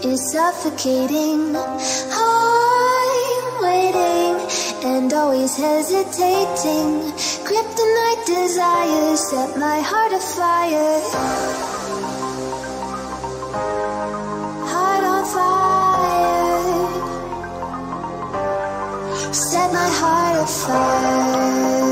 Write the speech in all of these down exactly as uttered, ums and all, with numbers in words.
is suffocating. I'm waiting and always hesitating. Kryptonite desires set my heart afire. Heart on fire. Set my heart afire.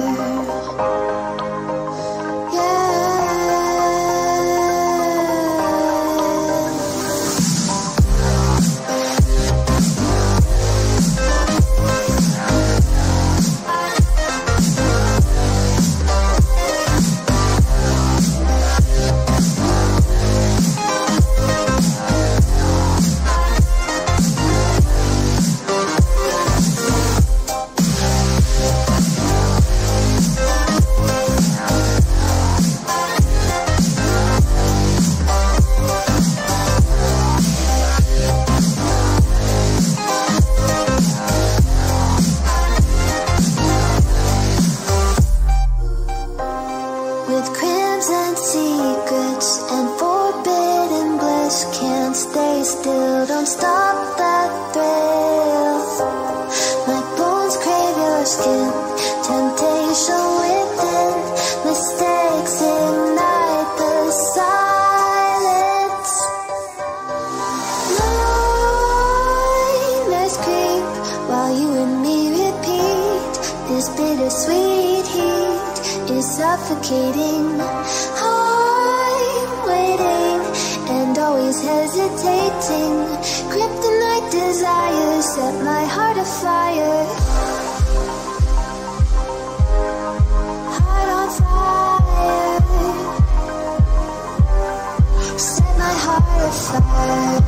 Suffocating. I'm waiting and always hesitating. Kryptonite desires set my heart afire. Heart on fire. Set my heart afire.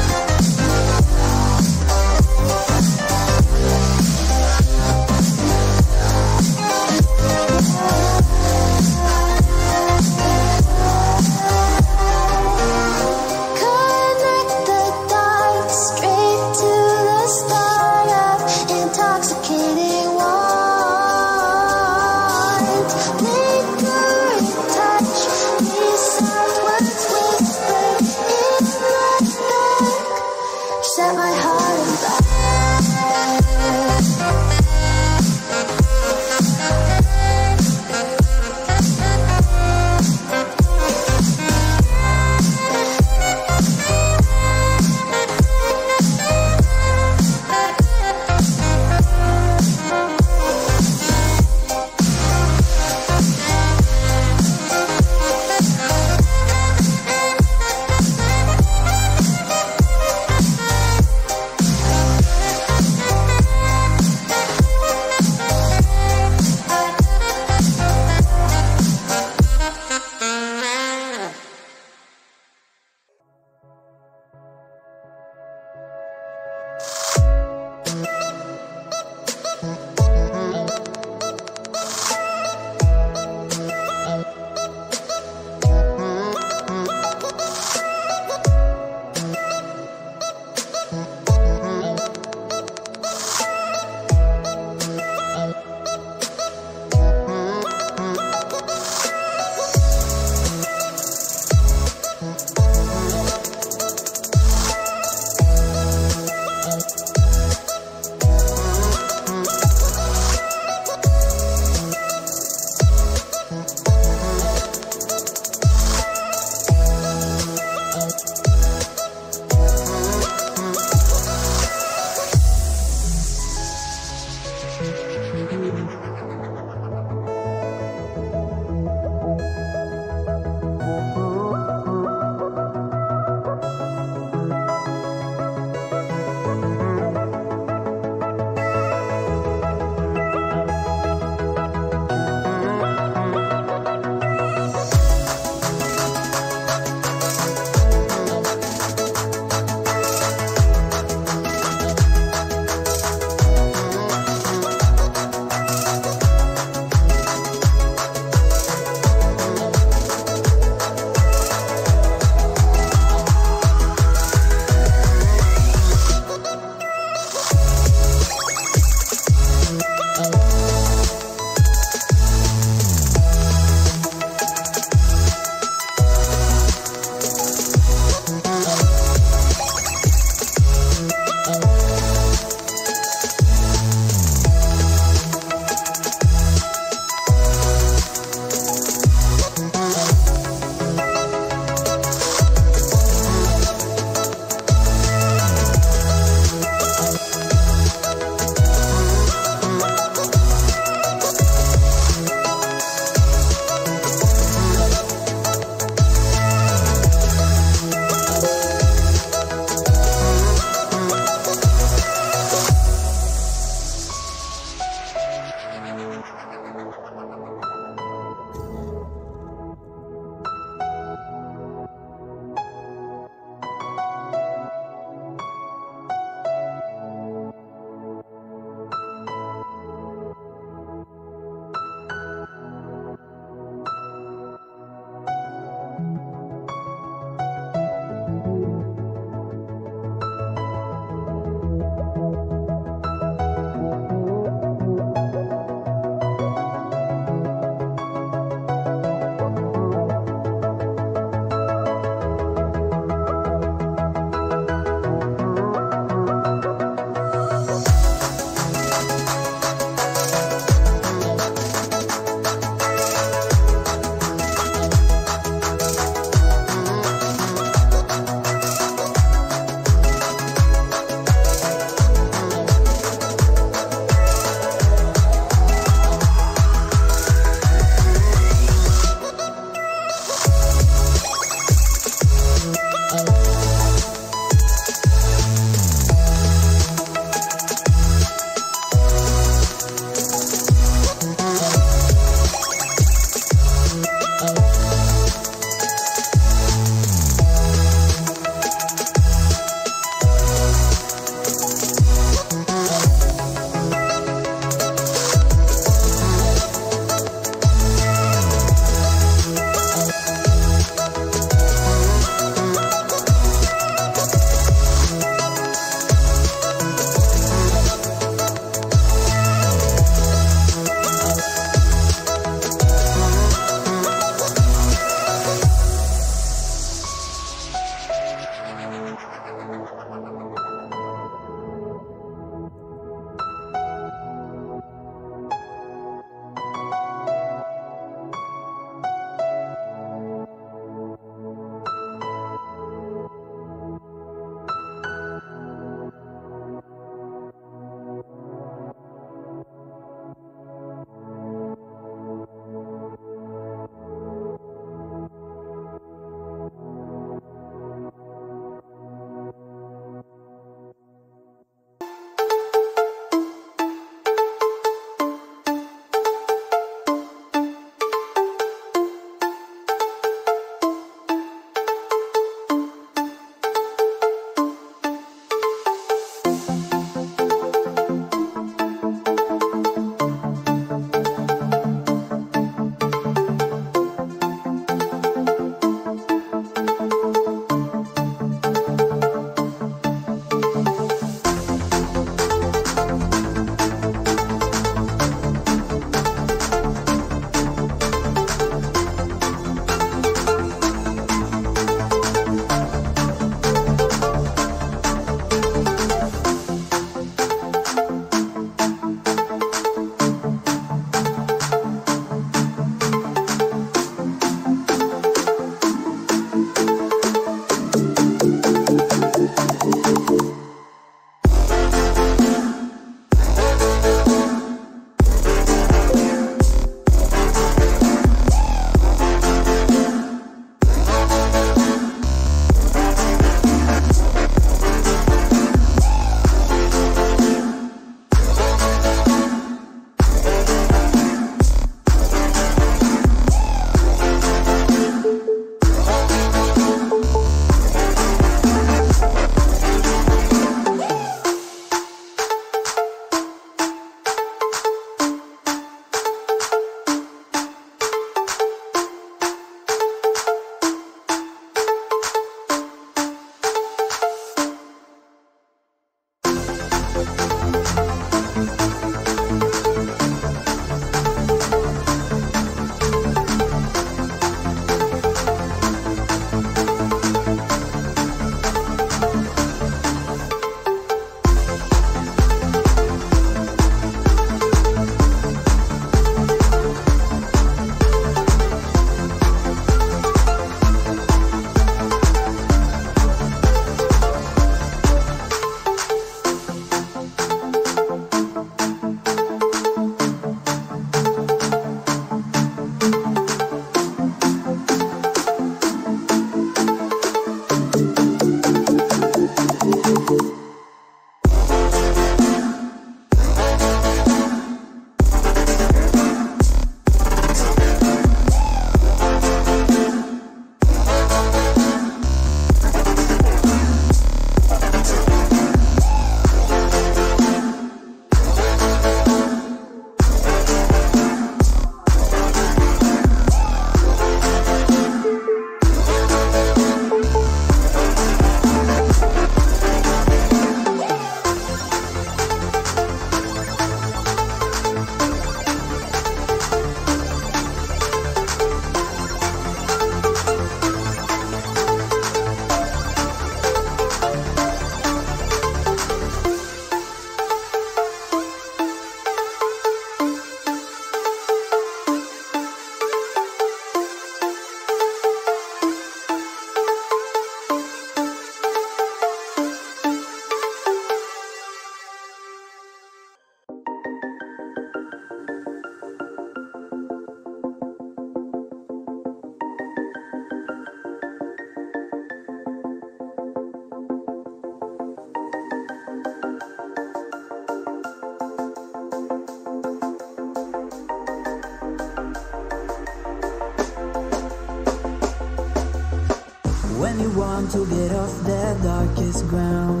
When you want to get off the darkest ground,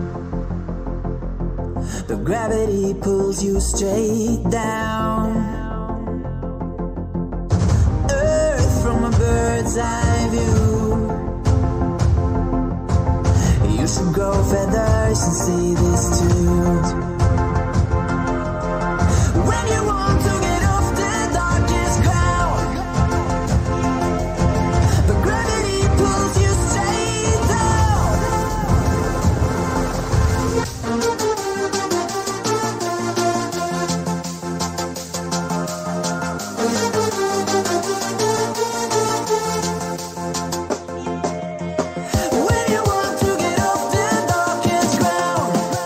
the gravity pulls you straight down. Earth from a bird's eye view. You should grow feathers and see this too. When you want to get off the darkest ground, the gravity pulls you straight down. When you want to get off the darkest ground,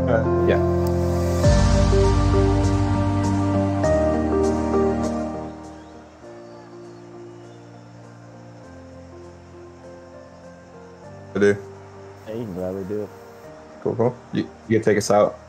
Uh, yeah. I do. Yeah, you can gladly do it. Cool, cool. You, you can take us out.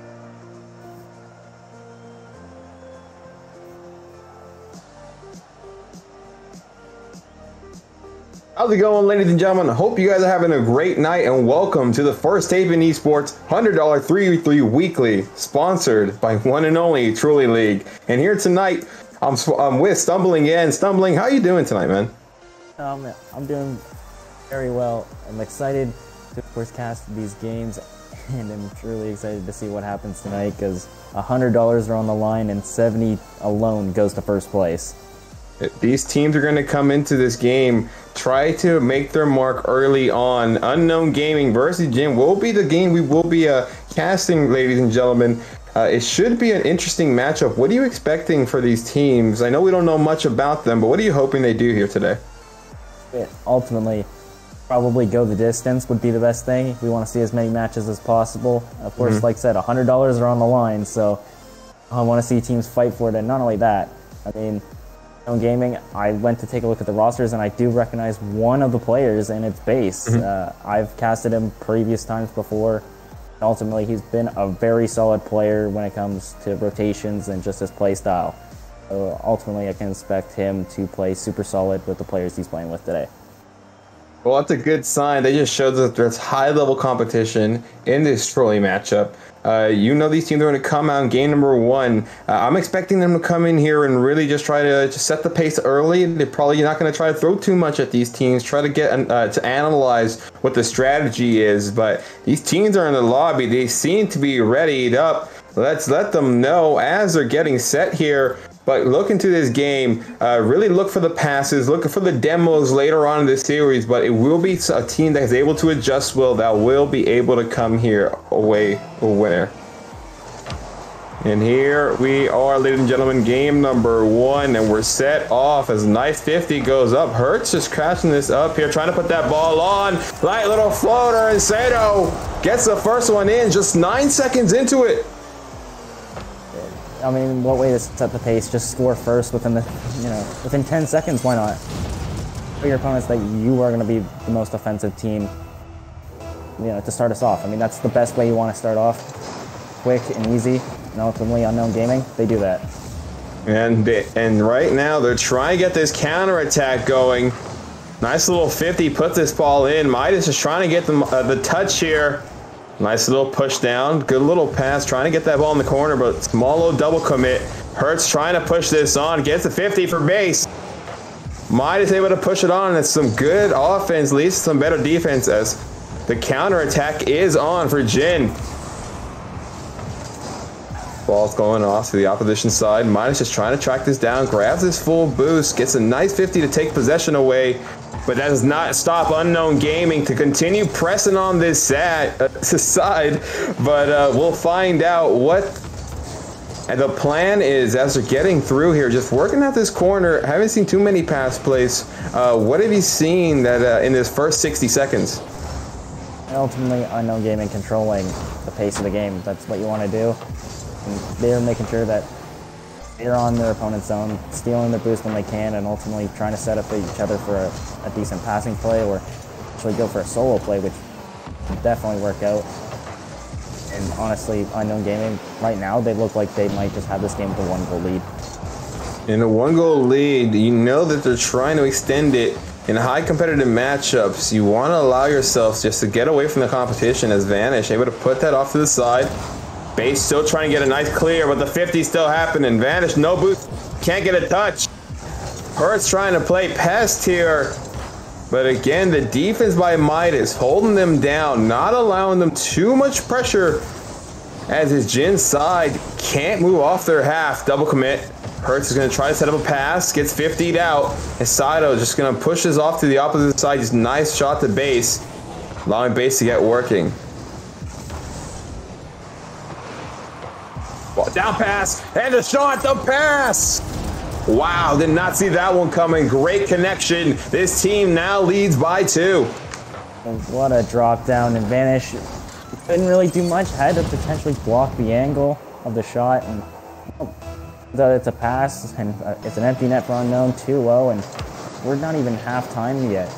How's it going, ladies and gentlemen? I hope you guys are having a great night, and welcome to the first Taipan Esports one hundred dollar three v three Weekly, sponsored by one and only Trolli League. And here tonight, I'm, I'm with Stumbling in. Stumbling, how you doing tonight, man? Um, I'm doing very well. I'm excited to, of course, cast these games, and I'm truly excited to see what happens tonight because one hundred dollars are on the line, and seventy alone goes to first place. These teams are going to come into this game, try to make their mark early on. Unknown Gaming versus Jin will be the game we will be uh, casting, ladies and gentlemen. Uh, it should be an interesting matchup. What are you expecting for these teams? I know we don't know much about them, but what are you hoping they do here today? It ultimately, probably go the distance would be the best thing. We want to see as many matches as possible. Of course, mm-hmm. like I said, one hundred dollars are on the line, so I want to see teams fight for it. And not only that, I mean, Gaming, I went to take a look at the rosters, and I do recognize one of the players in its base. Mm-hmm. uh, I've casted him previous times before, and ultimately he's been a very solid player when it comes to rotations and just his play style. So ultimately I can expect him to play super solid with the players he's playing with today. Well, that's a good sign. They just showed that there's high-level competition in this Trolli matchup. Uh, you know these teams are going to come out in game number one. Uh, I'm expecting them to come in here and really just try to just set the pace early. They're probably not going to try to throw too much at these teams, try to get uh, to analyze what the strategy is. But these teams are in the lobby. They seem to be readied up. Let's let them know as they're getting set here. But look into this game, uh, really look for the passes, look for the demos later on in this series, but it will be a team that is able to adjust well, that will be able to come here away a winner. And here we are, ladies and gentlemen, game number one, and we're set off as nice fifty goes up. Hertz just crashing this up here, trying to put that ball on. Light little floater, and Sato gets the first one in just nine seconds into it. I mean, what way to set the pace? Just score first within the, you know, within ten seconds. Why not? Show your opponents that you are going to be the most offensive team, you know, to start us off. I mean, that's the best way you want to start off, quick and easy. And ultimately, Unknown Gaming, they do that. And they, and right now they're trying to get this counter attack going. Nice little fifty, put this ball in. Midas is trying to get the uh, the touch here. Nice little push down, good little pass, trying to get that ball in the corner, but small little double commit. Hertz trying to push this on, gets the fifty for base. Midas able to push it on, and it's some good offense, leads to some better defense as the counter attack is on for Jin. Ball's going off to the opposition side. Midas just trying to track this down, grabs this full boost, gets a nice fifty to take possession away. But that does not stop Unknown Gaming to continue pressing on this side. Uh, side. But uh, we'll find out what and the plan is as they're getting through here. Just working at this corner. Haven't seen too many pass plays. Uh, what have you seen that uh, in this first sixty seconds? Ultimately, Unknown Gaming controlling the pace of the game. That's what you want to do. And they're making sure that they're on their opponent's zone, stealing their boost when they can, and ultimately trying to set up each other for a, a decent passing play, or actually go for a solo play, which would definitely work out. And honestly, Unknown Gaming, right now, they look like they might just have this game with a one-goal lead. In a one-goal lead, you know that they're trying to extend it in high competitive matchups. You want to allow yourself just to get away from the competition as Vanish, able to put that off to the side. Base still trying to get a nice clear, but the fifty still happening. Vanish, no boost, can't get a touch. Hertz trying to play past here. But again, the defense by Midas holding them down, not allowing them too much pressure as his Jin side can't move off their half. Double commit. Hertz is going to try to set up a pass, gets fiftied out. And Saito is just going to push this off to the opposite side. Just nice shot to base, allowing base to get working. Down pass, and a shot, the pass! Wow, did not see that one coming. Great connection. This team now leads by two. What a drop down, and Vanish Didn't really do much. Had to potentially block the angle of the shot, and well, that it's a pass, and uh, it's an empty net for Unknown, too low, and we're not even half time yet.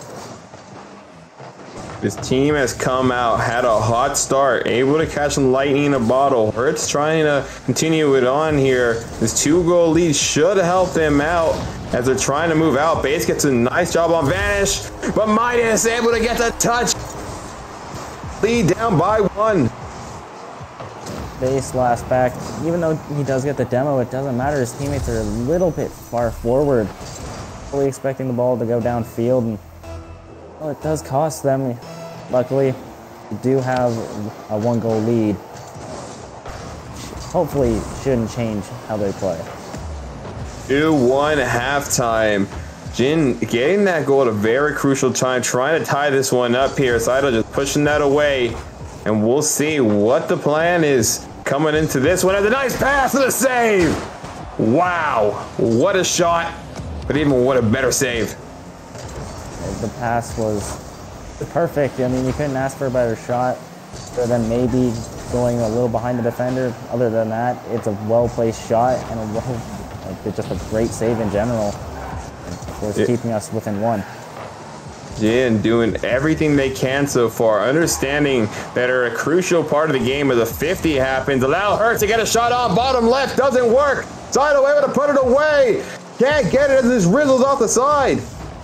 This team has come out, had a hot start, able to catch some lightning in a bottle. Hurts trying to continue it on here. This two-goal lead should help them out as they're trying to move out. Base gets a nice job on Vanish, but Midas able to get the touch. Lead down by one. Base last back. Even though he does get the demo, it doesn't matter. His teammates are a little bit far forward. Fully expecting the ball to go downfield, and well, it does cost them. Luckily, we do have a one-goal lead. Hopefully, shouldn't change how they play. two one halftime. Jin getting that goal at a very crucial time, trying to tie this one up here. Saito just pushing that away, and we'll see what the plan is coming into this one. As a nice pass and a save. Wow, what a shot, but even what a better save. The pass was perfect. I mean, you couldn't ask for a better shot, other than maybe going a little behind the defender. Other than that, it's a well-placed shot and a well, like, just a great save in general. And of course, it, keeping us within one. Jin doing everything they can so far, understanding that are a crucial part of the game as a fifty happens. Allow Hurts to get a shot on bottom left, doesn't work. Saito able to put it away. Can't get it as this rizzles off the side.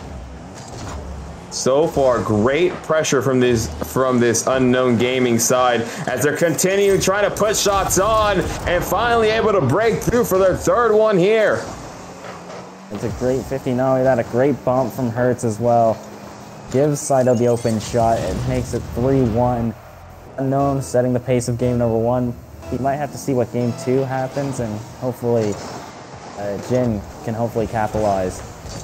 So far, great pressure from this from this Unknown Gaming side as they're continuing trying to put shots on and finally able to break through for their third one here. It's a great fifty. Not only that, a great bump from Hurts as well. Gives Saito the open shot. It makes it three one. Unknown setting the pace of game number one. We might have to see what game two happens, and hopefully uh, Jin can hopefully capitalize.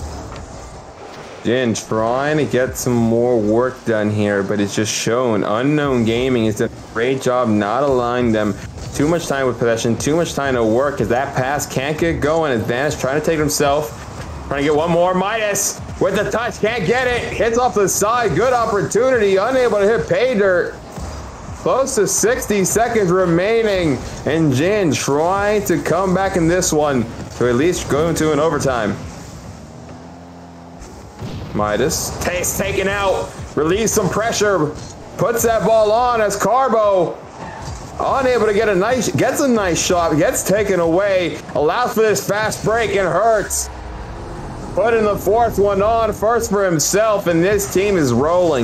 Jin trying to get some more work done here, but it's just shown Unknown Gaming has done a great job not allowing them too much time with possession, too much time to work as that pass can't get going. Advantage trying to take it himself, trying to get one more. Midas with the touch, can't get it, hits off the side, good opportunity, unable to hit pay dirt. Close to sixty seconds remaining, and Jin trying to come back in this one to at least go into an overtime. Midas, Taste taken out, release some pressure, puts that ball on as Carbo, unable to get a nice, gets a nice shot, gets taken away, allows for this fast break and Hurts. Putting the fourth one on, first for himself, and this team is rolling.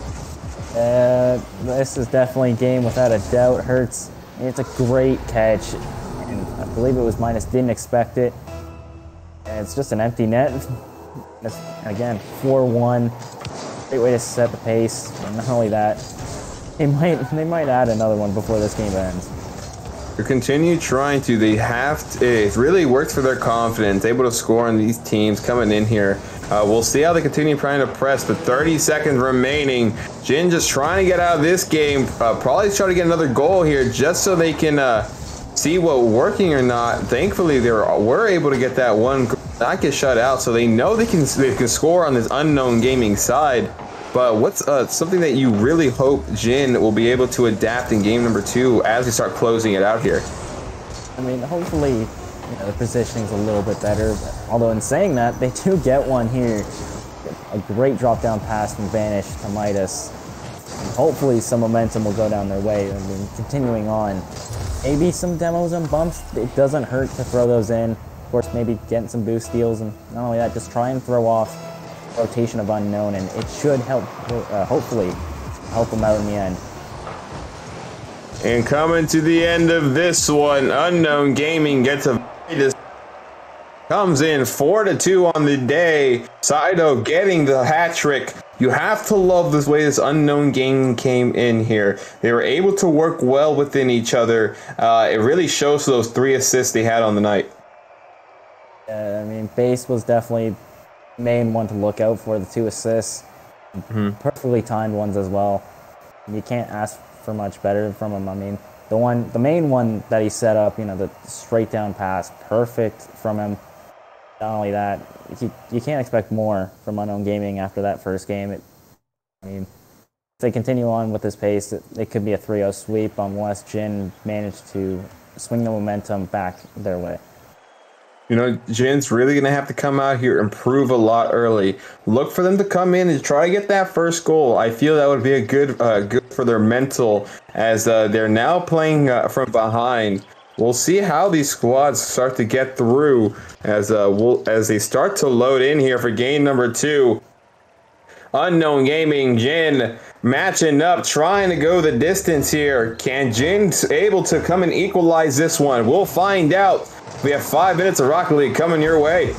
Uh, this is definitely a game without a doubt. Hurts, it's a great catch, and I believe it was Midas, didn't expect it. And it's just an empty net. It's, again, four one. Great way to set the pace. And not only that, they might they might add another one before this game ends. To continue trying to, they have to, it really works for their confidence, able to score on these teams coming in here. Uh, we'll see how they continue trying to press, but thirty seconds remaining. Jin just trying to get out of this game, uh, probably try to get another goal here just so they can uh, see what working or not. Thankfully, they were, were able to get that one, not get shut out, so they know they can, they can score on this Unknown Gaming side. But what's uh, something that you really hope Jin will be able to adapt in game number two as we start closing it out here? I mean, hopefully, you know, the positioning's a little bit better. But although in saying that, they do get one here. A great drop-down pass from Vanish to Midas. And hopefully some momentum will go down their way. I mean, continuing on. Maybe some demos and bumps. It doesn't hurt to throw those in. Of course, maybe getting some boost steals. And not only that, just try and throw off rotation of Unknown, and it should help, uh, hopefully, help them out in the end. And coming to the end of this one, Unknown Gaming gets a comes in four to two on the day. Saito getting the hat trick. You have to love this way this Unknown Gaming came in here. They were able to work well within each other. Uh, it really shows those three assists they had on the night. Uh, I mean, Base was definitely main one to look out for, the two assists. Mm-hmm. Perfectly timed ones as well. You can't ask for much better from him. I mean, the one, the main one that he set up, you know, the straight down pass, perfect from him. Not only that, you, you can't expect more from Unknown Gaming after that first game. It, I mean, if they continue on with this pace, it, it could be a three oh sweep unless Jin managed to swing the momentum back their way. You know, Jin's really going to have to come out here and prove a lot early. Look for them to come in and try to get that first goal. I feel that would be a good uh, good for their mental as uh, they're now playing uh, from behind. We'll see how these squads start to get through as uh, we'll, as they start to load in here for game number two. Unknown Gaming, Jin matching up, trying to go the distance here. Can Jin able to come and equalize this one? We'll find out. We have five minutes of Rocket League coming your way.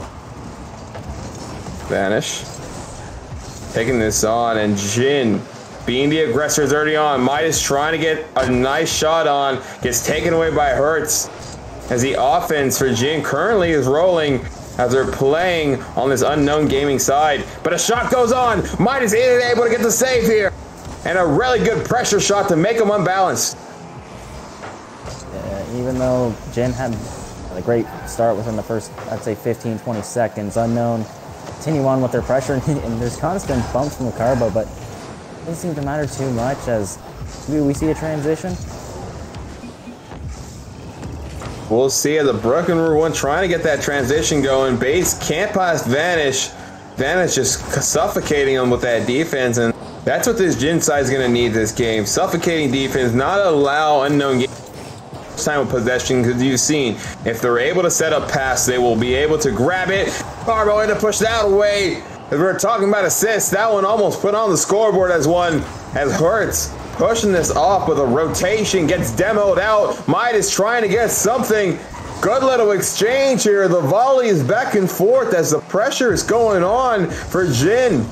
Vanish. Taking this on, and Jin, being the aggressor, is already on. Midas trying to get a nice shot on. Gets taken away by Hertz. As the offense for Jin currently is rolling as they're playing on this Unknown Gaming side. But a shot goes on. Midas isn't able to get the save here. And a really good pressure shot to make him unbalanced. Yeah, even though Jin had a great start within the first, I'd say, fifteen, twenty seconds. Unknown continue on with their pressure, and there's constant bumps from the Carbo, but it doesn't seem to matter too much as we, we see a transition. We'll see as the Brooklyn Number One trying to get that transition going. Base can't pass Vanish. Vanish just suffocating him with that defense, and that's what this Jin side is going to need this game. Suffocating defense, not allow Unknown Gaming time of possession, because you've seen if they're able to set up pass, they will be able to grab it. Carbo in to push that away. As we're talking about assists, that one almost put on the scoreboard as one, as Hertz pushing this off with a rotation, gets demoed out. Midas trying to get something. Good little exchange here. The volley is back and forth as the pressure is going on for Jin.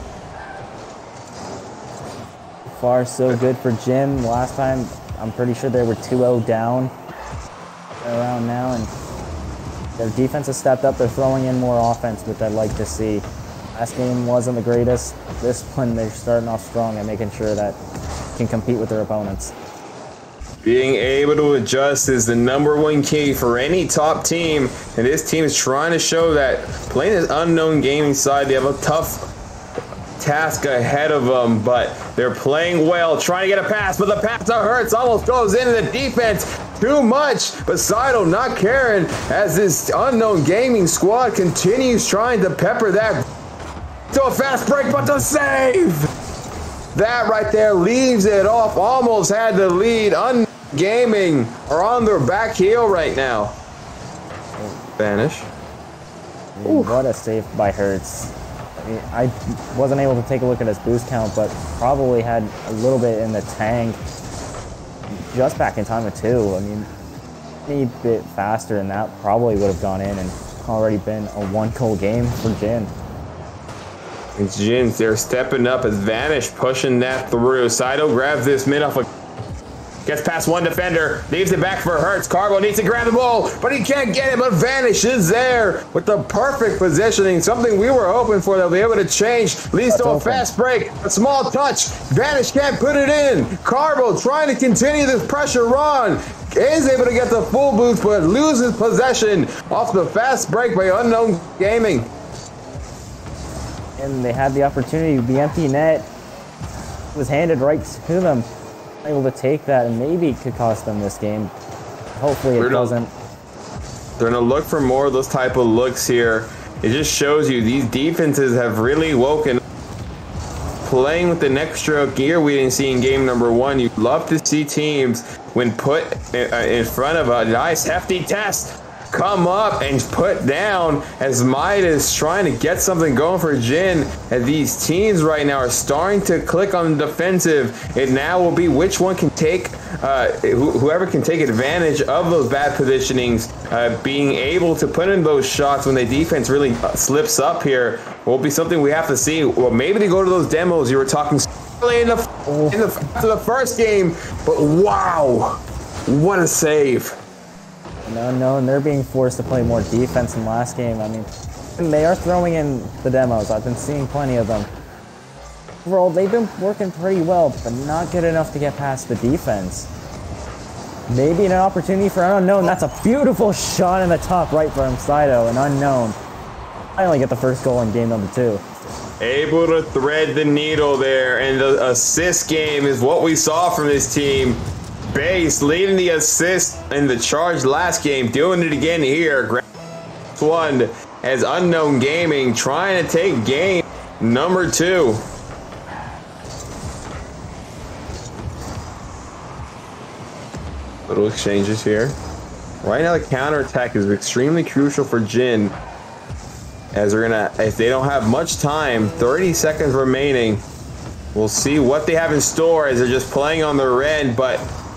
Far so good for Jin. Last time, I'm pretty sure they were two oh down around now, and their defense has stepped up. They're throwing in more offense, which I'd like to see. Last game wasn't the greatest. This one, they're starting off strong and making sure that can compete with their opponents. Being able to adjust is the number one key for any top team, and this team is trying to show that playing this Unknown Gaming side, they have a tough task ahead of them, but they're playing well, trying to get a pass, but the pass to Hertz almost goes into the defense too much, but Saito not caring as this Unknown Gaming squad continues trying to pepper that to a fast break, but the save! That right there leaves it off. Almost had the lead. Unknown Gaming are on their back heel right now. Vanish. Ooh, what a save by Hertz. I mean, I wasn't able to take a look at his boost count, but probably had a little bit in the tank. Just back in time of two. I mean, any bit faster than that probably would have gone in and already been a one-goal game for Jin. It's Jin, they're stepping up as Vanish pushing that through. Saito grabs this mid off a... Gets past one defender, leaves it back for Hertz. Carbo needs to grab the ball, but he can't get it, but Vanish is there with the perfect positioning. Something we were hoping for, they'll be able to change. Leads to a fast break, a small touch. Vanish can't put it in. Carbo trying to continue this pressure run. Is able to get the full boost, but loses possession off the fast break by Unknown Gaming. And they had the opportunity. The empty net was handed right to them. Able to take that, and maybe it could cost them this game. Hopefully it doesn't. They're going to look for more of those type of looks here. It just shows you these defenses have really woken up. Playing with an extra gear we didn't see in game number one. You'd love to see teams, when put in front of a nice hefty test, come up and put down as Midas trying to get something going for Jin. And these teams right now are starting to click on the defensive. It now will be which one can take, uh, wh whoever can take advantage of those bad positionings, uh, being able to put in those shots when the defense really uh, slips up here will be something we have to see. Well, maybe they go to those demos you were talking early in the, in the, after the first game, but wow, what a save. No, no, and they're being forced to play more defense than last game. I mean, they are throwing in the demos. I've been seeing plenty of them. Overall, they've been working pretty well, but not good enough to get past the defense. Maybe an opportunity for an Unknown. That's a beautiful shot in the top right from Saito, an Unknown. I only get the first goal in game number two. Able to thread the needle there, and the assist game is what we saw from this team. Base leading the assist in the charge last game, doing it again here. One as Unknown Gaming trying to take game number two. Little exchanges here. Right now the counterattack is extremely crucial for Jin, as they're gonna, if they don't have much time, thirty seconds remaining, we'll see what they have in store as they're just playing on their end. But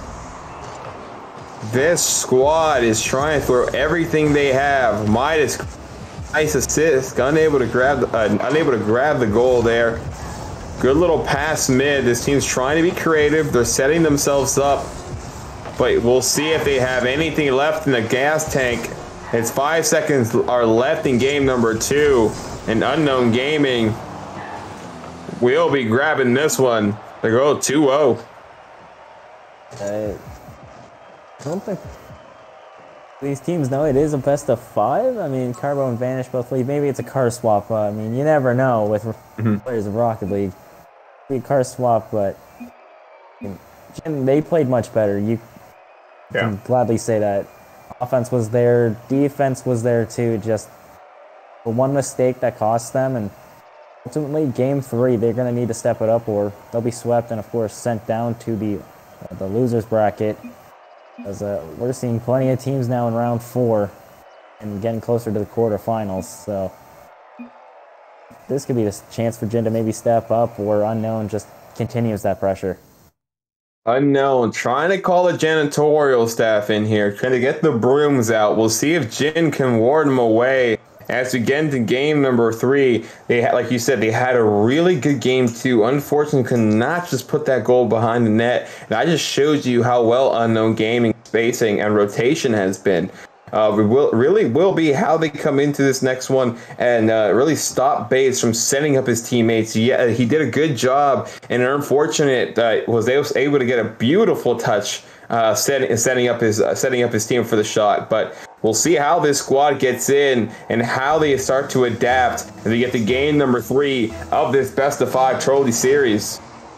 this squad is trying to throw everything they have. Midas, nice assist, unable to grab, uh, unable to grab the goal there. Good little pass mid. This team's trying to be creative. They're setting themselves up, but we'll see if they have anything left in the gas tank. It's five seconds are left in game number two, and Unknown Gaming will be grabbing this one. They go two oh. Uh, I don't think these teams know it is a best of five. I mean, Carbo and Vanish both lead. Maybe it's a car swap. Uh, I mean, you never know with mm-hmm. players of Rocket League. Be a car swap, but I mean, they played much better. You yeah. can gladly say that. Offense was there, defense was there too. Just the one mistake that cost them, and ultimately, game three, they're going to need to step it up, or they'll be swept and, of course, sent down to the uh, the losers bracket. As uh, we're seeing plenty of teams now in round four and getting closer to the quarterfinals. So this could be a chance for Jin to maybe step up, or Unknown just continues that pressure. Unknown trying to call the janitorial staff in here, trying to get the brooms out. We'll see if Jin can ward them away. As we get into game number three, they had, like you said, they had a really good game two. Unfortunately, could not just put that goal behind the net. And I just showed you how well Unknown Gaming spacing and rotation has been. Uh, we will really will be how they come into this next one and uh, really stop Bates from setting up his teammates. Yeah, he did a good job, and unfortunate that uh, was they was able to get a beautiful touch uh, setting setting up his uh, setting up his team for the shot. But we'll see how this squad gets in and how they start to adapt as we get to game number three of this best of five Trolli series.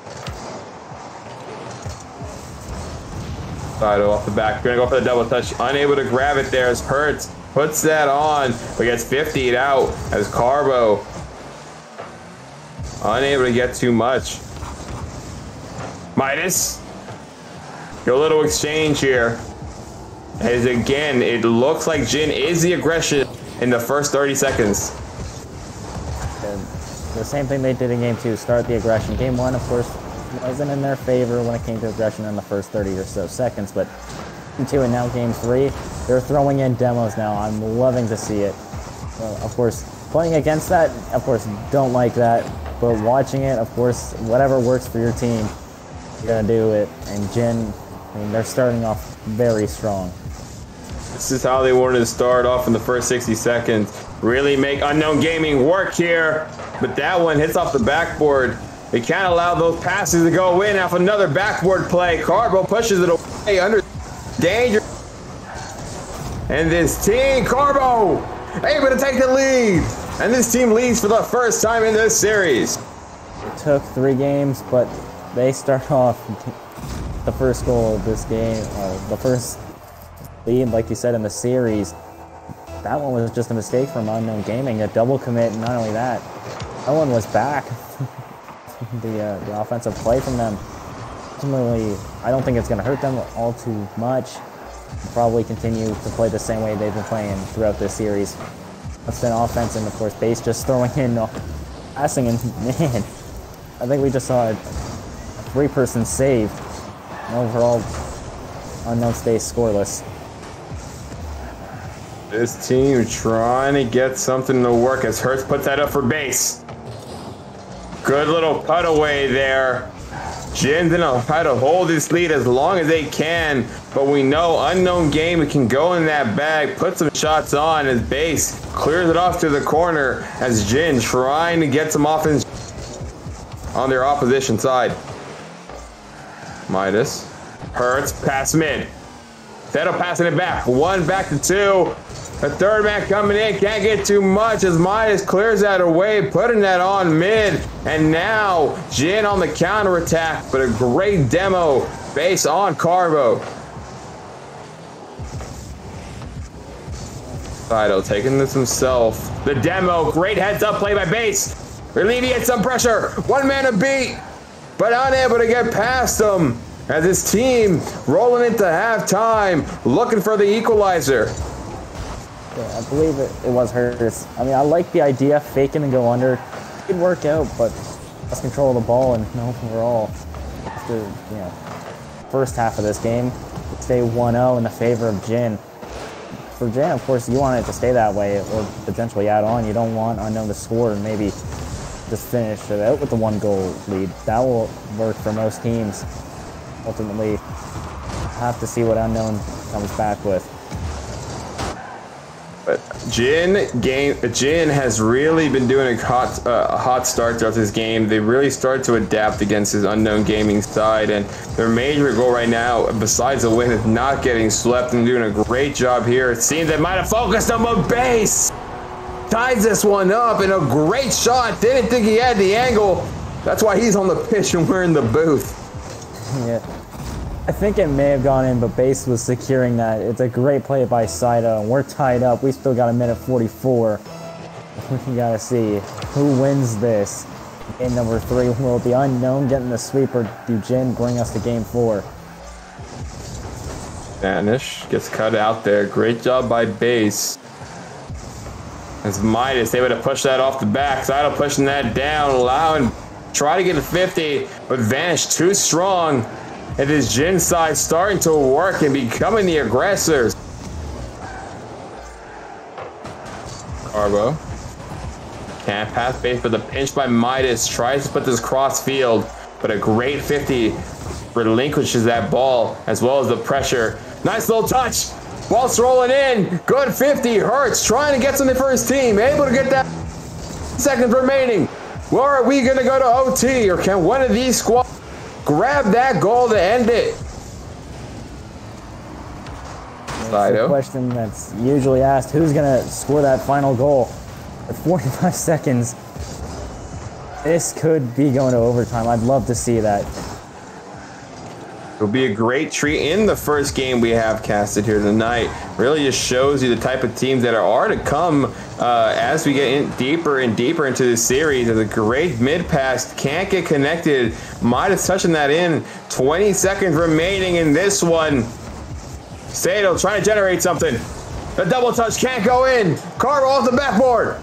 Fido off the back, gonna go for the double touch, unable to grab it there as Hertz puts that on, but gets fiftied out as Carbo unable to get too much. Midas, a little exchange here, as again it looks like Jin is the aggression in the first thirty seconds. And the same thing they did in game two, start the aggression. Game one, of course, wasn't in their favor when it came to aggression in the first thirty or so seconds, but game two and now game three, they're throwing in demos now. I'm loving to see it. Uh, of course, playing against that, of course, don't like that, but watching it, of course, whatever works for your team, you're gonna do it. And Jin, I mean, they're starting off very strong. This is how they wanted to start off in the first sixty seconds. Really make Unknown Gaming work here, but that one hits off the backboard. They can't allow those passes to go in off another backboard play. Carbo pushes it away under danger. And this team, Carbo, able to take the lead. And this team leads for the first time in this series. It took three games, but they start off the first goal of this game, uh, the first lead, like you said, in the series. That one was just a mistake from Unknown Gaming, a double commit, and not only that, that one was back. The, uh, the offensive play from them, ultimately, I don't think it's going to hurt them all too much. They'll probably continue to play the same way they've been playing throughout this series. Constant offense, and of course, Base just throwing in uh, passing, and man, I think we just saw a three-person save. And overall, Unknown stays scoreless. This team trying to get something to work as Hertz puts that up for Base. Good little cutaway there. Jin's gonna try to hold this lead as long as they can, but we know Unknown Game can go in that bag, put some shots on as Base clears it off to the corner as Jin trying to get some offense on their opposition side. Midas, Hertz, pass mid. Settle passing it back, one back to two. A third man coming in, can't get too much as Midas clears that away, putting that on mid. And now Jin on the counter attack, but a great demo base on Carbo. Fido taking this himself. The demo, great heads up play by base. Alleviate some pressure. One man a beat, but unable to get past him as his team rolling into halftime, looking for the equalizer. Yeah, I believe it, it was hers. I mean, I like the idea, faking and go under. It could work out, but lost control of the ball, and no overall. After, you know, first half of this game, it stay one oh in the favor of Jin. For Jin, of course, you want it to stay that way, or potentially add on. You don't want Unknown to score and maybe just finish it out with the one goal lead. That will work for most teams. Ultimately, have to see what Unknown comes back with. But Jin game Jin has really been doing a hot uh, a hot start throughout this game. They really started to adapt against his Unknown Gaming side, and their major goal right now, besides the win, is not getting swept and doing a great job here. It seems they might have focused on the base. Ties this one up and a great shot. Didn't think he had the angle. That's why he's on the pitch and we're in the booth. Yeah. I think it may have gone in, but Base was securing that. It's a great play by Saito, and we're tied up. We still got a minute forty-four. We gotta see who wins this. Game number three, will it be Unknown getting the sweep, or do Jin bring us to game four? Spanish gets cut out there. Great job by Base. As Midas able to push that off the back. Saito pushing that down, allowing, try to get to fifty, but Vanish too strong. It is Jin side starting to work and becoming the aggressors. Carbo can't pass base, but the pinch by Midas tries to put this cross field, but a great fifty relinquishes that ball as well as the pressure. Nice little touch. Ball's rolling in. Good fifty. Hurts trying to get something for his team. Able to get that. Seconds remaining. Well, are we going to go to O T, or can one of these squads grab that goal to end it? That's the question that's usually asked. Who's going to score that final goal? At forty-five seconds, this could be going to overtime. I'd love to see that. It'll be a great treat in the first game we have casted here tonight. Really just shows you the type of teams that are to come uh, as we get in deeper and deeper into this series. There's a great mid pass, can't get connected. Midas touching that in. twenty seconds remaining in this one. Saito trying to generate something. The double touch can't go in. Carver off the backboard.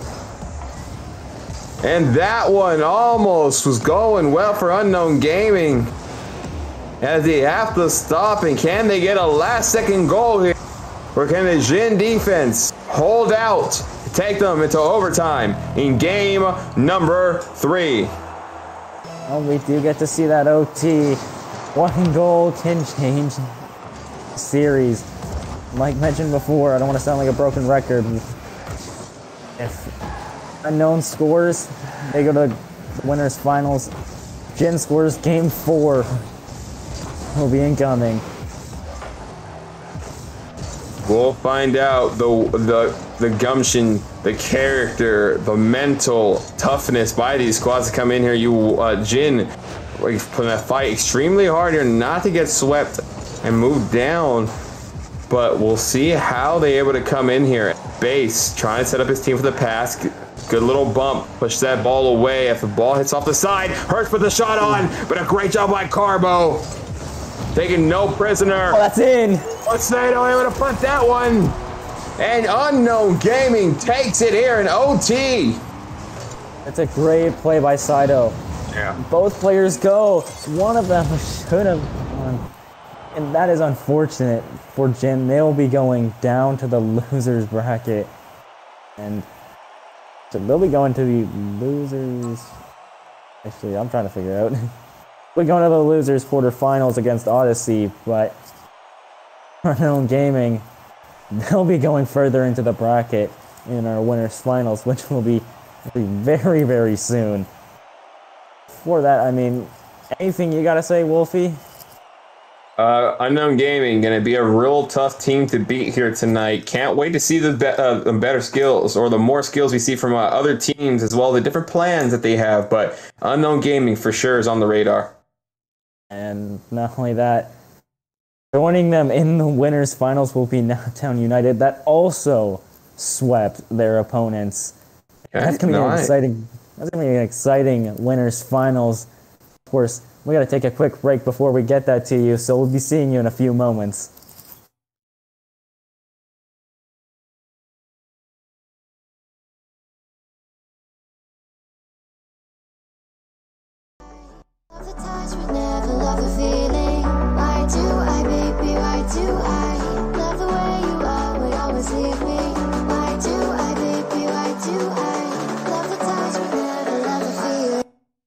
And that one almost was going well for Unknown Gaming, as they have to stop. And can they get a last second goal here? Or can the Jin defense hold out to take them into overtime in game number three? Well, we do get to see that O T. One goal can change the series. Like mentioned before, I don't want to sound like a broken record. If Unknown scores, they go to the winners finals. Jin scores game four. Will be incoming. We'll find out the the the gumption, the character, the mental toughness by these squads to come in here. You uh, Jin, like, putting that fight extremely hard here not to get swept and move down. But we'll see how they're able to come in here. Base trying to set up his team for the pass. Good little bump, push that ball away. If the ball hits off the side, Hurts put the shot on, but a great job by Carbo. Taking no prisoner. Oh, that's in. But Saito able to put that one. And Unknown Gaming takes it here in O T. It's a great play by Saito. Yeah. Both players go. One of them should have won. And that is unfortunate for Jin. They'll be going down to the losers bracket. And so they'll be going to the losers. Actually, I'm trying to figure out. We're going to the losers quarterfinals against Odyssey, but Unknown Gaming, they'll be going further into the bracket in our winners finals, which will be very, very soon. For that, I mean, anything you gotta say, Wolfie? Uh, Unknown Gaming going to be a real tough team to beat here tonight. Can't wait to see the, be- uh, the better skills or the more skills we see from uh, other teams as well, the different plans that they have. But Unknown Gaming for sure is on the radar. And not only that, joining them in the winners finals will be Nowtown United, that also swept their opponents. Okay, that's gonna be nice. an exciting. That's gonna be an exciting winners finals. Of course, we got to take a quick break before we get that to you, so we'll be seeing you in a few moments. Love the touch, but never love the feeling. Why do I, baby, why do I love the way you are, would always leave me? Why do I, baby, why do I love the touch, but never love the feeling?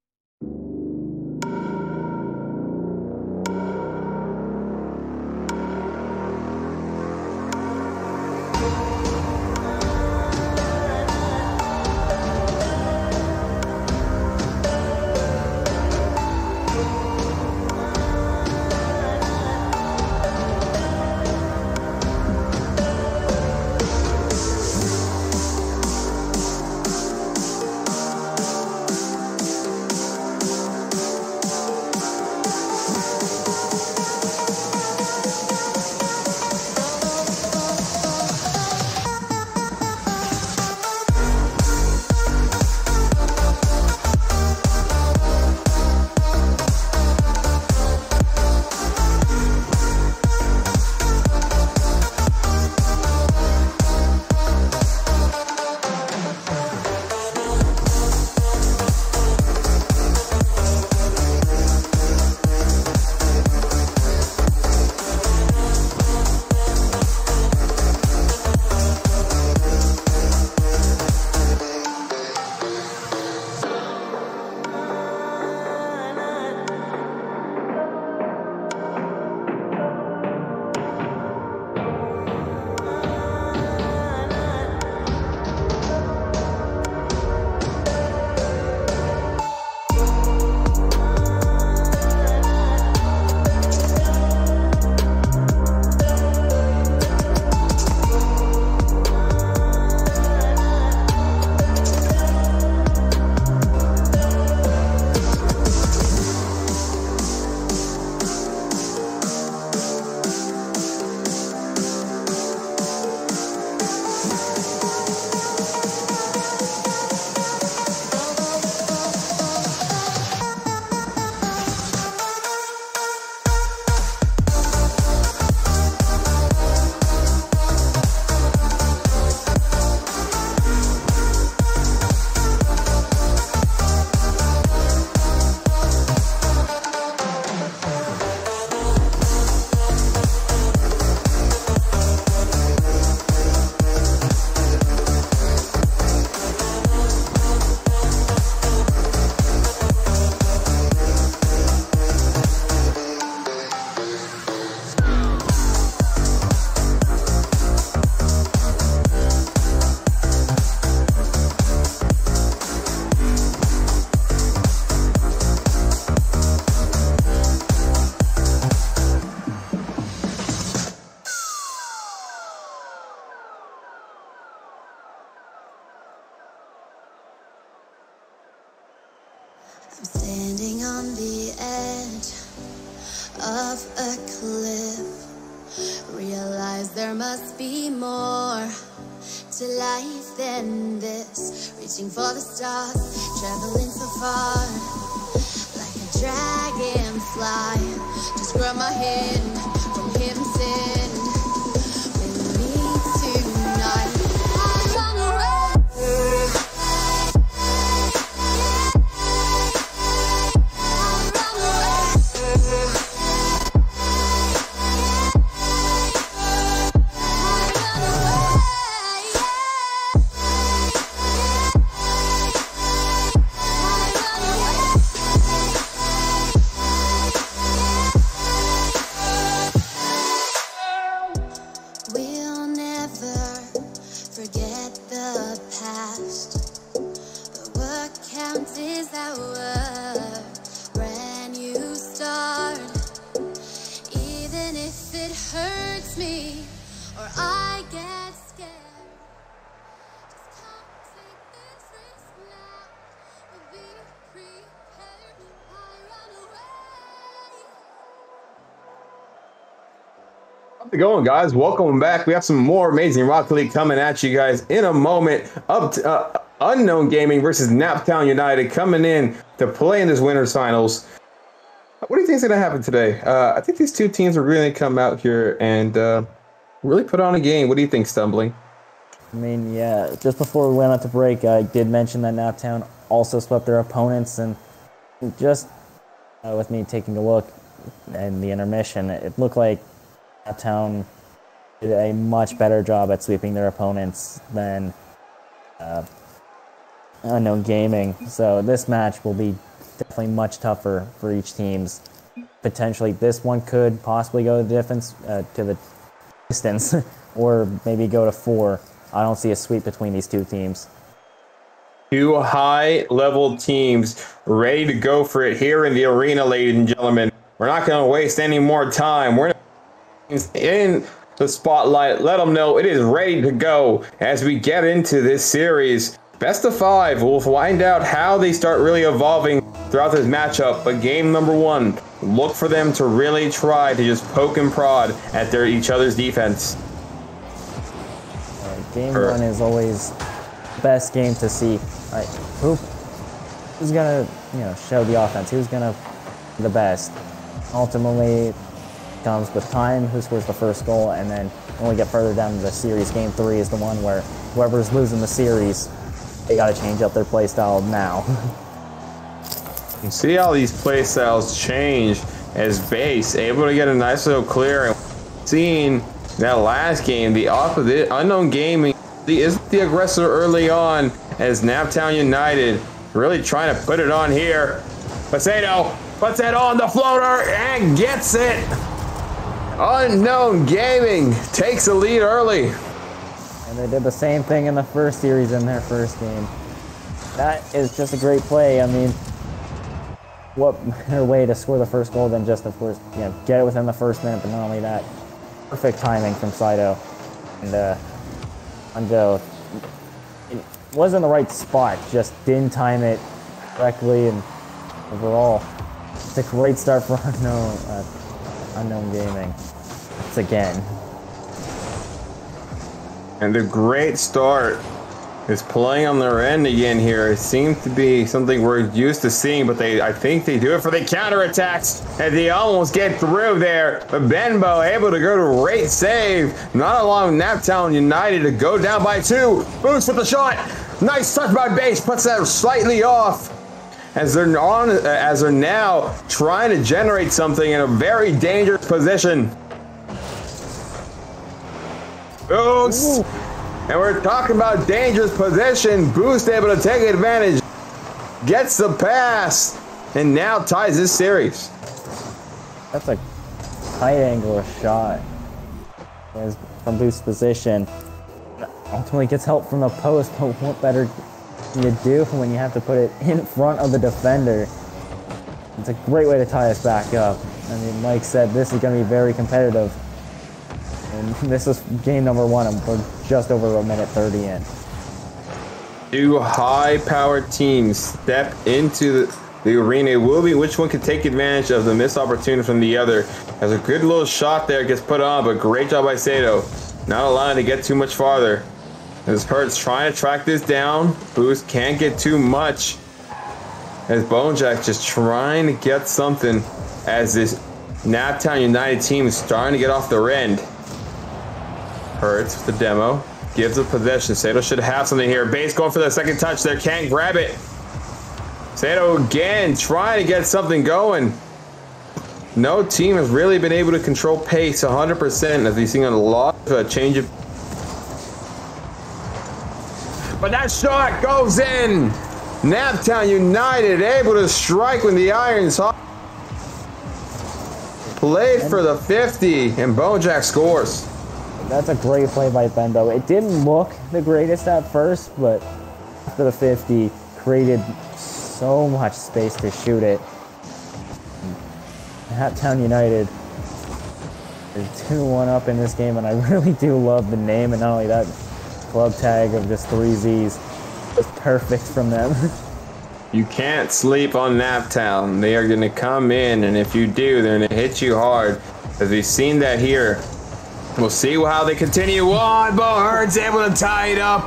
I'm standing on the edge of a cliff. Realize there must be more to life than this. Reaching for the stars, traveling so far, like a dragonfly. Just grab my hand from hidden sin. With me tonight, I'm gonna run. or I get scared. Just can't take this risk now. Be prepared, I run away. How's it going, guys? Welcome back. We have some more amazing Rocket League coming at you guys in a moment. Up to uh, Unknown Gaming versus Naptown United coming in to play in this winner's finals. What do you think is going to happen today? Uh, I think these two teams are really come out here and uh, really put on a game. What do you think, Stumbling? I mean, yeah, just before we went out to break, I did mention that Naptown also swept their opponents, and just uh, with me taking a look in the intermission, it looked like Naptown did a much better job at sweeping their opponents than uh, Unknown Gaming. So this match will be definitely much tougher for each teams. Potentially, this one could possibly go to the difference uh, to the distance, or maybe go to four. I don't see a sweep between these two teams. Two high-level teams ready to go for it here in the arena, ladies and gentlemen. We're not going to waste any more time. We're in the spotlight. Let them know it is ready to go as we get into this series. Best of five. We'll find out how they start really evolving throughout this matchup. But game number one, look for them to really try to just poke and prod at their each other's defense. Uh, game or, one is always the best game to see. All right, who, who's gonna, you know, show the offense? Who's gonna be the best? Ultimately, it comes with time. Who scores the first goal, and then when we get further down the series, game three is the one where whoever's losing the series, they got to change up their play style now. You see how these play styles change as base able to get a nice little clear. And seeing that last game, the opposite, Unknown Gaming is the aggressor early on as Naptown United really trying to put it on here. Pacedo puts it on the floater and gets it. Unknown Gaming takes the lead early. And they did the same thing in the first series in their first game. That is just a great play. I mean, what better way to score the first goal than just, of course, you know, get it within the first minute, but not only that, perfect timing from Saito. And uh, Ando, it was in the right spot, just didn't time it correctly, and overall, it's a great start for Unknown, uh, Unknown Gaming. It's again. And the great start is playing on their end again here. It seems to be something we're used to seeing, but they, I think they do it for the counterattacks, and they almost get through there. But Benbow able to go to rate save, not allowing Naptown United to go down by two. Boost with the shot. Nice touch by base, puts that slightly off. As they're on, as they're now trying to generate something in a very dangerous position. Boost. Ooh. And we're talking about dangerous position. Boost able to take advantage. Gets the pass. And now ties this series. That's a tight angle shot. From Boost's position. Ultimately gets help from the post, but what better do you do when you have to put it in front of the defender? It's a great way to tie us back up. I mean, Mike said this is going to be very competitive. And this is game number one, and we're just over a minute thirty in. Two high-powered teams step into the, the arena. It will be which one can take advantage of the missed opportunity from the other. Has a good little shot there, gets put on, but great job by Sato. Not allowing to get too much farther. As Hurts trying to track this down. Boost can't get too much. As Bonejack just trying to get something as this Naptown United team is starting to get off their end. Hurts with the demo. Gives the possession. Sato should have something here. Base going for the second touch there. Can't grab it. Sato again trying to get something going. No team has really been able to control pace one hundred percent as we've seen a lot of uh, change of. But that shot goes in. Naptown United able to strike when the iron's hot. Played for the fifty, and Bonejack scores. That's a great play by Benbow. It didn't look the greatest at first, but after the fifty, created so much space to shoot it. Naptown United They're two one up in this game, and I really do love the name, and not only that, club tag of just three Z's. It's perfect from them. You can't sleep on Naptown. They are going to come in, and if you do, they're going to hit you hard. As we've seen that here. We'll see how they continue on. Bo Hurd's able to tie it up.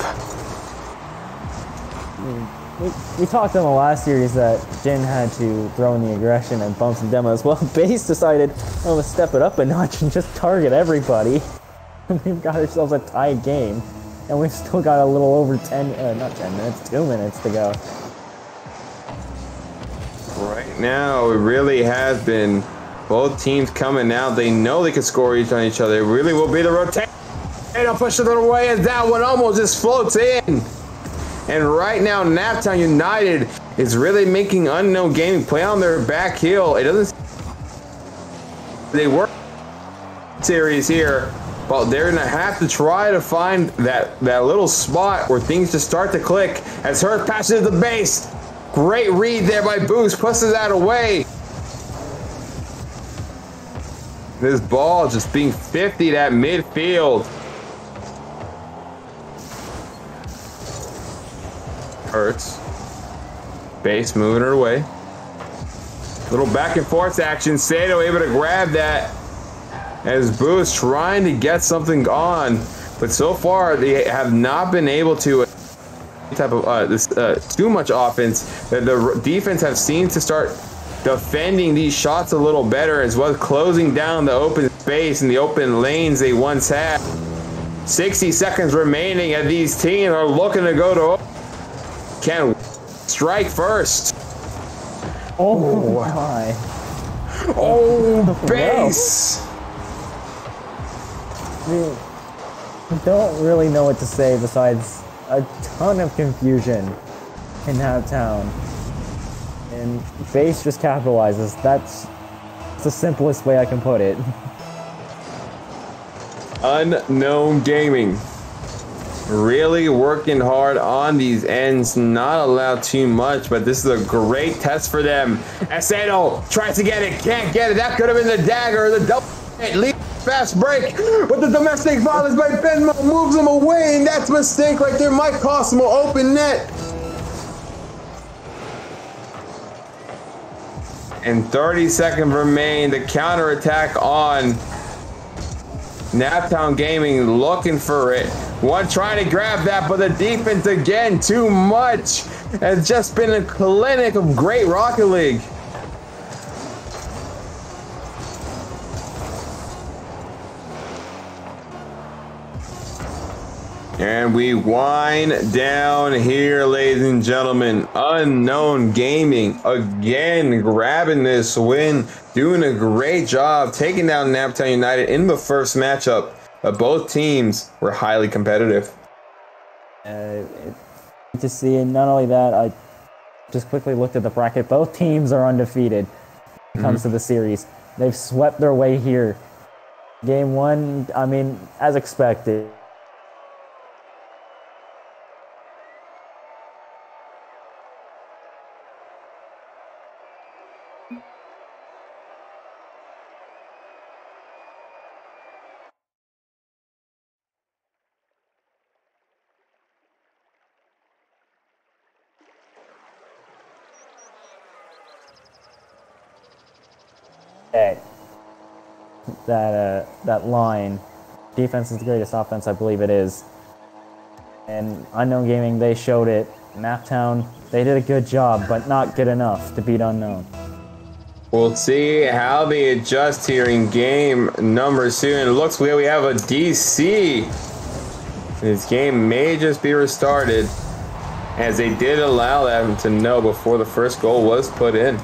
We, we talked in the last series that Jin had to throw in the aggression and bump some demos. Well, Base decided, oh, let's step it up a notch and just target everybody. We've got ourselves a tied game, and we've still got a little over ten, uh, not ten minutes, two minutes to go. Right now, it really has been both teams coming out. They know they can score each on each other. It really will be the rotation. And I'll push it away as that one almost just floats in. And right now, Naptown United is really making Unknown Gaming play on their back heel. It doesn't. They were series here, but they're gonna have to try to find that that little spot where things just start to click. As Hurt passes the base. Great read there by Boost, pushes that away. This ball just being fiftied at midfield. Hurts. Base moving her away. Little back and forth action. Sato able to grab that as Boost trying to get something on. But so far, they have not been able to type of uh, this uh, too much offense. The, the defense have seemed to start defending these shots a little better, as well as closing down the open space and the open lanes they once had. sixty seconds remaining, and these teams are looking to go to can strike first. Oh my. Oh, Base. I don't really know what to say besides a ton of confusion in Naptown. And Base just capitalizes. That's the simplest way I can put it. Unknown Gaming. Really working hard on these ends, not allowed too much, but this is a great test for them. Asado tries to get it, can't get it. That could have been the dagger, the double lead, fast break, but the domestic violence by Benmo moves him away, and that's a mistake right there. Might cost him an open net. And thirty seconds remain. The counter attack on. Naptown Gaming looking for it. One trying to grab that, but the defense again, too much. It's just been a clinic of great Rocket League. And we wind down here, ladies and gentlemen. Unknown Gaming again grabbing this win, doing a great job taking down Naptown United in the first matchup. But both teams were highly competitive. Uh, it, to see, and not only that, I just quickly looked at the bracket. Both teams are undefeated when it comes mm-hmm. to the series. They've swept their way here. Game one, I mean, as expected. That that uh, that line, defense is the greatest offense, I believe it is. And Unknown Gaming, they showed it. Naptown, they did a good job, but not good enough to beat Unknown. We'll see how they adjust here in game number two. And it looks like we have a D C. This game may just be restarted, as they did allow them to know before the first goal was put in.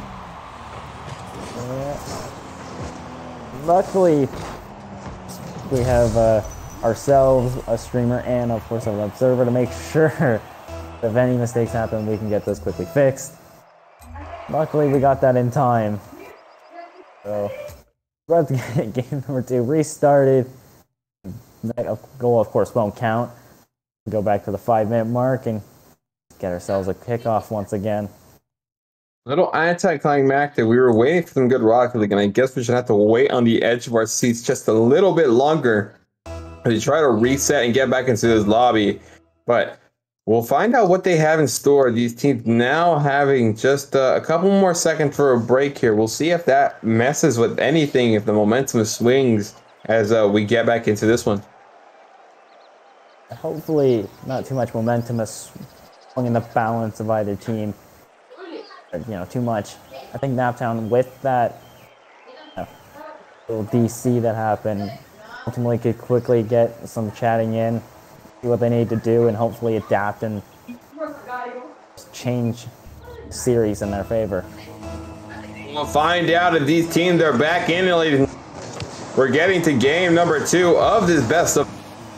Luckily, we have uh, ourselves, a streamer, and of course an observer to make sure that if any mistakes happen, we can get this quickly fixed. Luckily, we got that in time. So, we're about to get game number two restarted. That goal, of course, won't count. We go back to the five-minute mark and get ourselves a kickoff once again. Little anticlimactic. We were waiting for some good Rocket League, and I guess we should have to wait on the edge of our seats just a little bit longer as you try to reset and get back into this lobby. But we'll find out what they have in store. These teams now having just uh, a couple more seconds for a break here. We'll see if that messes with anything, if the momentum swings as uh, we get back into this one. Hopefully, not too much momentum is swung in the balance of either team. You know, too much. I think Naptown, with that uh, little D C that happened, ultimately could quickly get some chatting in, see what they need to do, and hopefully adapt and change the series in their favor. We'll find out if these teams are back in it. We're getting to game number two of this best of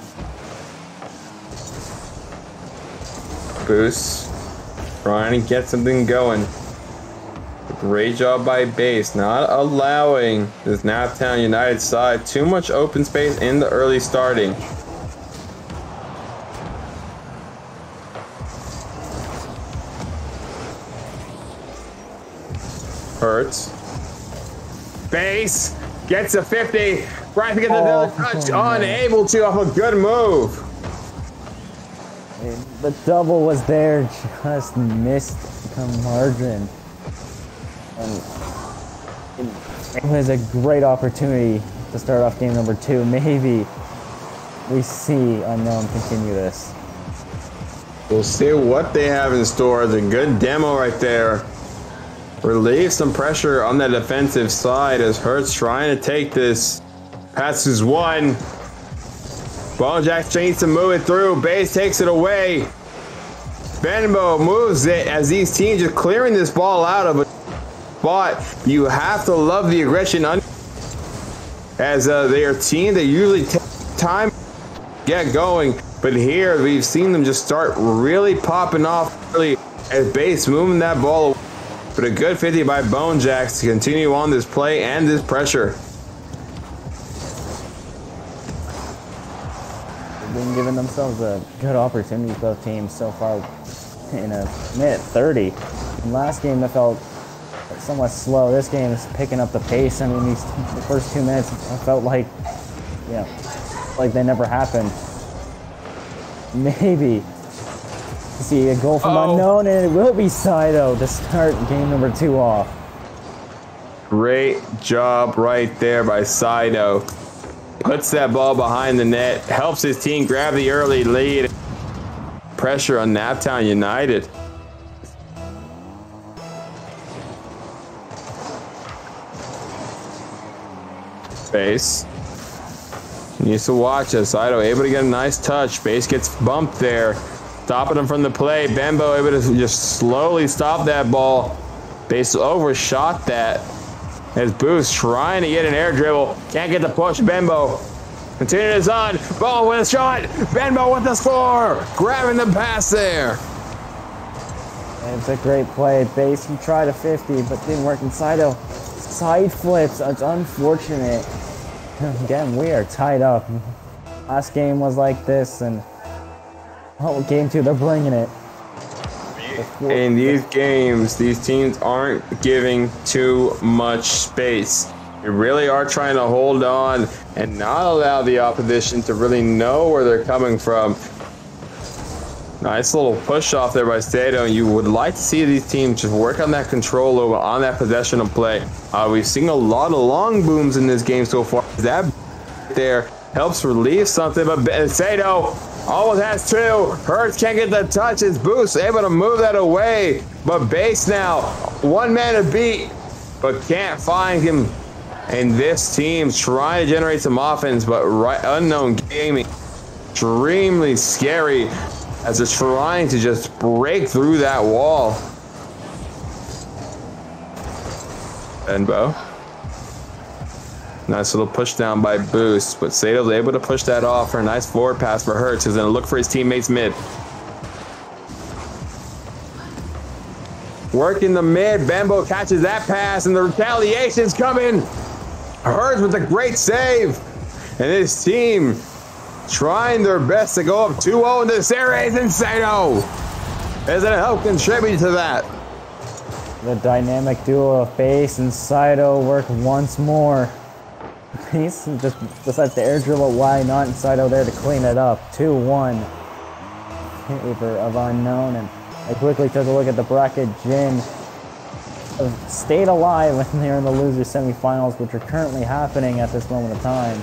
boost. Trying to get something going. Great job by base, not allowing this Naptown United side too much open space in the early starting. Hurts. Base gets a fifty. Right to get another Oh, touch. oh, Unable to off a good move. The double was there, just missed the margin. And it was a great opportunity to start off game number two. Maybe we see Unknown continue this. We'll see what they have in store. It's a good demo right there. Relieve some pressure on the defensive side as Hurts trying to take this. Passes one. Bonejack needs to move it through. Base takes it away. Benbow moves it as these teams are clearing this ball out of a spot. You have to love the aggression as uh, they are a team that usually take time to get going. But here we've seen them just start really popping off early as Base moving that ball away. But a good fifty by Bonejacks to continue on this play and this pressure. Been giving themselves a good opportunity, both teams so far in a minute thirty. In last game that felt somewhat slow. This game is picking up the pace. I mean, these the first two minutes I felt like, you know, like they never happened. Maybe see a goal from oh. Unknown, and it will be Sido to start game number two off. Great job right there by Sido. Puts that ball behind the net, helps his team grab the early lead. Pressure on Naptown United. Base. Needs to watch it. Sido able to get a nice touch. Base gets bumped there. Stopping him from the play. Bembo able to just slowly stop that ball. Base overshot that. As Boost trying to get an air dribble. Can't get the push. Bembo. Continues on. Ball with a shot. Benbow with the score. Grabbing the pass there. It's a great play. Base he tried a fifty, but didn't work. Inside of side flips. It's unfortunate. Again, we are tied up. Last game was like this, and oh, game two, they're bringing it. In these games, these teams aren't giving too much space. They really are trying to hold on and not allow the opposition to really know where they're coming from. Nice little push off there by Stato. You would like to see these teams just work on that control over on that possession of play. Uh, we've seen a lot of long booms in this game so far. That there helps relieve something, but Sato almost has two. Hurts can't get the touch. His Boost able to move that away, but Base now one man to beat, but can't find him. And this team's trying to generate some offense, but right, Unknown Gaming extremely scary as it's trying to just break through that wall. Benbow. Nice little push down by Boost, but Sato's able to push that off for a nice forward pass for Hurts, who's going to look for his teammates mid. Working the mid, Bembo catches that pass, and the retaliation's coming. Hurts with a great save, and his team trying their best to go up two oh in this series, and Sato is going to help contribute to that. The dynamic duo of Base and Saito work once more. Base just decides to air dribble. Why not? And Saito there to clean it up. two one. Favor of Unknown. And I quickly took a look at the bracket. Jin stayed alive when they're in the loser semifinals, which are currently happening at this moment of time.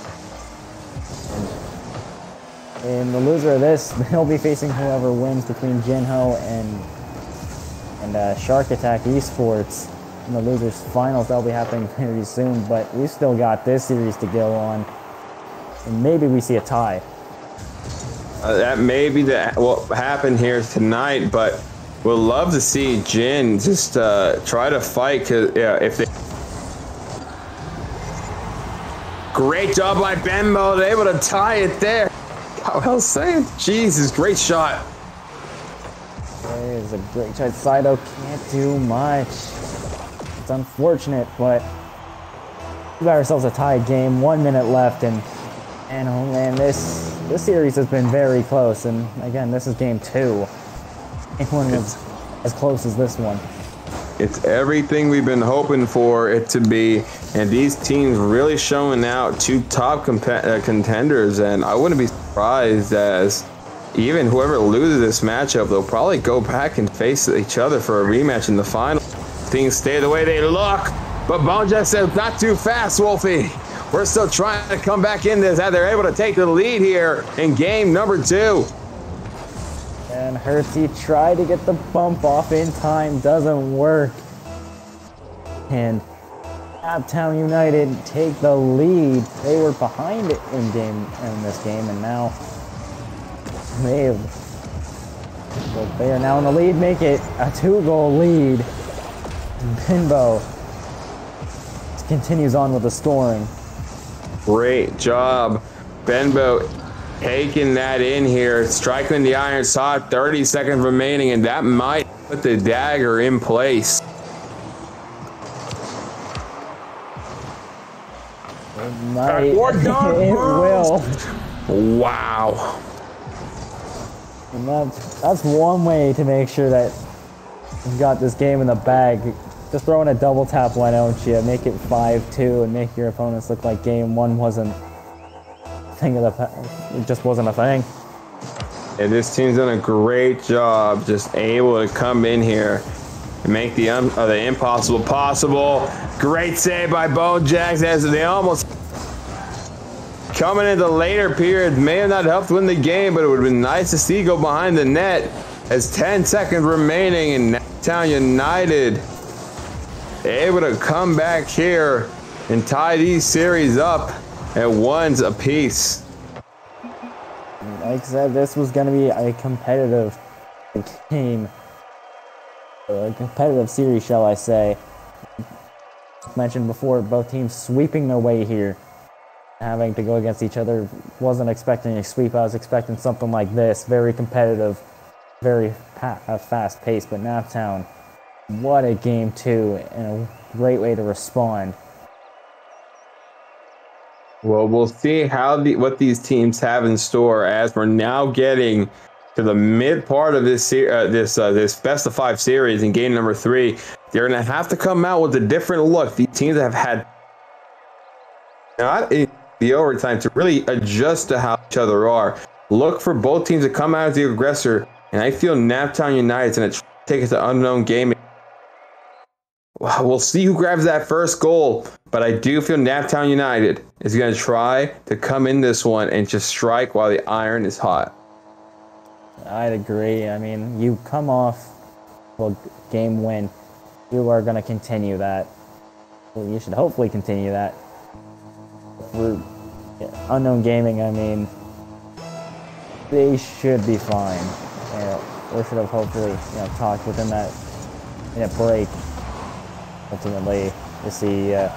In the loser of this, they'll be facing whoever wins between Jinho and and uh, Shark Attack Esports. In the losers finals, that'll be happening very soon, but we've still got this series to go on, and maybe we see a tie. Uh, that may be the, what happened here tonight, but we'll love to see Jin just uh, try to fight. Cause yeah, if they great job by Benmo, they're able to tie it there. How else saying? Jesus, great shot. There's a great shot. Saito can't do much. It's unfortunate, but we got ourselves a tie game. One minute left, and and oh man, this this series has been very close. And again, this is game two. Anyone was as close as this one. It's everything we've been hoping for it to be, and these teams really showing out two top comp uh, contenders, and I wouldn't be surprised as even whoever loses this matchup, they'll probably go back and face each other for a rematch in the final. Things stay the way they look, but Bonejack says not too fast, Wolfie. We're still trying to come back in this, as they're able to take the lead here in game number two. And Hertzy tried to get the bump off in time, doesn't work. And Uptown United take the lead. They were behind it in game in this game, and now they have, well, they are now in the lead. Make it a two-goal lead. Benbow continues on with the scoring. Great job, Benbow. Taking that in here, striking the iron side, thirty seconds remaining, and that might put the dagger in place. It might. It will. Wow. And that's, that's one way to make sure that you've got this game in the bag. Just throw in a double tap, why don't you? Make it five two and make your opponents look like game one wasn't thing of the, it just wasn't a thing. And this team's done a great job just able to come in here and make the, um, uh, the impossible possible. Great save by Bonejack as they almost coming into later periods may have not helped win the game, but it would have been nice to see go behind the net as ten seconds remaining, and Naptown United able to come back here and tie these series up at ones apiece. Like I said, this was going to be a competitive game, a competitive series, shall I say. As mentioned before, both teams sweeping their way here, having to go against each other. Wasn't expecting a sweep. I was expecting something like this, very competitive, very fast paced. But Naptown, what a game two, and a great way to respond. Well, we'll see how the what these teams have in store as we're now getting to the mid part of this uh, this uh, this best of five series in game number three. They're gonna have to come out with a different look. These teams have had not in the overtime to really adjust to how each other are. Look for both teams to come out as the aggressor, and I feel Naptown United's gonna take it to Unknown Gaming. We'll see who grabs that first goal, but I do feel Naptown United is going to try to come in this one and just strike while the iron is hot. I'd agree. I mean, you come off a game win, you are going to continue that. Well, you should hopefully continue that. For Unknown Gaming, I mean, they should be fine. You know, or should have hopefully, you know, talked within that minute break. Ultimately, to see uh,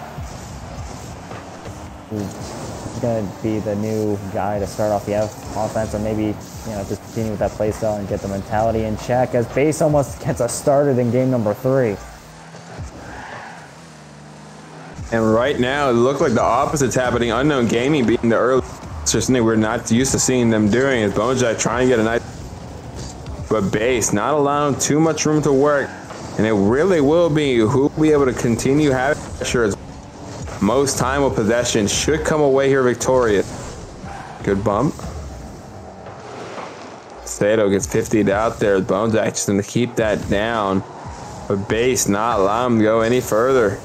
who's going to be the new guy to start off the offense, or maybe, you know, just continue with that play style and get the mentality in check, as Base almost gets us started in game number three. And right now, it looks like the opposite's happening. Unknown Gaming being the early, it's just something we're not used to seeing them doing. Is Bonejack trying to get a nice, but Base not allowing too much room to work. And it really will be who will be able to continue having pressure as most time of possession should come away here victorious. Good bump. Sato gets fiftied out there. Bonejack just going to keep that down. But base not allow him to go any further.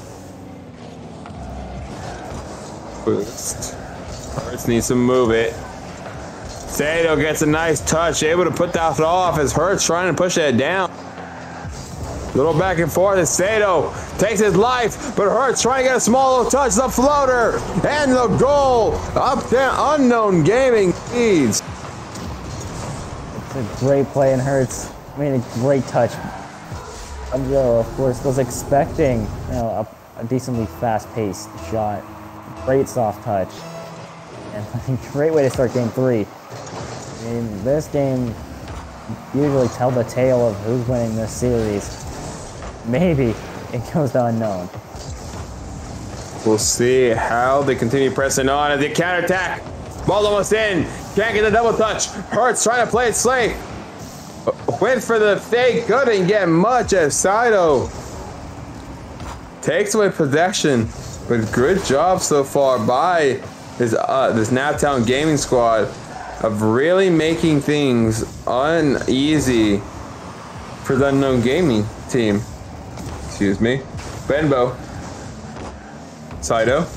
Boost. Hurts needs to move it. Sato gets a nice touch, able to put that off as Hurts trying to push that down. Little back and forth as Sato takes his life, but Hurts trying to get a small little touch, the floater, and the goal. Up down, Unknown Gaming leads. It's a great play and Hurts. I mean, a great touch. Yo, of course, was expecting, you know, a, a decently fast-paced shot. Great soft touch. And a great way to start game three. I mean, this game usually tell the tale of who's winning this series. Maybe it goes to Unknown. We'll see how they continue pressing on as they counterattack. Ball almost in. Can't get the double touch. Hurts trying to play it safe. Went for the fake. Couldn't get much as Saito takes away possession. But good job so far by this, uh, this Naptown Gaming squad of really making things uneasy for the Unknown Gaming team. Excuse me. Benbow. Saito.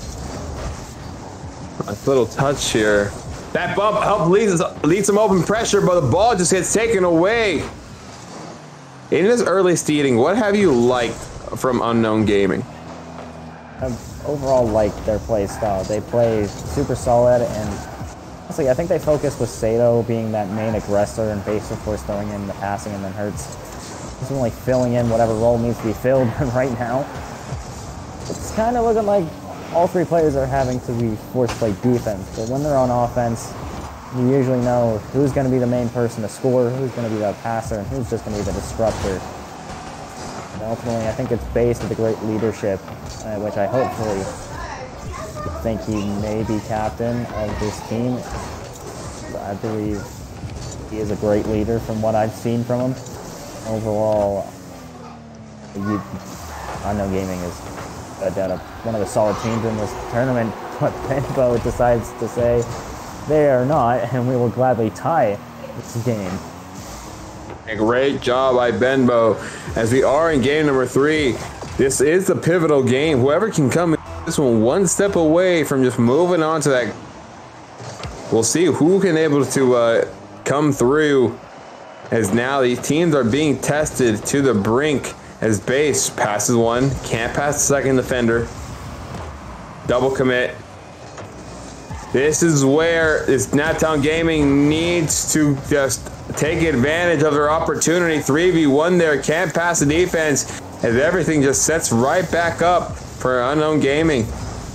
Nice little touch here. That bump helped lead, lead some open pressure, but the ball just gets taken away. In this early seeding, what have you liked from Unknown Gaming? I've overall liked their play style. They play super solid, and honestly, I think they focus with Sato being that main aggressor and base, of course, throwing in the passing, and then Hurts just only filling in whatever role needs to be filled right now. It's kind of looking like all three players are having to be forced to play defense, but when they're on offense, you usually know who's going to be the main person to score, who's going to be the passer, and who's just going to be the disruptor. And ultimately, I think it's based with the great leadership, uh, which I hopefully think he may be captain of this team. I believe he is a great leader from what I've seen from him. Overall, you, Unknown Gaming is uh, one of the solid teams in this tournament, but Benbow decides to say they are not, and we will gladly tie this game. A great job by Benbow as we are in game number three. This is the pivotal game. Whoever can come in this one one step away from just moving on to that. We'll see who can able to uh, come through, as now these teams are being tested to the brink. As base passes one, can't pass the second defender. Double commit. This is where this Naptown Gaming needs to just take advantage of their opportunity. three v one there, can't pass the defense, as everything just sets right back up for Unknown Gaming.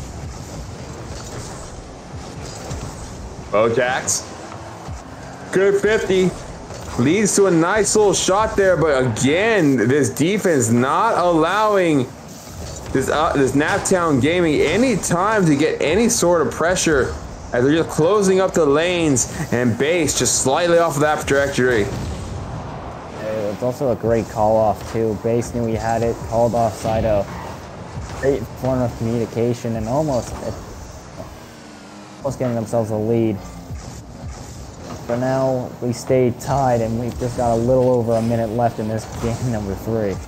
Bojacks. Good fifty. Leads to a nice little shot there, but again, this defense not allowing this uh, this Naptown Gaming any time to get any sort of pressure, as they're just closing up the lanes, and base just slightly off of that trajectory. It's also a great call off too. Base knew he had it, called off Saito. Great form of communication, and almost almost getting themselves a lead. For now, we stayed tied, and we've just got a little over a minute left in this game number three.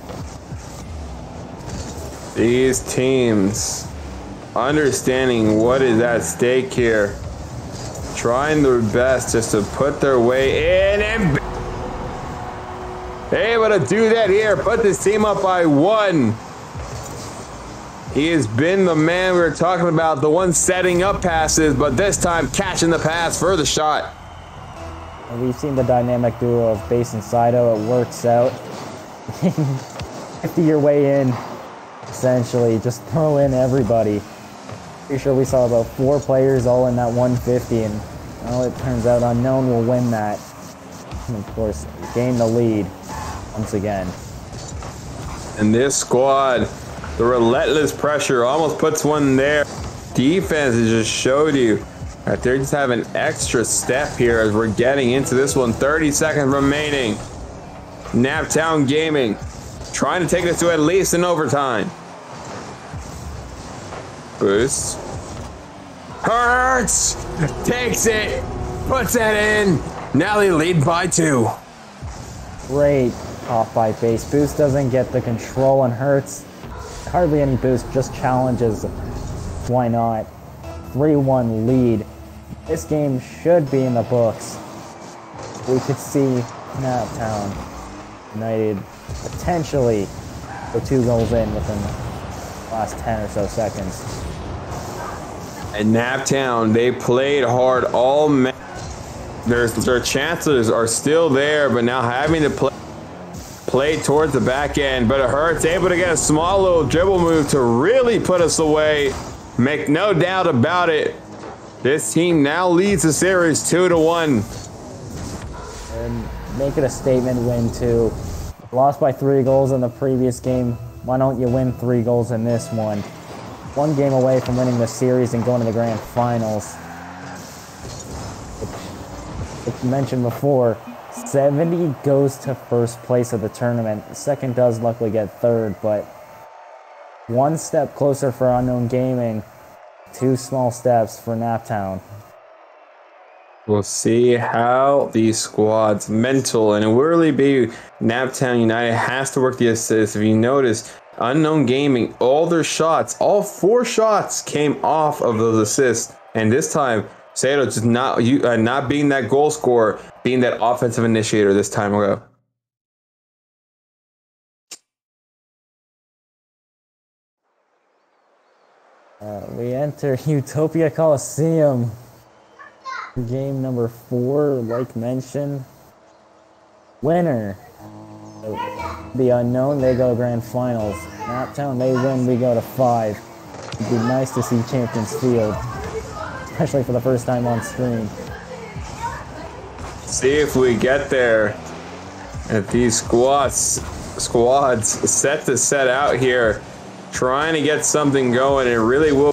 These teams understanding what is at stake here, trying their best just to put their way in, and able to do that here, put this team up by one. He has been the man we were talking about, the one setting up passes, but this time catching the pass for the shot. We've seen the dynamic duo of Base and Saito. It works out. fifty your way in, essentially. Just throw in everybody. Pretty sure we saw about four players all in that one fifty, and well, it turns out Unknown will win that. And of course, gain the lead once again. And this squad, the relentless pressure almost puts one there. Defense has just showed you that they're just having an extra step here as we're getting into this one. thirty seconds remaining. Naptown Gaming trying to take this to at least an overtime. Boost. Hurts! Takes it! Puts it in! Now they lead by two. Great off by base. Boost doesn't get the control on Hurts. Hardly any boost, just challenges. Why not? three one lead. This game should be in the books. We could see Naptown United potentially go two goals in within the last ten or so seconds. And Naptown, they played hard all match. Their, their chances are still there, but now having to play, play towards the back end. But it hurts, able to get a small little dribble move to really put us away. Make no doubt about it. This team now leads the series two to one. And make it a statement win too. Lost by three goals in the previous game. Why don't you win three goals in this one? One game away from winning the series and going to the grand finals. Like mentioned before, seventy goes to first place of the tournament. The second does luckily get third, but one step closer for Unknown Gaming, two small steps for Naptown. We'll see how these squads mental, and it will really be Naptown United has to work the assist. If you notice, Unknown Gaming, all their shots, all four shots came off of those assists, and this time Sato just not you uh, not being that goal scorer, being that offensive initiator this time ago. Uh, we enter Utopia Coliseum. Game number four, like mentioned. Winner. The Unknown, they go to grand finals. Naptown, they win, we go to five. It'd be nice to see Champions Field, especially for the first time on screen. See if we get there. At these squads, squads set to set out here, trying to get something going. It really will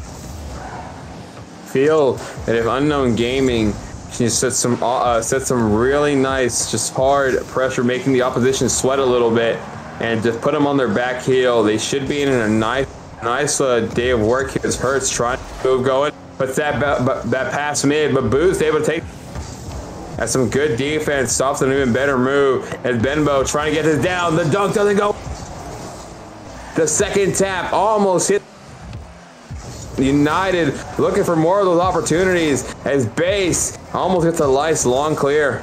feel that if Unknown Gaming can set some uh, set some really nice, just hard pressure, making the opposition sweat a little bit, and just put them on their back heel, they should be in a nice, nice uh, day of work. His Hurts trying to move going, but that but that pass mid, but Booth's able to take. That's some good defense, stops an even better move. As Benbow trying to get this down, the dunk doesn't go. The second tap almost hit. United looking for more of those opportunities as Base almost gets a nice long clear.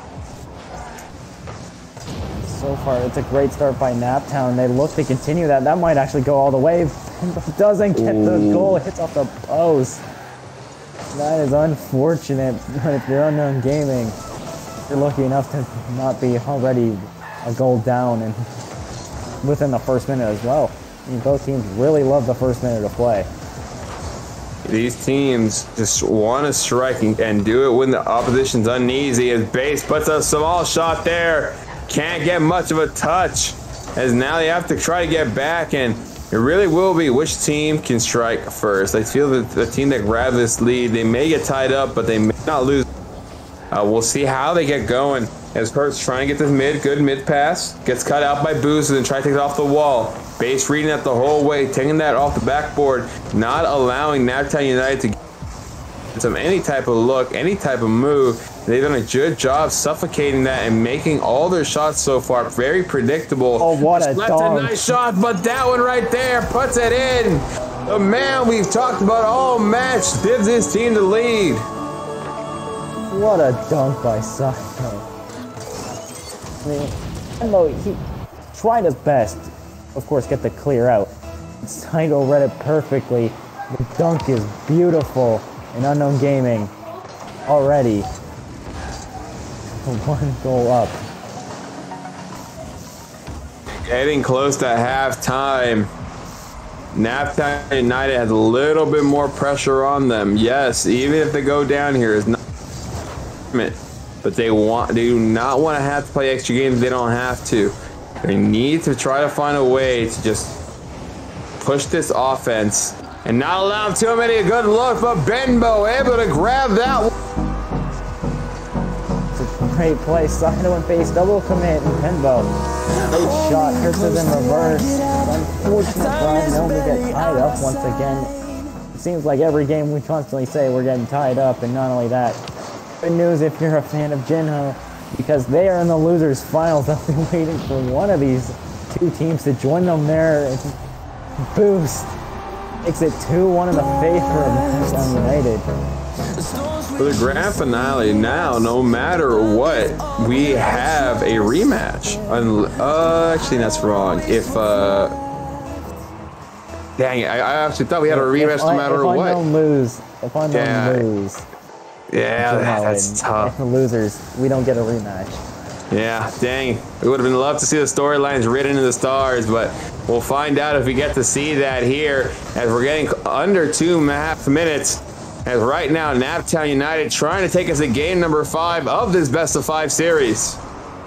So far, it's a great start by Naptown. They look to continue that. That might actually go all the way. Doesn't get Ooh. the goal. Hits off the post. That is unfortunate. But if you're Unknown Gaming, you're lucky enough to not be already a goal down and within the first minute as well. I mean, both teams really love the first minute of play. These teams just want to strike and do it when the opposition's uneasy. As Base puts a small shot there, can't get much of a touch, as now they have to try to get back, and it really will be which team can strike first. I feel that the team that grabbed this lead, they may get tied up, but they may not lose. Uh, we'll see how they get going. As Hurts trying to get this mid, good mid pass, gets cut out by Boost and then try to take it off the wall. Base reading that the whole way, taking that off the backboard, not allowing Naptown United to get some any type of look, any type of move. They've done a good job suffocating that and making all their shots so far very predictable. Oh, what a That's dunk. a nice shot, but that one right there puts it in. The man we've talked about all match gives his team the lead. What a dunk by Saito. I mean, Embo, he tried his best, of course, get the clear out. Saito read it perfectly. The dunk is beautiful in Unknown Gaming already. One goal up. Getting close to halftime. Naptown United has a little bit more pressure on them. Yes, even if they go down here, is not. But they want, they do not want to have to play extra games. They don't have to. They need to try to find a way to just push this offense and not allow too many a good look. But Benbow able to grab that one. great play. Saito and base double commit and Benbow. Great shot, hurts it in reverse. Unfortunate for unknown, we get tied up once again. It seems like every game we constantly say we're getting tied up, and not only that, good news if you're a fan of Jinho, because they are in the losers finals. They'll be waiting for one of these two teams to join them there. It's boost makes it two one in the favor of Nationtown United. For the grand finale now, no matter what, we have a rematch. Unle uh, actually, that's wrong. If, uh... Dang it, I, I actually thought we had a rematch no matter if what. If Unknown lose, if Unknown yeah. lose... Yeah, that, that's tough. The losers, we don't get a rematch. Yeah, dang. We would have been loved to see the storylines written in the stars, but we'll find out if we get to see that here as we're getting under two and a half minutes. As right now, Nationtown United trying to take us to game number five of this best of five series.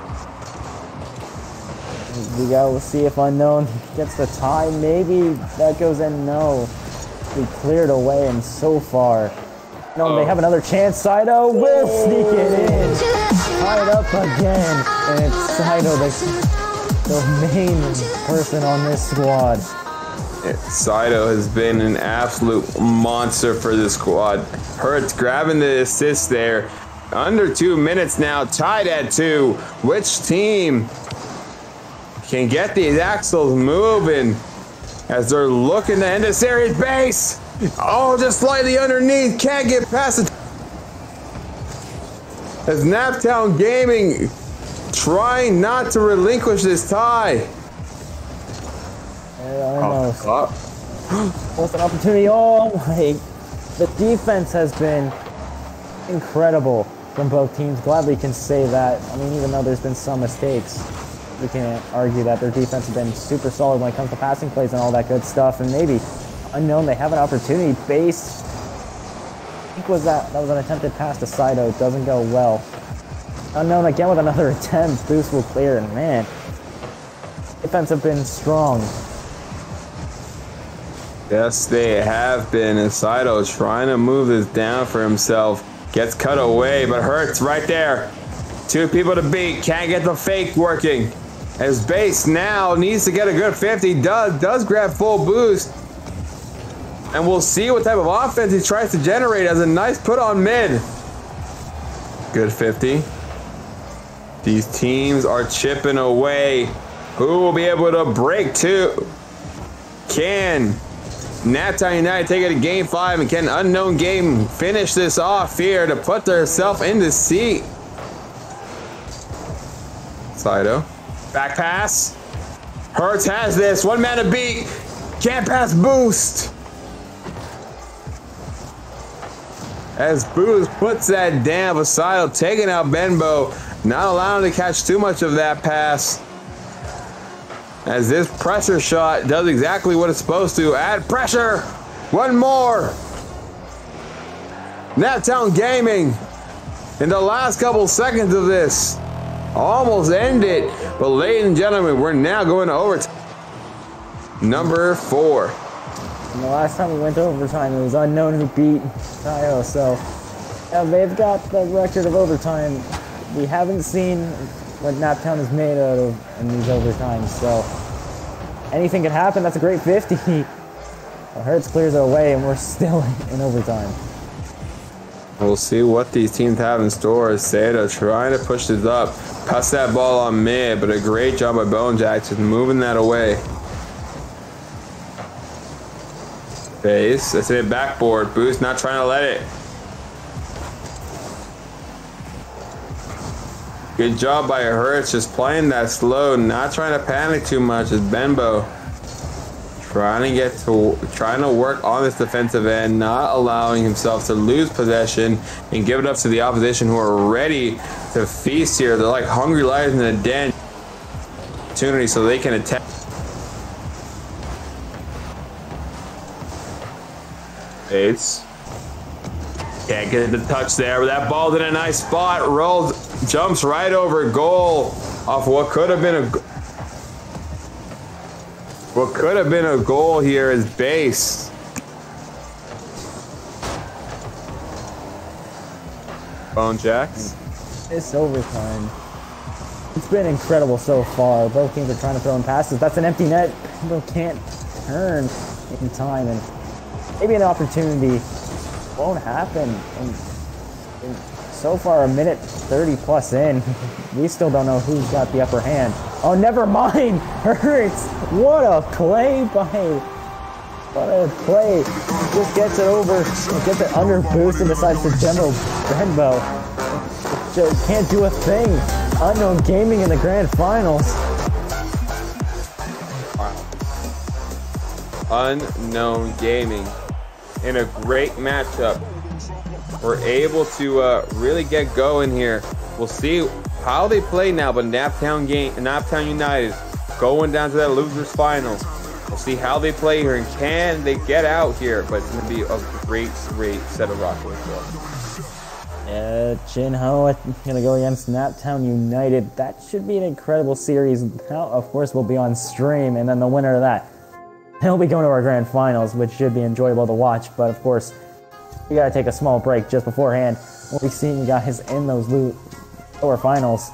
We gotta see if Unknown gets the tie. Maybe that goes in. No, we cleared away, and so far, no, oh. They have another chance. Saito will sneak it in. Tied up again, and it's Saito, the, the main person on this squad. Saito has been an absolute monster for this squad. Hurts grabbing the assist there. Under two minutes now, tied at two. Which team can get these axles moving as they're looking to end the series? Base! Oh, just slightly underneath. Can't get past it. As Nationtown Gaming trying not to relinquish this tie. Almost. Oh, What's an opportunity? Oh my! The defense has been incredible from both teams. Gladly can say that. I mean, even though there's been some mistakes, we can't argue that their defense has been super solid when it comes to passing plays and all that good stuff. And maybe Unknown, they have an opportunity. Base, I think was that that was an attempted pass to Saito. It doesn't go well. Unknown again with another attempt. Boost will clear, and man, defense have been strong. Yes, they have been, and Saito trying to move this down for himself. Gets cut away, but Hurts right there. Two people to beat, can't get the fake working. As Base now needs to get a good fifty, does, does grab full boost. And we'll see what type of offense he tries to generate as a nice put on mid. Good fifty. These teams are chipping away. Who will be able to break two? Can Nationtown United take it to game five, and can Unknown Game finish this off here to put themselves in the seat? Saito. Back pass. Hurts has this. One man to beat. Can't pass Boost. As Boost puts that down, Saito taking out Benbow. Not allowing him to catch too much of that pass. As this pressure shot does exactly what it's supposed to. Add pressure. One more. Nationtown Gaming in the last couple seconds of this almost end it. But ladies and gentlemen, we're now going to overtime. Number four. And the last time we went to overtime, it was Unknown who beat Saito. So yeah, they've got the record of overtime. We haven't seen what Nationtown is made out of in these overtimes, so anything can happen. That's a great fifty. Well, Hurts clears it away, and we're still in overtime. We'll see what these teams have in store. Saito trying to push this up, pass that ball on mid, but a great job by Bone Jackson moving that away. Base, that's it, backboard. Boost not trying to let it. Good job by Hurts, just playing that slow, not trying to panic too much. As Benbow trying to get to, trying to work on this defensive end, not allowing himself to lose possession and give it up to the opposition, who are ready to feast here. They're like hungry lions in a den. Opportunity so they can attack. Bates can't get the touch there, but that ball's in a nice spot. Rolls. Jumps right over goal off what could have been a what could have been a goal here is Base. Bone Jacks. This overtime. It's been incredible so far. Both teams are trying to throw in passes. That's an empty net. Pembroke can't turn in time, and maybe an opportunity won't happen. And, and so far, a minute thirty plus in, we still don't know who's got the upper hand. Oh, never mind. Hurts. What a play by. What a play. Just gets it over, gets it under boost and decides to demo Benbow. Just can't do a thing. Unknown Gaming in the grand finals. Wow. Unknown Gaming in a great matchup. We're able to uh, really get going here. We'll see how they play now, but Naptown game, Naptown United going down to that losers final. We'll see how they play here and can they get out here. But it's going to be a great, great set of rockets as well. Uh, Jinho gonna go against Naptown United. That should be an incredible series. Now, of course, we'll be on stream, and then the winner of that, they'll be going to our grand finals, which should be enjoyable to watch. But of course, we gotta take a small break just beforehand. We'll be seeing you guys in those lower finals.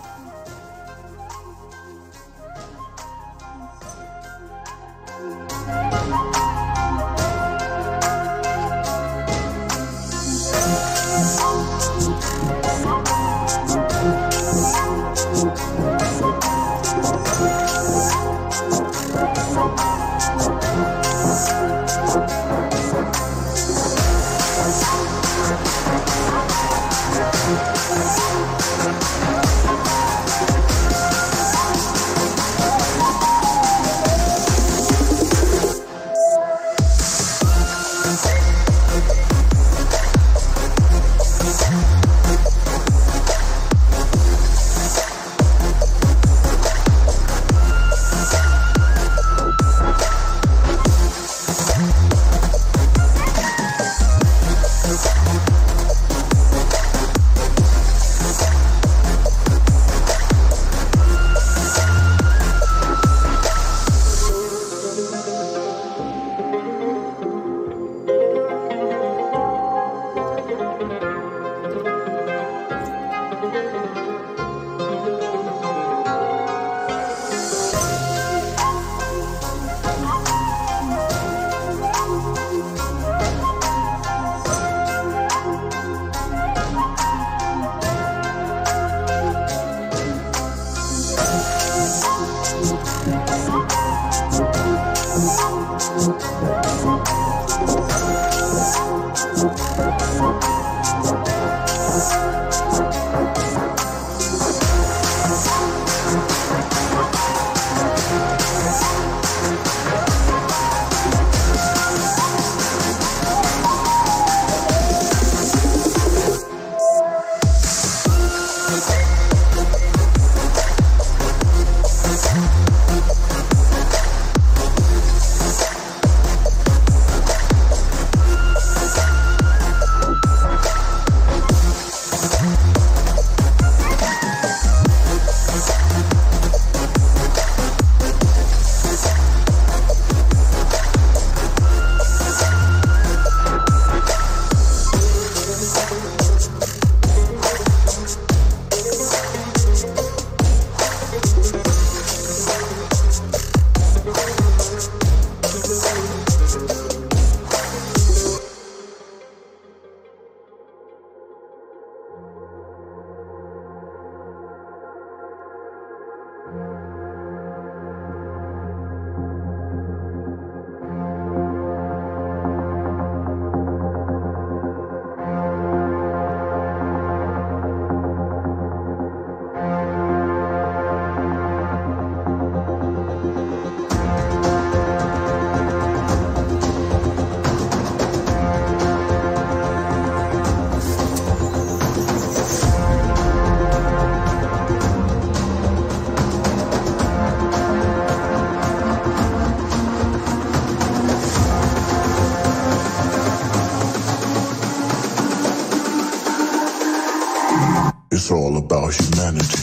It's all about humanity.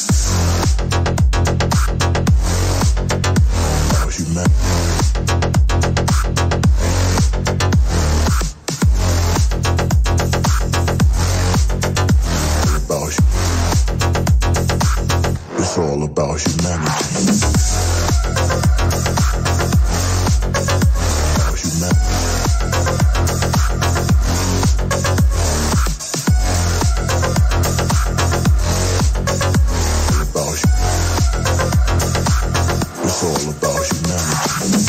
About humanity. About humanity. It's all about humanity. About humanity. About hu- It's all about humanity.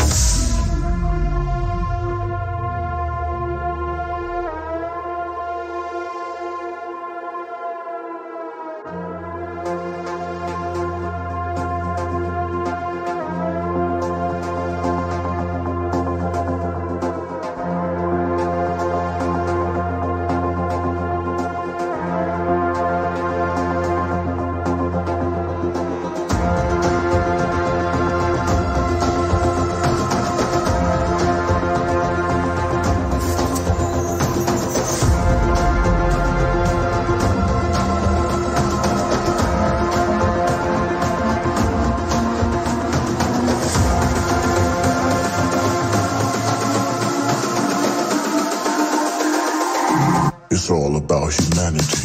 It's all about humanity.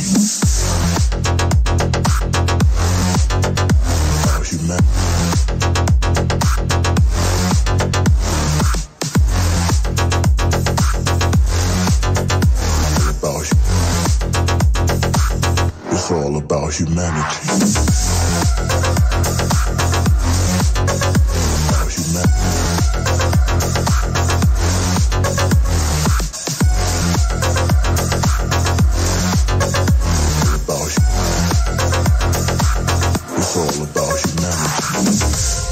About humanity. About hu- It's all about humanity. About humanity. It's all about humanity.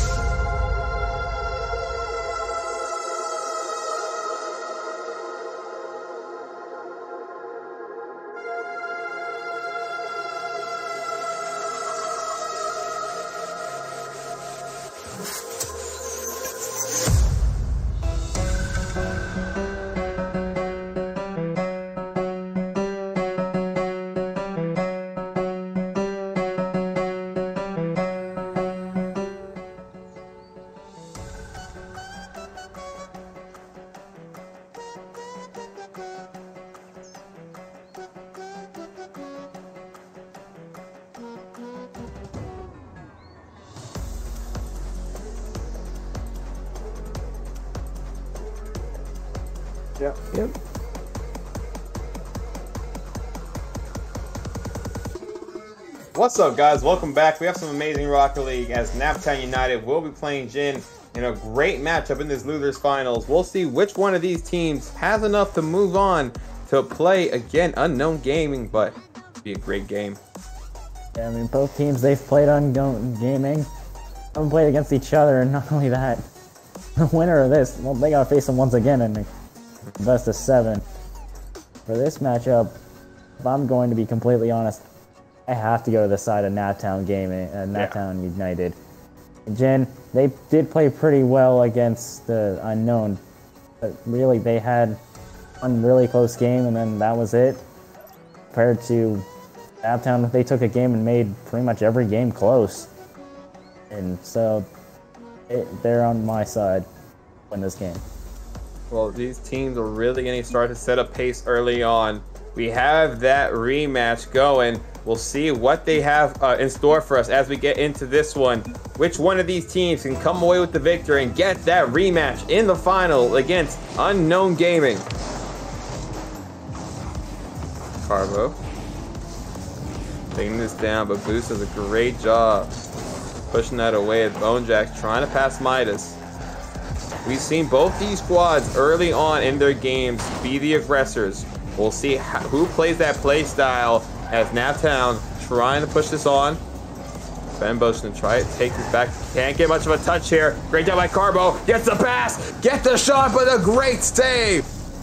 Yep. Yep. What's up, guys? Welcome back. We have some amazing Rocket League as Naptown United will be playing Jin in a great matchup in this losers finals. We'll see which one of these teams has enough to move on to play again Unknown Gaming, but it'll be a great game. Yeah, I mean, both teams they've played on Go- gaming haven't played against each other, and not only that, the winner of this, well, they gotta face them once again in the best of seven. For this matchup, if I'm going to be completely honest, I have to go to the side of Naptown Gaming, uh, Naptown yeah. United. Jin, they did play pretty well against the Unknown, but really they had one really close game, and then that was it. Compared to Naptown, they took a game and made pretty much every game close. And so, it, they're on my side in this game. Well, these teams are really going to start to set up pace early on. We have that rematch going. We'll see what they have uh, in store for us as we get into this one. Which one of these teams can come away with the victory and get that rematch in the final against Unknown Gaming? Carbo taking this down, but Boost does a great job pushing that away at Bonejack, trying to pass Midas. We've seen both these squads early on in their games be the aggressors. We'll see how, who plays that play style as Naptown trying to push this on. Benbo's gonna try it, take this back. Can't get much of a touch here. Great job by Carbo. Gets the pass, get the shot, but a great save.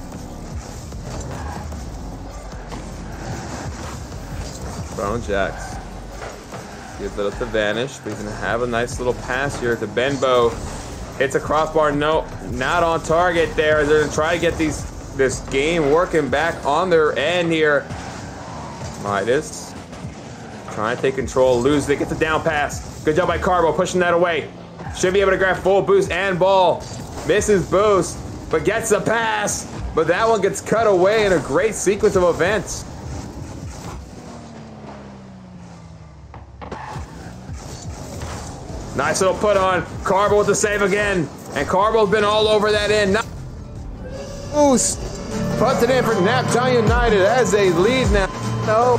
Bonejacks gives it up to Vanish. He's gonna have a nice little pass here to Benbo. Hits a crossbar, no, not on target there. They're gonna try to get these this game working back on their end here. Midas trying to take control, loses it, gets a down pass. Good job by Carbo pushing that away. Should be able to grab full boost and ball. Misses boost, but gets the pass. But that one gets cut away in a great sequence of events. Nice little put on. Carbo with the save again. And Carbo's been all over that end. Boost. Puts it in for Naptown United as they lead now. No.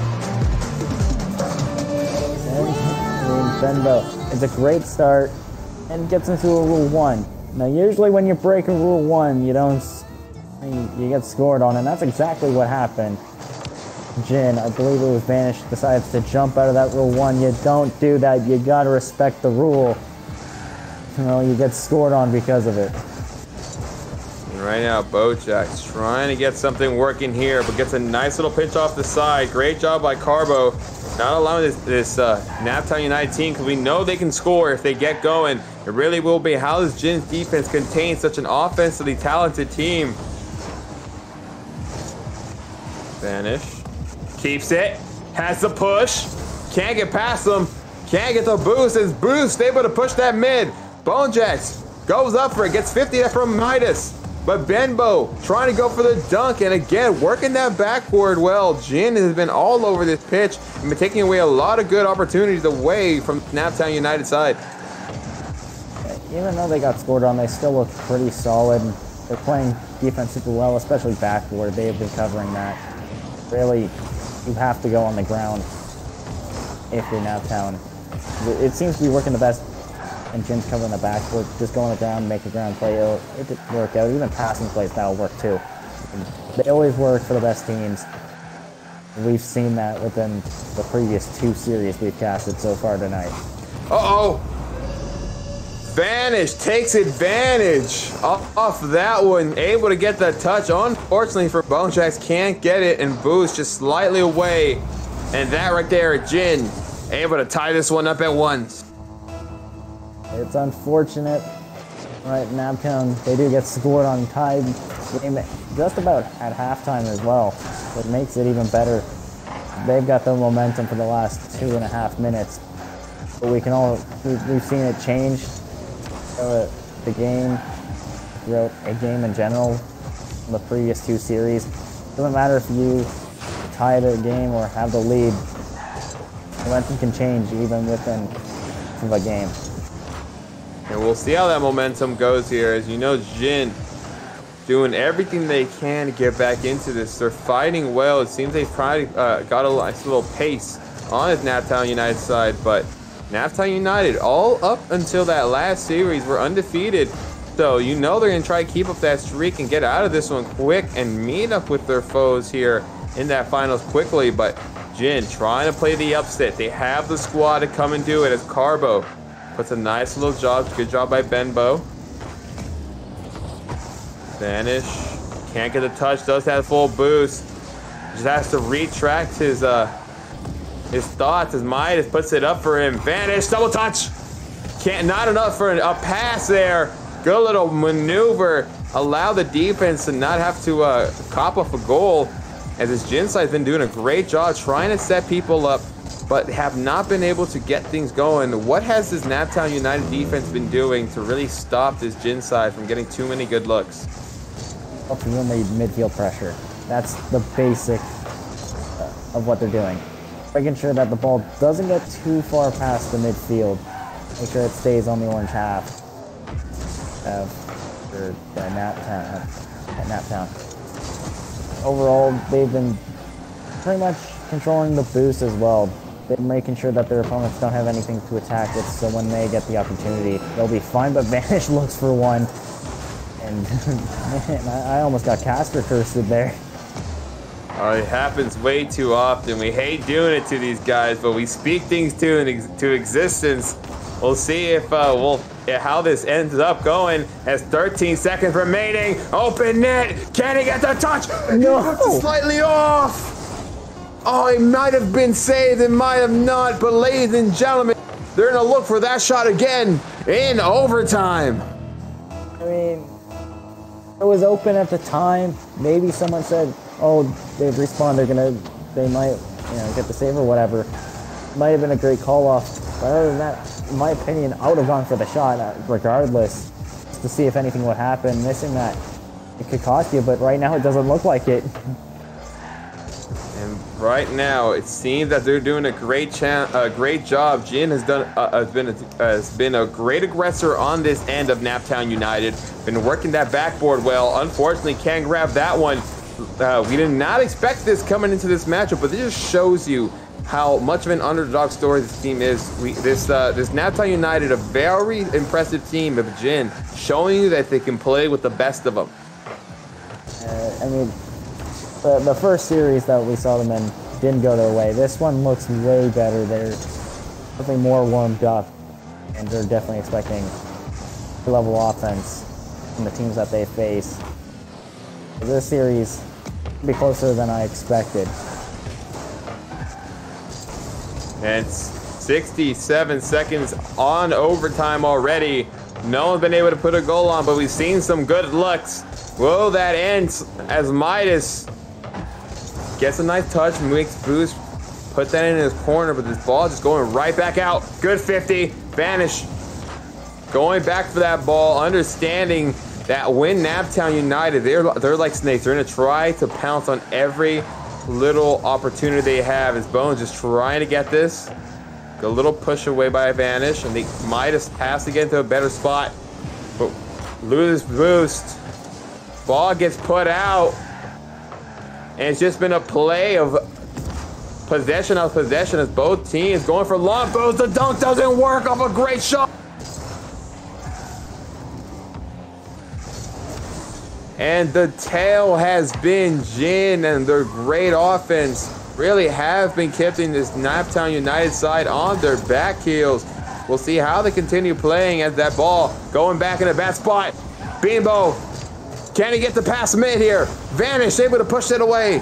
And Benbow, it's a great start and gets into a rule one. Now, usually when you break a rule one, you don't, you get scored on, and that's exactly what happened. Jin, I believe it was Vanish, decides to jump out of that rule one. You don't do that. You gotta respect the rule. You know, you get scored on because of it. And right now, Bojack's trying to get something working here, but gets a nice little pitch off the side. Great job by Carbo. Not allowing this, this uh, Naptown United team, because we know they can score if they get going. It really will be how does Jin's defense contain such an offensively talented team. Vanish. Keeps it. Has the push. Can't get past them. Can't get the boost. As Boost able to push that mid. Bonejacks goes up for it. Gets fifty from Midas. But Benbow trying to go for the dunk. And again, working that backboard well. Jin has been all over this pitch and been taking away a lot of good opportunities away from Naptown United side. Even though they got scored on, they still look pretty solid. They're playing defense super well, especially backboard. They have been covering that. Really, you have to go on the ground if you're Naptown. It seems to be working the best, and Jin's covering the backboard. Just go on the ground, make the ground play. It'll, it did work out. Even passing plays, that'll work too. They always work for the best teams. We've seen that within the previous two series we've casted so far tonight. Uh-oh. Vanish takes advantage off that one. Able to get that touch. Unfortunately for Bonejacks, can't get it, and Boost just slightly away. And that right there, Jin able to tie this one up at once. It's unfortunate. Right, Naptown, they do get scored on tied game just about at halftime as well. What makes it even better, they've got the momentum for the last two and a half minutes. But we can all, we've, we've seen it change. Uh, the game, throughout a game in general, in the previous two series. Doesn't matter if you tie the game or have the lead, momentum can change even within a game. And we'll see how that momentum goes here. As you know, Jin doing everything they can to get back into this. They're fighting well. It seems they've probably uh, got a nice little pace on his Naptown United side, but Naptown United, all up until that last series, were undefeated. So you know they're going to try to keep up that streak and get out of this one quick and meet up with their foes here in that finals quickly. But Jin trying to play the upset. They have the squad to come and do it as Carbo puts a nice little job. Good job by Benbow. Vanish. Can't get the touch. Does have full boost. Just has to retract his... uh. His thoughts, his Midas puts it up for him. Vanish, double touch. Can't, not enough for a pass there. Good little maneuver. Allow the defense to not have to uh, cop off a goal. As this Jin side's been doing a great job trying to set people up, but have not been able to get things going. What has this Naptown United defense been doing to really stop this Jin side from getting too many good looks? Ultimately, midfield pressure. That's the basic of what they're doing. Making sure that the ball doesn't get too far past the midfield. Make sure it stays on the orange half. Uh, for uh, Naptown. Uh, Naptown. Overall, they've been pretty much controlling the boost as well. They're making sure that their opponents don't have anything to attack with, so when they get the opportunity, they'll be fine. But Vanish looks for one. And man, I, I almost got caster cursed there. Oh, it happens way too often. We hate doing it to these guys, but we speak things to ex to existence. We'll see if uh, we'll yeah, how this ends up going. As thirteen seconds remaining, open net. Can he get the touch? No, It's slightly off. Oh, it might have been saved. It might have not. But ladies and gentlemen, they're gonna look for that shot again in overtime. I mean, it was open at the time. Maybe someone said, oh, they've respawned, they're gonna, they might, you know, get the save or whatever. Might have been a great call off. But other than that, in my opinion, I would have gone for the shot uh, regardless, to see if anything would happen. Missing that, it could cost you, but right now it doesn't look like it. And right now, it seems that they're doing a great cha a great job. Jin has done uh, has been a, has been a great aggressor on this end of Naptown United. Been working that backboard well. Unfortunately, can't grab that one. Uh, we did not expect this coming into this matchup, but this just shows you how much of an underdog story this team is. We this uh, this Naptown United, a very impressive team of Jin, showing you that they can play with the best of them. Uh, I mean, the, the first series that we saw them in didn't go their way. This one looks way better. They're something more warmed up, and they're definitely expecting level offense from the teams that they face. This series will be closer than I expected. And sixty-seven seconds on overtime already. No one's been able to put a goal on, but we've seen some good looks. Whoa, that ends as Midas gets a nice touch, makes boost, put that in his corner, but this ball just going right back out. Good fifty, Vanish going back for that ball, understanding that when Naptown United, they're, they're like snakes. They're going to try to pounce on every little opportunity they have. As Bones just trying to get this. A little push away by Vanish, and they might have passed to get into a better spot. But loses boost. Ball gets put out. And it's just been a play of possession of possession as both teams going for long throws. The dunk doesn't work off a great shot. And the tail has been Jin, and their great offense really have been keeping this Naptown United side on their back heels. We'll see how they continue playing as that ball going back in a bad spot. Beanbo, can he get the pass mid here? Vanish, able to push it away.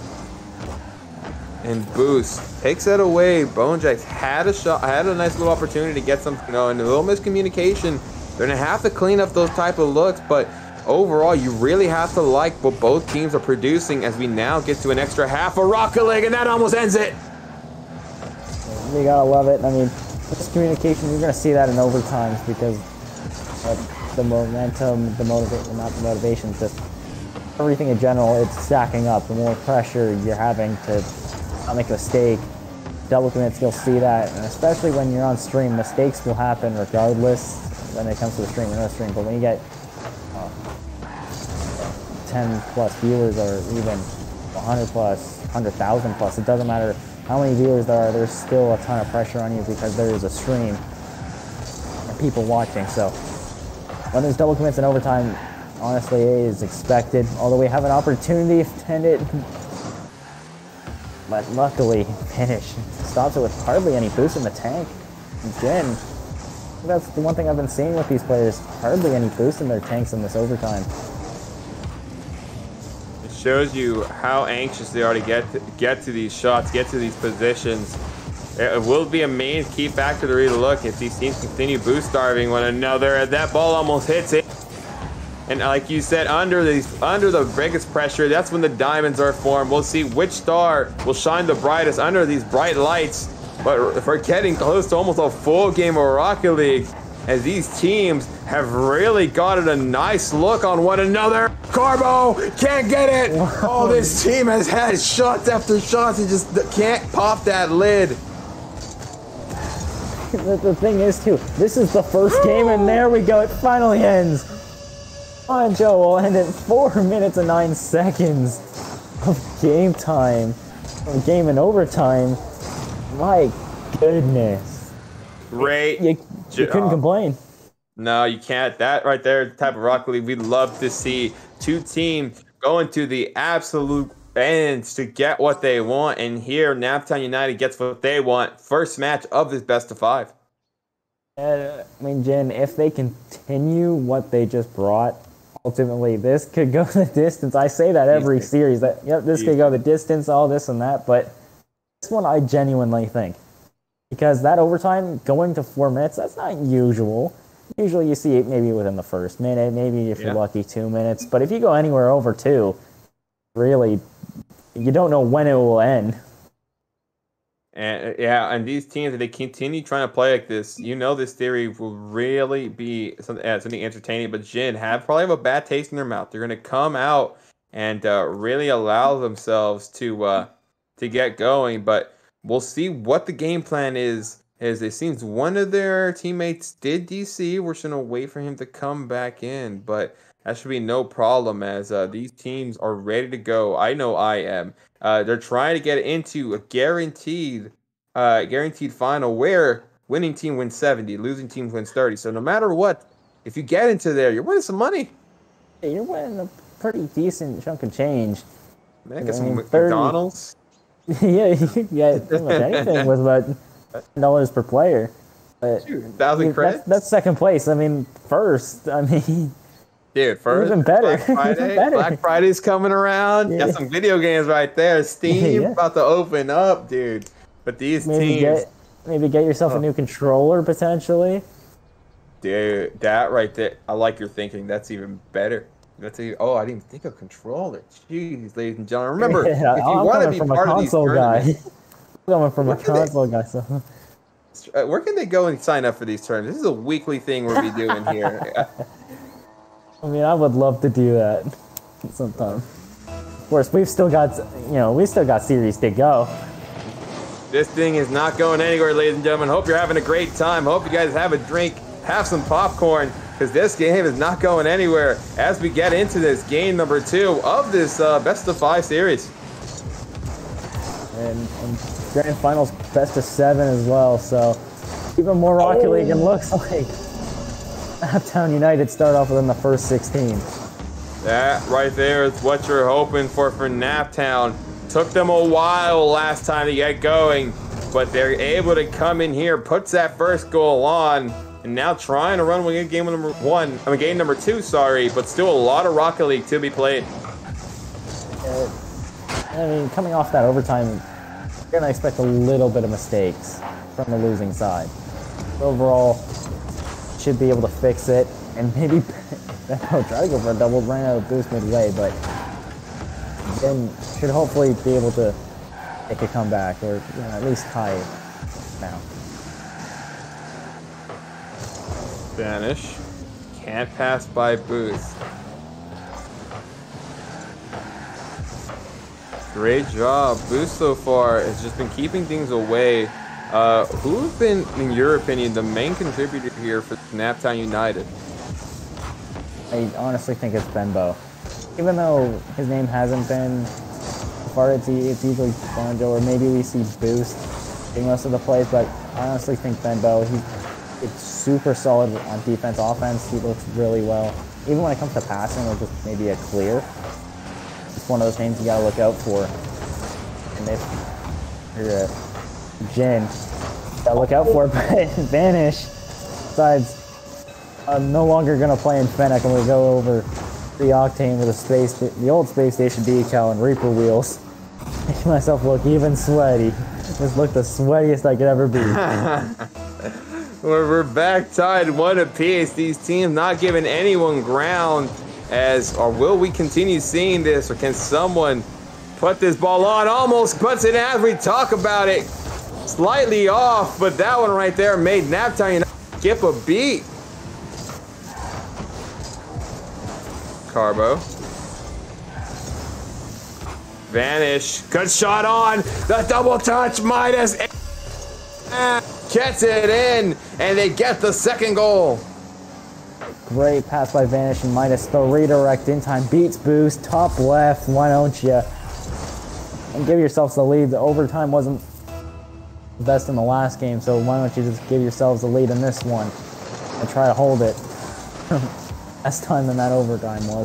And Boost takes it away. Bonejack had a shot, had a nice little opportunity to get some, you know, and a little miscommunication. They're gonna have to clean up those type of looks, but overall, you really have to like what both teams are producing as we now get to an extra half of Rocket League, and that almost ends it. You gotta love it. I mean, this communication, you're gonna see that in overtimes because of the momentum, the motivation, not the motivation, just everything in general, it's stacking up. The more pressure you're having to not make a mistake, double commits, you'll see that, and especially when you're on stream, mistakes will happen regardless when it comes to the stream or no stream, but when you get ten plus viewers or even one hundred plus, one hundred thousand plus, it doesn't matter how many viewers there are, there's still a ton of pressure on you because there is a stream and people watching. So when there's double commits in overtime, honestly, it is expected, although we have an opportunity to end it, but luckily finish stops it with hardly any boost in the tank. Again, that's the one thing I've been seeing with these players, hardly any boost in their tanks in this overtime. Shows you how anxious they are to get to, get to these shots, get to these positions. It will be a main key factor to really look if these teams continue boost starving one another. That ball almost hits it. And like you said, under these under the biggest pressure, that's when the diamonds are formed. We'll see which star will shine the brightest under these bright lights. But if we're getting close to almost a full game of Rocket League, as these teams have really gotten a nice look on one another. Carbo can't get it. Oh, this team has had shots after shots and just can't pop that lid. the, the thing is, too, this is the first game, and there we go. It finally ends. On Joe will end at four minutes and nine seconds of game time, of game and overtime. My goodness. Great. You, you couldn't complain. No, you can't. That right there, the type of Rocket League we'd love to see. Two teams going to the absolute ends to get what they want. And here, Naptown United gets what they want. First match of this best of five. Uh, I mean, Jen, if they continue what they just brought, ultimately, this could go the distance. I say that every Easy. series. That Yep, this Easy. could go the distance, all this and that. But this one, I genuinely think. Because that overtime going to four minutes, that's not usual. Usually you see it maybe within the first minute, maybe if yeah. you're lucky two minutes. But if you go anywhere over two, really, you don't know when it will end. And yeah, and these teams, if they continue trying to play like this, you know this theory will really be something, uh, something entertaining. But Jin have probably have a bad taste in their mouth. They're going to come out and uh, really allow themselves to uh, to get going. But we'll see what the game plan is. As it seems one of their teammates did D C. We're just going to wait for him to come back in. But that should be no problem as uh, these teams are ready to go. I know I am. Uh, they're trying to get into a guaranteed uh, guaranteed final where winning team wins seventy, losing team wins thirty. So no matter what, if you get into there, you're winning some money. You're winning a pretty decent chunk of change. Man, get some mean, McDonald's. yeah, you can get pretty much anything with about ten dollars per player. But Dude, thousand credits? That's, that's second place. I mean, first, I mean... Dude, first, even better. Black Friday. Even better. Black Friday's coming around. Yeah. Got some video games right there. Steam Yeah. about to open up, dude. But these maybe teams... Get, maybe get yourself Oh. a new controller, potentially. Dude, that right there, I like your thinking. That's even better. That's even, oh, I didn't even think of controller. Jeez, ladies and gentlemen. Remember, Yeah, if you I'm want to coming be from a part of these console guy. tournaments, I'm coming from a Where can they- console guy, so... uh, where can they go and sign up for these tournaments? This is a weekly thing we'll be doing here. I mean, I would love to do that sometime. Of course, we've still got, you know, we still got series to go. This thing is not going anywhere, ladies and gentlemen. Hope you're having a great time. Hope you guys have a drink, have some popcorn, because this game is not going anywhere as we get into this game number two of this uh, best of five series. And, and grand finals best of seven as well, so even more Rocket League. It looks like Naptown United start off within the first sixteen. That right there is what you're hoping for for Naptown. Took them a while last time to get going, but they're able to come in here, puts that first goal on, and now trying to run with game number one, I mean game number two, sorry, but still a lot of Rocket League to be played. Uh, I mean, coming off that overtime, you're gonna expect a little bit of mistakes from the losing side. Overall, should be able to fix it, and maybe I'll try to go for a double, ran out of boost midway, but then should hopefully be able to make a comeback, or you know, at least tie it now. Vanish. Can't pass by Booth. Great job. Booth so far has just been keeping things away. Uh, who's been, in your opinion, the main contributor here for Naptown United? I honestly think it's Benbow. Even though his name hasn't been far, it's, it's usually Bonjo, or maybe we see Boost in most of the plays, but I honestly think Benbow, he's it's super solid on defense. Offense, he looks really well. Even when it comes to passing, or just maybe a clear, it's one of those names you gotta look out for. And if you're a Jin, gotta look out for it, but Vanish, besides, I'm no longer gonna play in Fennec. I'm gonna go over the Octane with a space, the old space station decal and Reaper wheels. Make myself look even sweaty. Just look the sweatiest I could ever be. We're, we're back tied one apiece. These teams not giving anyone ground. As or will we continue seeing this, or can someone put this ball on? Almost puts it as we talk about it. Slightly off, but that one right there made Naptown United skip a beat. Carbo. Vanish. Good shot on. The double touch minus. Gets it in, and they get the second goal. Great pass by Vanish and Midas. The redirect in time beats Boost. Top left. Why don't you? And give yourselves the lead. The overtime wasn't the best in the last game, so why don't you just give yourselves the lead in this one and try to hold it. Last time than that overtime was.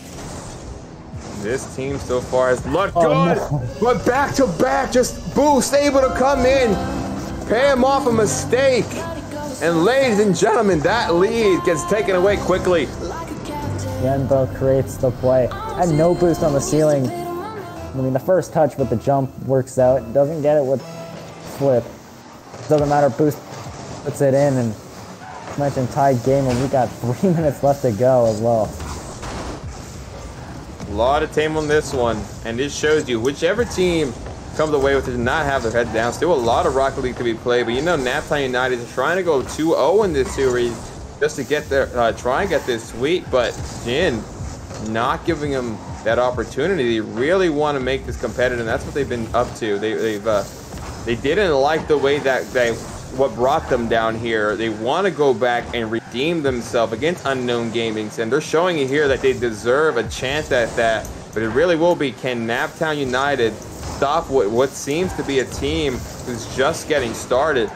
This team so far has looked Oh, good, no. but back to back, just Boost able to come in, pay him off a mistake. And ladies and gentlemen, that lead gets taken away quickly. Yenbo creates the play. Had no boost on the ceiling. I mean, the first touch with the jump works out. Doesn't get it with flip. Doesn't matter. Boost puts it in, and as mentioned, tied game, and we got three minutes left to go as well. A lot of tame on this one, and this shows you whichever team comes away with it to not have their head down. Still a lot of Rocket League to be played, but you know Naptown United is trying to go two oh in this series just to get their uh, try and get this sweep, but Jin not giving them that opportunity. They really want to make this competitive, and that's what they've been up to. They, they've uh, they didn't like the way that they what brought them down here. They want to go back and redeem themselves against Unknown Gaming, and they're showing it here that they deserve a chance at that. But it really will be, can Naptown United stop what, what seems to be a team who's just getting started?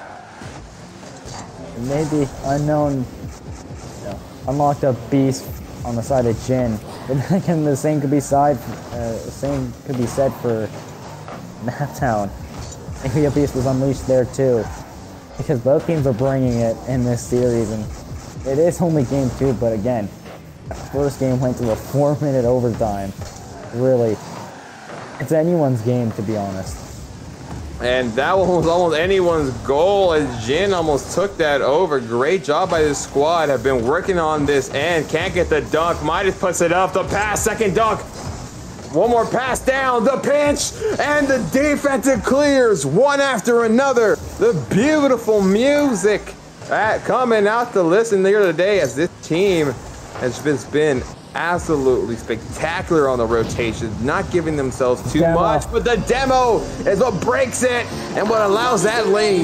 Maybe Unknown, you know, unlocked a beast on the side of Jin, but then again, the same could be side, uh, same could be said for Naptown. Maybe a beast was unleashed there too, because both teams are bringing it in this series, and it is only game two. But again, the first game went to a four-minute overtime. Really, it's anyone's game, to be honest. And that one was almost anyone's goal as Jin almost took that over. Great job by this squad. Have been working on this and can't get the dunk. Midas puts it up. The pass, second dunk. One more pass down. The pinch and the defensive clears one after another. The beautiful music that coming out to listen here today as this team has just been absolutely spectacular on the rotation, not giving themselves too Demo. much, but the demo is what breaks it and what allows that lead.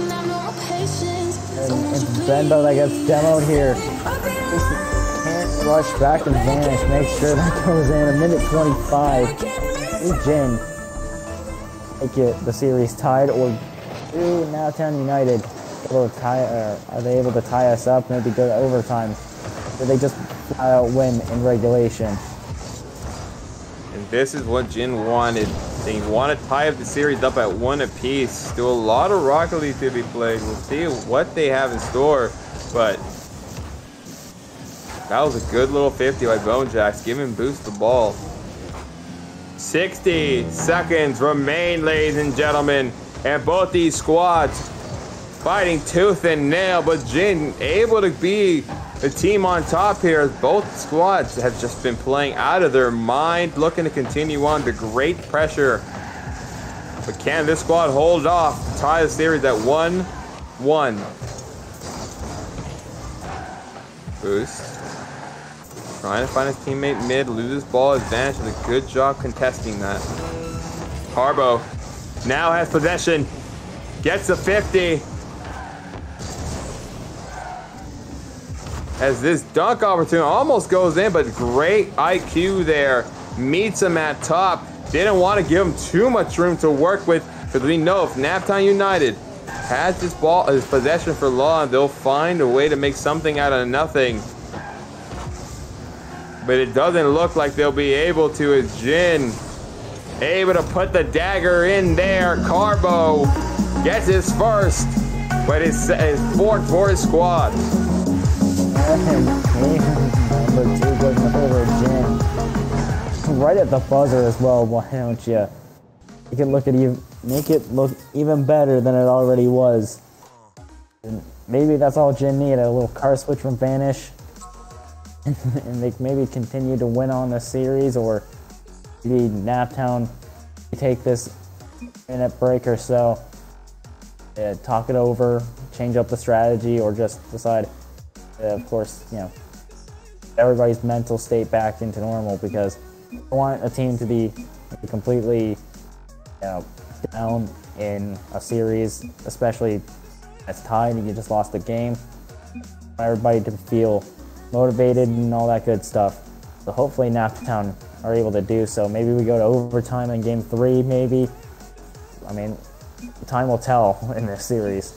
And, and Bendo that gets demoed here. Just can't rush back and vanish. Make sure that goes in. A minute twenty-five. Ooh, Jin. Make it the series tied, or ooh, Naptown United able to tie, uh, are they able to tie us up? Maybe go to overtime. Did they just flat out win in regulation? And this is what Jin wanted. They want to tie up the series up at one apiece. Still a lot of Rocket League to be played. We'll see what they have in store. But that was a good little fifty by Bone Jacks. Giving Boost the ball. sixty seconds remain, ladies and gentlemen. And both these squads fighting tooth and nail. But Jin able to be the team on top here. Both squads have just been playing out of their mind, looking to continue on to great pressure. But can this squad hold off to tie the series at one one? Boost. Trying to find his teammate mid, loses ball advantage, and a good job contesting that. Harbo now has possession, gets a fifty. As this dunk opportunity almost goes in, but great I Q there. Meets him at top. Didn't want to give him too much room to work with, because we know if Naptown United has this ball, his possession for long, they'll find a way to make something out of nothing. But it doesn't look like they'll be able to, as Jin able to put the dagger in there. Carbo gets his first, but his, his fourth for his squad. And number two goes in the favor of Jin. Right at the buzzer as well. Why don't you? You can look at you, make it look even better than it already was. And maybe that's all Jin needed, a little car switch from Vanish, and they maybe continue to win on this series, or maybe Naptown take this minute break or so, uh, talk it over, change up the strategy, or just decide. Uh, of course, you know, everybody's mental state back into normal, because I want a team to be completely, you know, down in a series, especially as tied and you just lost the game. I want everybody to feel motivated and all that good stuff. So hopefully Naptown are able to do so. Maybe we go to overtime in game three, maybe. I mean, time will tell in this series.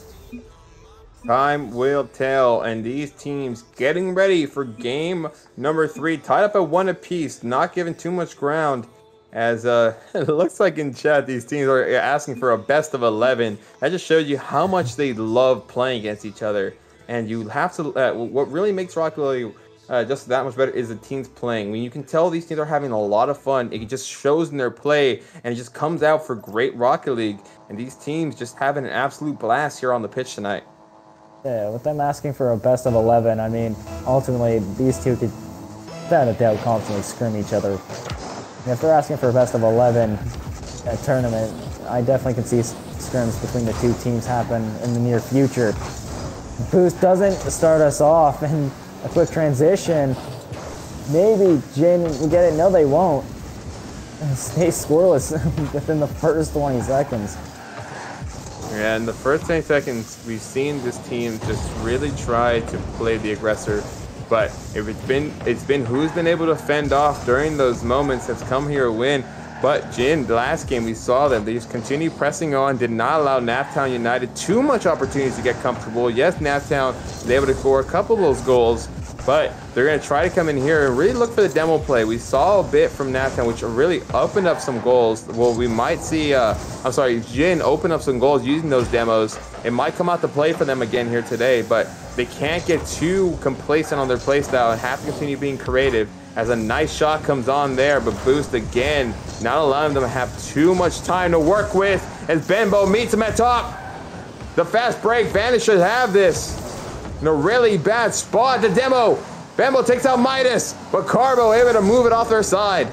Time will tell, and these teams getting ready for game number three, tied up at one apiece, not giving too much ground. As uh, it looks like in chat, these teams are asking for a best of eleven. That just shows you how much they love playing against each other. And you have to, uh, what really makes Rocket League uh, just that much better is the teams playing. When you can tell these teams are having a lot of fun, it just shows in their play, and it just comes out for great Rocket League. And these teams just having an absolute blast here on the pitch tonight. Yeah, with them asking for a best of eleven, I mean, ultimately, these two could, without a doubt, constantly scrim each other. And if they're asking for a best of eleven at tournament, I definitely can see scrims between the two teams happen in the near future. Boost doesn't start us off, and a quick transition. maybe Jin will get it. No, they won't. Stay scoreless within the first twenty seconds. Yeah, in the first twenty seconds, we've seen this team just really try to play the aggressor. But if it's been it's been who's been able to fend off during those moments has come here a win. But Jin, the last game we saw them, they just continued pressing on, did not allow Naptown United too much opportunities to get comfortable. Yes, Naptown was able to score a couple of those goals, but they're going to try to come in here and really look for the demo play. We saw a bit from Naptown, which really opened up some goals. Well, we might see, uh, I'm sorry, Jin open up some goals using those demos. It might come out to play for them again here today, but they can't get too complacent on their play style and have to continue being creative. As a nice shot comes on there, but Boost again, not allowing them to have too much time to work with as Benbow meets him at top. The fast break, Vanish should have this. In a really bad spot, the demo. Benbow takes out Midas, but Carbo able to move it off their side.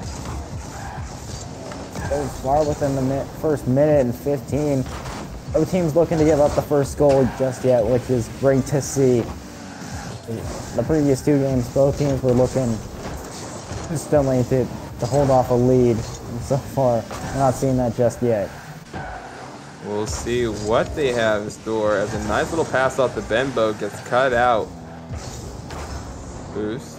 So far within the mi first minute and fifteen. No team's looking to give up the first goal just yet, which is great to see. The previous two games, both teams were looking instantly to, to hold off a lead. And so far, we're not seeing that just yet. We'll see what they have in store as a nice little pass off the Benbow gets cut out. Boost.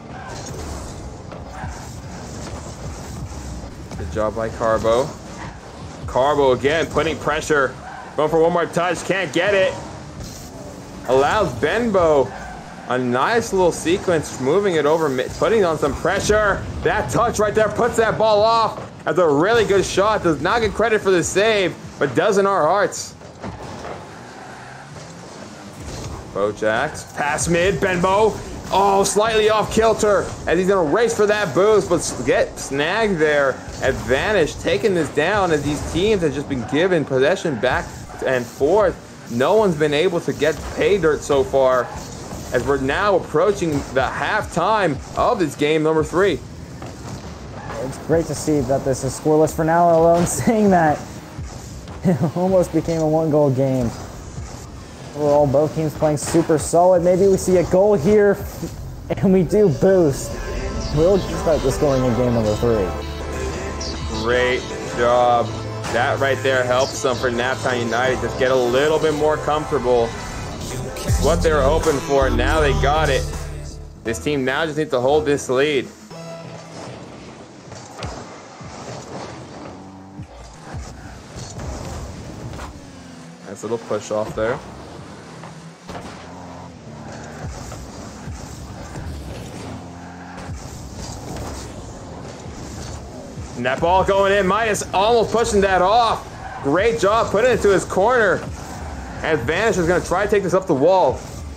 Good job by Carbo. Carbo again putting pressure. Going for one more touch, can't get it. Allows Benbow a nice little sequence, moving it over, putting on some pressure. That touch right there puts that ball off. That's a really good shot. Does not get credit for the save, but does in our hearts. Bojax, pass mid, Benbow. Oh, slightly off kilter as he's gonna race for that boost, but get snagged there. Advantage taking this down as these teams have just been given possession back and forth. No one's been able to get pay dirt so far, as we're now approaching the halftime of this game number three. It's great to see that this is scoreless for now alone, saying that it almost became a one-goal game. Overall, both teams playing super solid. Maybe we see a goal here, and we do boost. We'll start the scoring in game number three. Great job. That right there helps them for Naptown United just get a little bit more comfortable. What they were hoping for, now they got it. This team now just needs to hold this lead. Nice little push off there. And that ball going in, Midas almost pushing that off. Great job putting it to his corner. And Vanish is going to try to take this up the wall.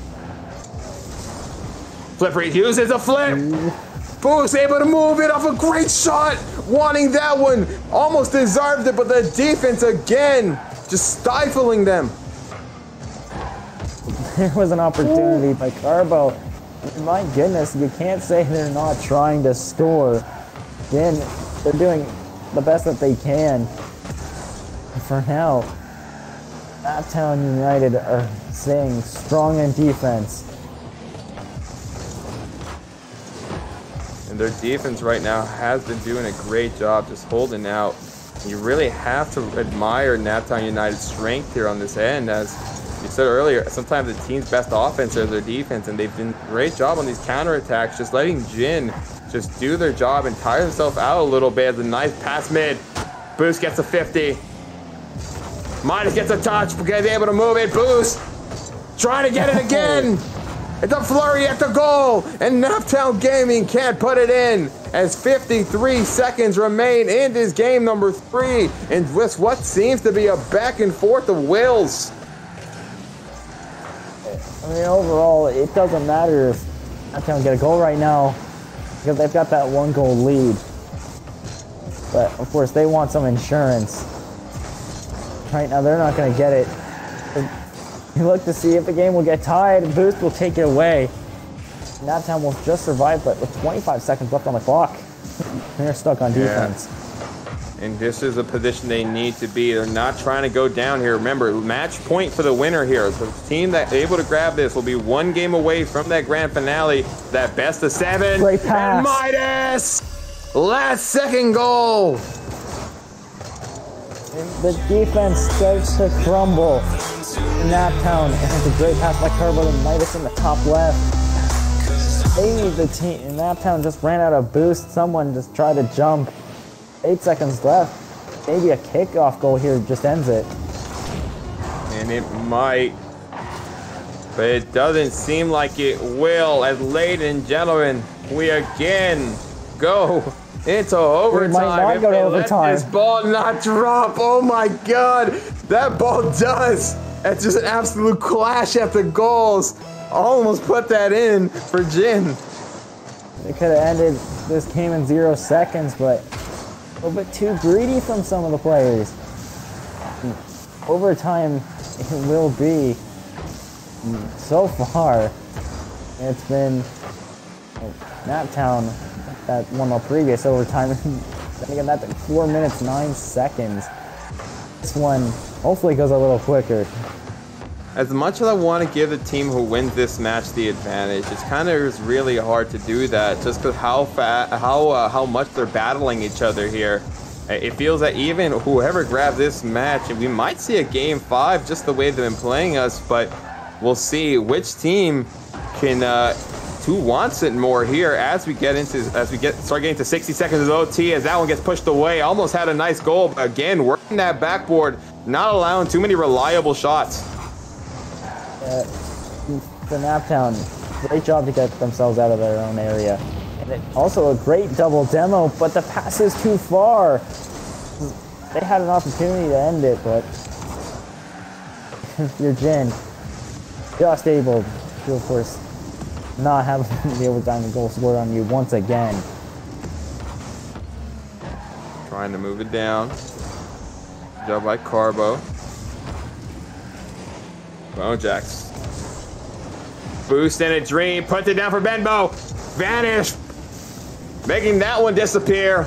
Flippery uses a flip. Boost able to move it off a great shot. Wanting that one. Almost deserved it, but the defense again, just stifling them. There was an opportunity by Carbo. My goodness, you can't say they're not trying to score. Again, they're doing the best that they can. For now, Naptown United are staying strong in defense. And their defense right now has been doing a great job just holding out. You really have to admire Naptown United's strength here on this end. As you said earlier, sometimes the team's best offense is their defense, and they've done a great job on these counterattacks, just letting Jin just do their job and tire himself out a little bit. As a nice pass mid. Boost gets a fifty. Midas gets a touch, because they're able to move it. Boost trying to get it again. It's a flurry at the goal, and Naptown Gaming can't put it in as fifty-three seconds remain in this game number three, and with what seems to be a back and forth of wills. I mean, overall, it doesn't matter if Naptown get a goal right now, because they've got that one goal lead. But of course, they want some insurance. Right now, they're not going to get it. You look to see if the game will get tied. Boost will take it away. Naptown will just survive, but with twenty-five seconds left on the clock, they're stuck on defense. Yeah. And this is a position they need to be. They're not trying to go down here. Remember, match point for the winner here. So the team that's able to grab this will be one game away from that grand finale, that best of seven. Great pass. And Midas, last second goal. The defense starts to crumble in Naptown. And it's a great pass by Carbo to Midas in the top left. Hey, the team in Naptown just ran out of boost. Someone just tried to jump. Eight seconds left. Maybe a kickoff goal here just ends it. And it might. But it doesn't seem like it will. As ladies and gentlemen, we again go into overtime. We might not go to overtime. Let this ball not drop. Oh my God. That ball does. It's just an absolute clash at the goals. Almost put that in for Jin. They could have ended this game in zero seconds, but a little bit too greedy from some of the players. Overtime it will be. So far, it's been well, Naptown that won the previous overtime. Then again, that's four minutes, nine seconds. This one hopefully goes a little quicker. As much as I want to give the team who wins this match the advantage, it's kind of is really hard to do that just because how fat, how uh, how much they're battling each other here. It feels that even whoever grabs this match, and we might see a game five just the way they've been playing us, but we'll see which team can uh, who wants it more here as we get into as we get start getting to sixty seconds of O T as that one gets pushed away. Almost had a nice goal, but again working that backboard, not allowing too many reliable shots. Uh, for Naptown, great job to get themselves out of their own area. And it, also a great double demo, but the pass is too far. They had an opportunity to end it, but your Jin just able to, of course, not have the overtime goal scored on you once again. Trying to move it down. Good job by Carbo. Bojax. Boost and a dream. Puts it down for Benbow. Vanish. Making that one disappear.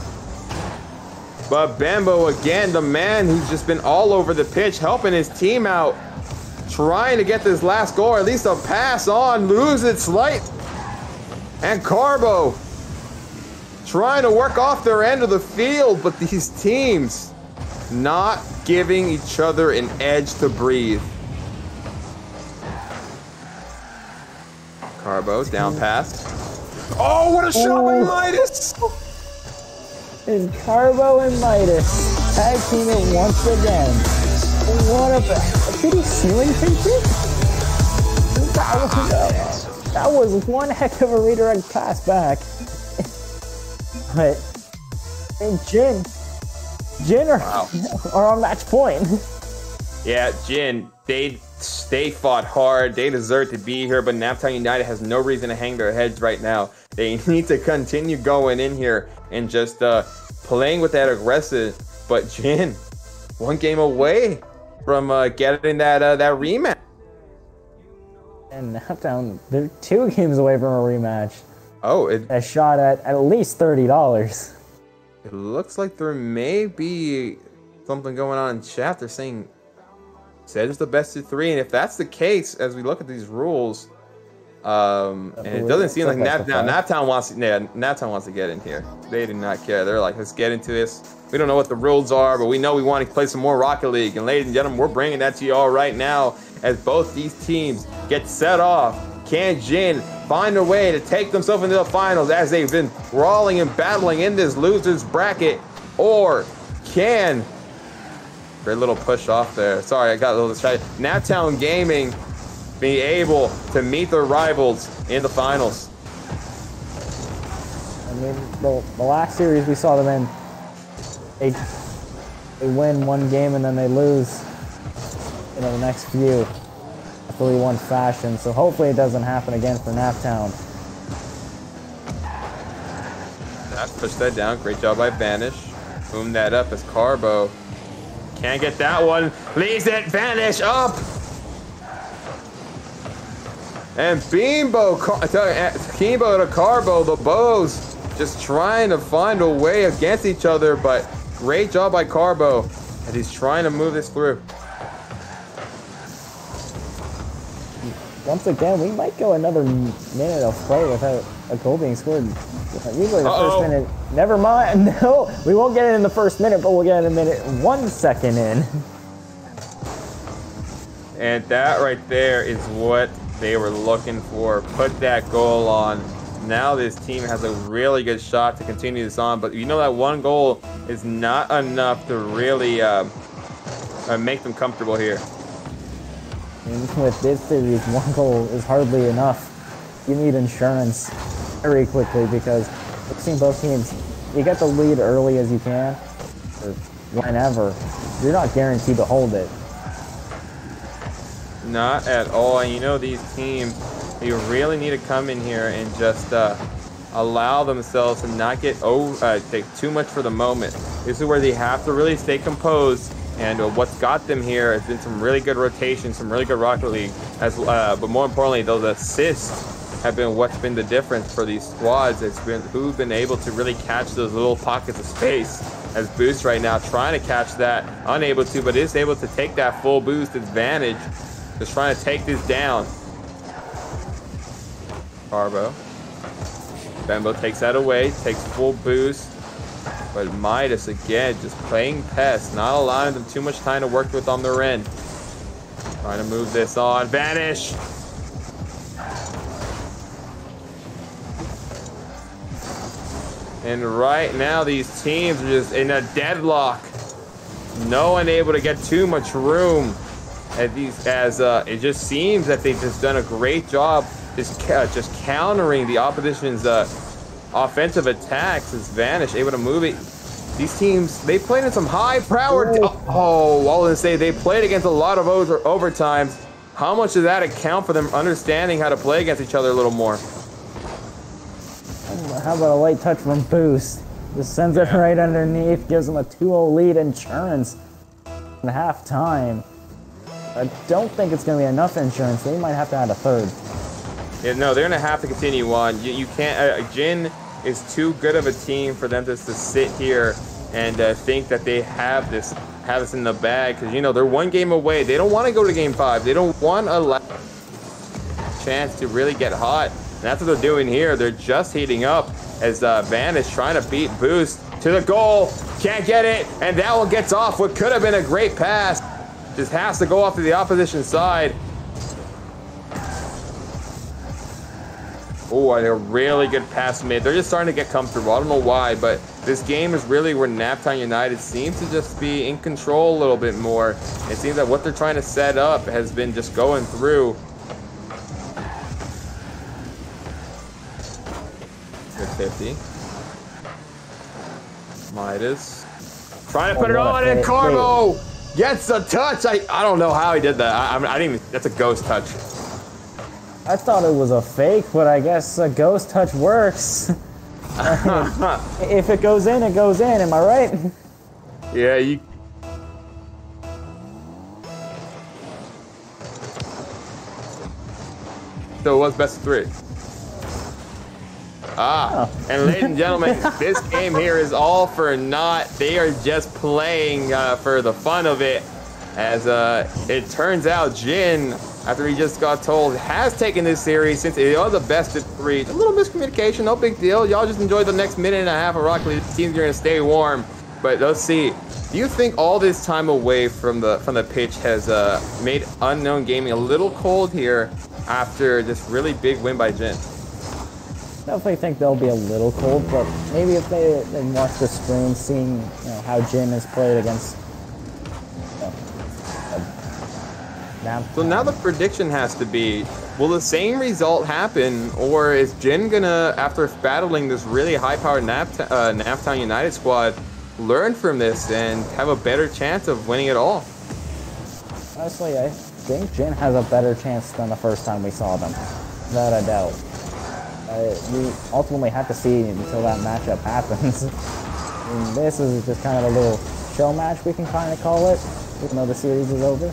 But Benbow again, the man who's just been all over the pitch, helping his team out. Trying to get this last goal, or at least a pass on. Lose it slight. And Carbo trying to work off their end of the field, but these teams not giving each other an edge to breathe. Carbo, down pass. Oh, what a shot by Midas! And Carbo and Midas tag teaming once again. What a, did he ceiling pinch it? That was, uh, that was one heck of a redirect pass back. But, and Jin, Jin are, wow. are on match point. Yeah, Jin, they they fought hard. They deserve to be here, but Naptown United has no reason to hang their heads right now. They need to continue going in here and just uh, playing with that aggressive. But Jin, one game away from uh, getting that uh, that rematch. And Naptown, they're two games away from a rematch. Oh, it, a shot at at least thirty dollars. It looks like there may be something going on in chat. They're saying said it's the best of three, and if that's the case, as we look at these rules, um, and it doesn't seem like Nap now Naptown wants, yeah, Naptown wants to get in here. They do not care. They're like, let's get into this. We don't know what the rules are, but we know we want to play some more Rocket League. And ladies and gentlemen, we're bringing that to you all right now as both these teams get set off. Can Jin find a way to take themselves into the finals as they've been brawling and battling in this losers bracket, or can great little push off there. Sorry, I got a little distracted. Naptown Gaming being able to meet their rivals in the finals. I mean, the, the last series we saw them in, they, they win one game and then they lose, you know, the next few, a three one fashion. So hopefully it doesn't happen again for Naptown. That's pushed that down. Great job by Vanish. Boom that up as Carbo. Can't get that one. Leaves it. Vanish up. And Beambo, Kimbo to Carbo, the Bows just trying to find a way against each other, but Great job by Carbo as he's trying to move this through. Once again, we might go another minute of play without a goal being scored. Usually the Uh-oh. first minute, never mind. No, we won't get it in the first minute, but we'll get it in a minute, one second in. And that right there is what they were looking for. Put that goal on. Now this team has a really good shot to continue this on, but you know that one goal is not enough to really uh, uh, make them comfortable here. And with this series, one goal is hardly enough. You need insurance very quickly because I've seen both teams, you get the lead early as you can, or whenever. You're not guaranteed to hold it. Not at all. And you know these teams, they really need to come in here and just uh, allow themselves to not get over, uh, take too much for the moment. This is where they have to really stay composed. And uh, what's got them here has been some really good rotation, some really good Rocket League. As, uh, but more importantly, those assists have been what's been the difference for these squads. It's been who've been able to really catch those little pockets of space. As Boost right now trying to catch that, unable to, but is able to take that full boost advantage. Just trying to take this down. Carbo. Bembo takes that away, takes full boost. But Midas again, just playing pest, not allowing them too much time to work with on their end. Trying to move this on. Vanish! And right now, these teams are just in a deadlock. No one able to get too much room. As these, as uh, it just seems that they've just done a great job just uh, just countering the opposition's uh, offensive attacks. As Vanish able to move it. These teams, they played in some high-powered. Oh, oh, I was gonna say they played against a lot of over overtimes. How much does that account for them understanding how to play against each other a little more? How about a light touch from Boost? Just sends it right underneath, gives them a two oh lead insurance in half-time. I don't think it's going to be enough insurance. They might have to add a third. Yeah, no, they're going to have to continue on. You, you can't. Uh, Jin is too good of a team for them just to sit here and uh, think that they have this have this in the bag. Because, you know, they're one game away. They don't want to go to game five. They don't want a chance to really get hot. And that's what they're doing here. They're just heating up as uh, Van is trying to beat Boost to the goal. Can't get it. And that one gets off what could have been a great pass. Just has to go off to the opposition side. Oh, a really good pass mid. They're just starting to get comfortable. I don't know why, but this game is really where Naptown United seems to just be in control a little bit more. It seems that what they're trying to set up has been just going through. Good fifty. Midas. Trying to put it on, and Carbo gets the touch. I, I don't know how he did that. I, I, I didn't even, that's a ghost touch. I thought it was a fake, but I guess a ghost touch works. If it goes in, it goes in. Am I right? Yeah, you. So it was best of three. Ah, oh. And ladies and gentlemen, this game here is all for naught. They are just playing uh, for the fun of it. As uh, it turns out, Jin, after he just got told, has taken this series since it was a best of three. A little miscommunication, no big deal. Y'all just enjoy the next minute and a half of Rocket League. Teams are gonna stay warm. But let's see. Do you think all this time away from the from the pitch has uh, made Unknown Gaming a little cold here after this really big win by Jin? Definitely think they'll be a little cold, but maybe if they, they watch the stream, seeing you know how Jin has played against. So now the prediction has to be, will the same result happen, or is Jin gonna, after battling this really high-powered Nap uh, Naptown United squad, learn from this and have a better chance of winning it all? Honestly, I think Jin has a better chance than the first time we saw them, without a doubt. Uh, we ultimately have to see until that matchup happens. I mean, this is just kind of a little show match, we can kind of call it, even though the series is over.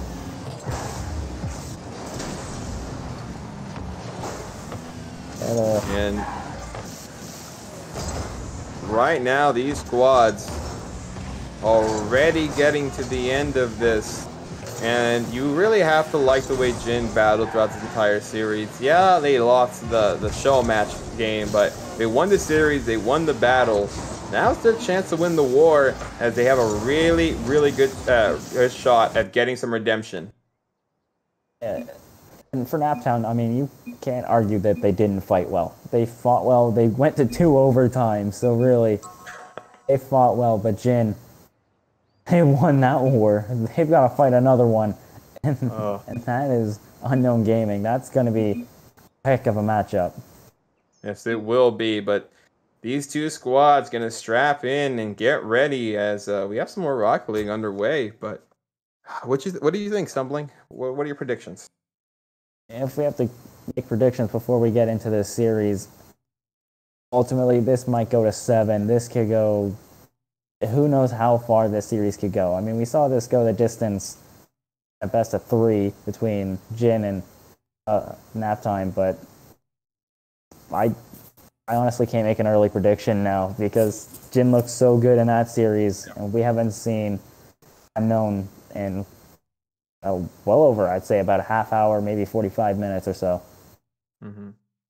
And right now, these squads, already getting to the end of this. And you really have to like the way Jin battled throughout this entire series. Yeah, they lost the, the show match game, but they won the series, they won the battle. Now's their chance to win the war, as they have a really, really good, uh, good shot at getting some redemption. Yeah. And for Naptown, I mean, you can't argue that they didn't fight well. They fought well. They went to two overtimes, so really, they fought well. But Jin, they won that war. They've got to fight another one. And, oh. and that is Unknown Gaming. That's going to be a heck of a matchup. Yes, it will be. But these two squads going to strap in and get ready, as uh, we have some more Rocket League underway. But what, you, what do you think, Stumbling? What, what are your predictions? If we have to make predictions before we get into this series, ultimately this might go to seven. This could go... Who knows how far this series could go. I mean, we saw this go the distance at best of three between Jin and uh, Naptime, but I I honestly can't make an early prediction now because Jin looks so good in that series, and we haven't seen Unknown in uh, well over, I'd say, about a half hour, maybe forty-five minutes or so. Mm-hmm.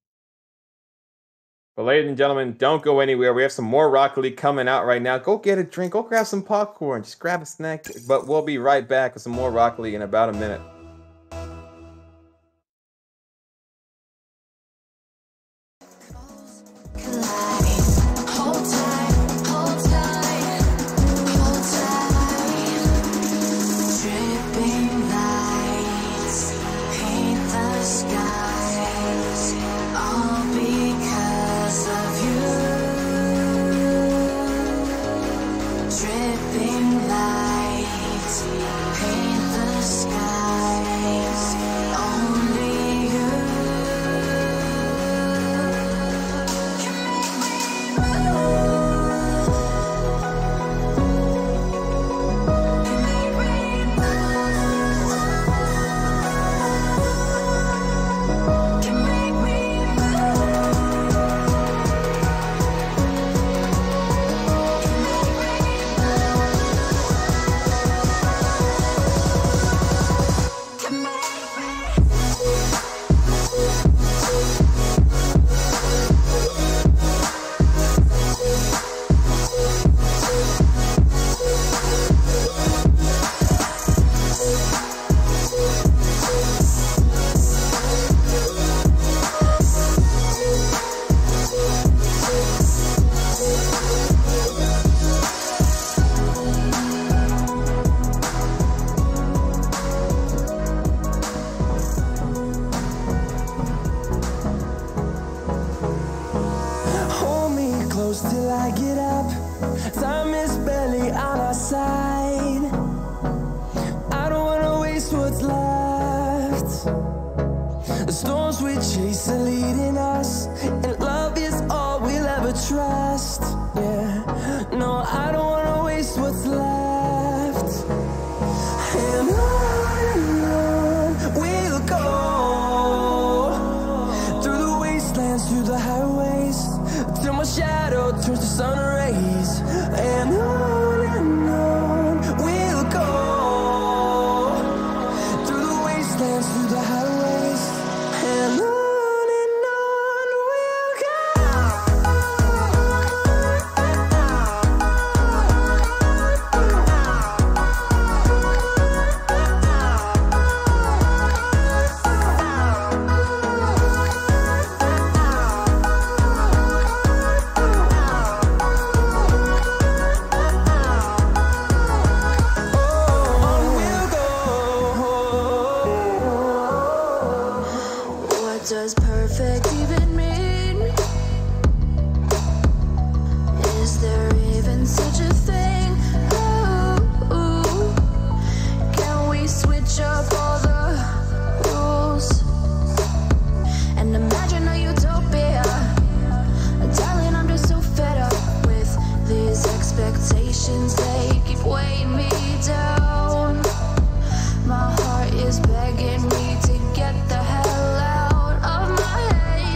But ladies and gentlemen, don't go anywhere. We have some more Rocket League coming out right now. Go get a drink. Go grab some popcorn. Just grab a snack. But we'll be right back with some more Rocket League in about a minute. My heart is begging me to get the hell out of my head.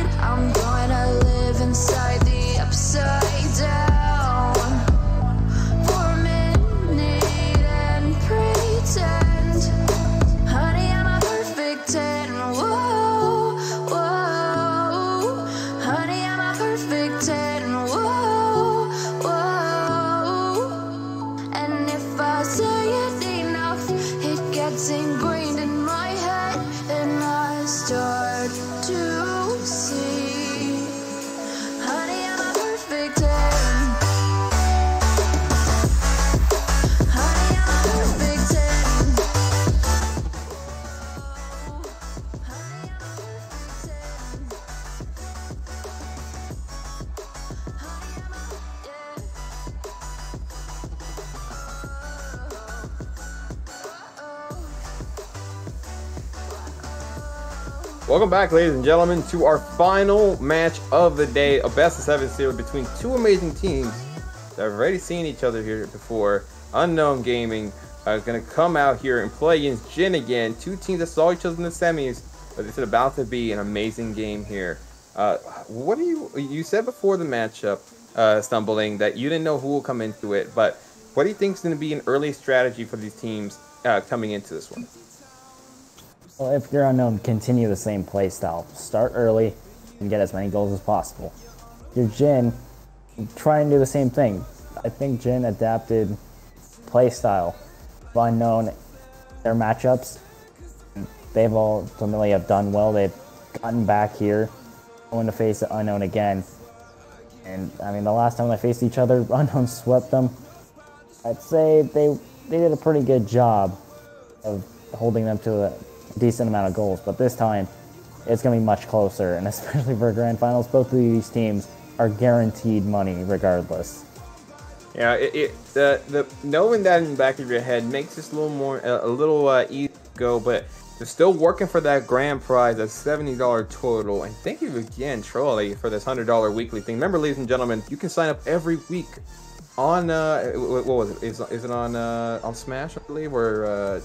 Welcome back, ladies and gentlemen, to our final match of the day, a best of seven series between two amazing teams that have already seen each other here before. Unknown Gaming uh, is going to come out here and play against Jin again. Two teams that saw each other in the semis, but it's about to be an amazing game here. Uh, what do you you said before the matchup, uh, Stumbling, that you didn't know who will come into it, but what do you think is going to be an early strategy for these teams uh, coming into this one? Well, if you're Unknown, continue the same play style. Start early and get as many goals as possible. If you're Jin, try and do the same thing. I think Jin adapted play style of Unknown. Their matchups, they've all ultimately have done well. They've gotten back here, going to face the Unknown again. And I mean, the last time they faced each other, Unknown swept them. I'd say they they did a pretty good job of holding them to a decent amount of goals, but this time it's going to be much closer, and especially for grand finals, both of these teams are guaranteed money regardless. Yeah, it, it the the knowing that in the back of your head makes this a little more uh, a little uh, easy to go, but they're still working for that grand prize, that seventy dollars total. And thank you again, Trolli, for this one hundred dollars weekly thing. Remember, ladies and gentlemen, you can sign up every week on uh what was it? Is, is it on uh on Smash, I believe, or uh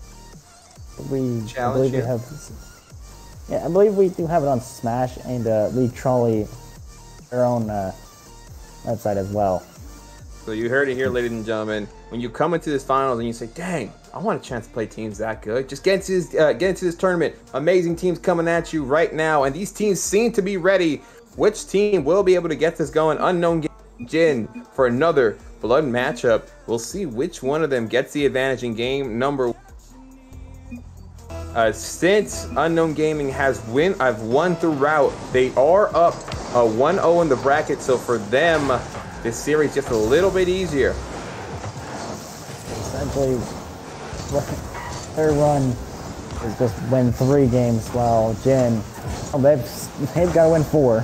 We, I Challenge believe we here. have, yeah, I believe we do have it on Smash and uh, League Trolli, their own uh, website as well. So you heard it here, ladies and gentlemen. When you come into this finals and you say, "Dang, I want a chance to play teams that good," just get into this, uh, get into this tournament. Amazing teams coming at you right now, and these teams seem to be ready. Which team will be able to get this going? Unknown Jin for another blood matchup. We'll see which one of them gets the advantage in game number one. Uh, since Unknown Gaming has win, I've won throughout. They are up uh, one oh in the bracket, so for them, this series just a little bit easier. Essentially, their run is just win three games, while Jin, well, they've they've got to win four.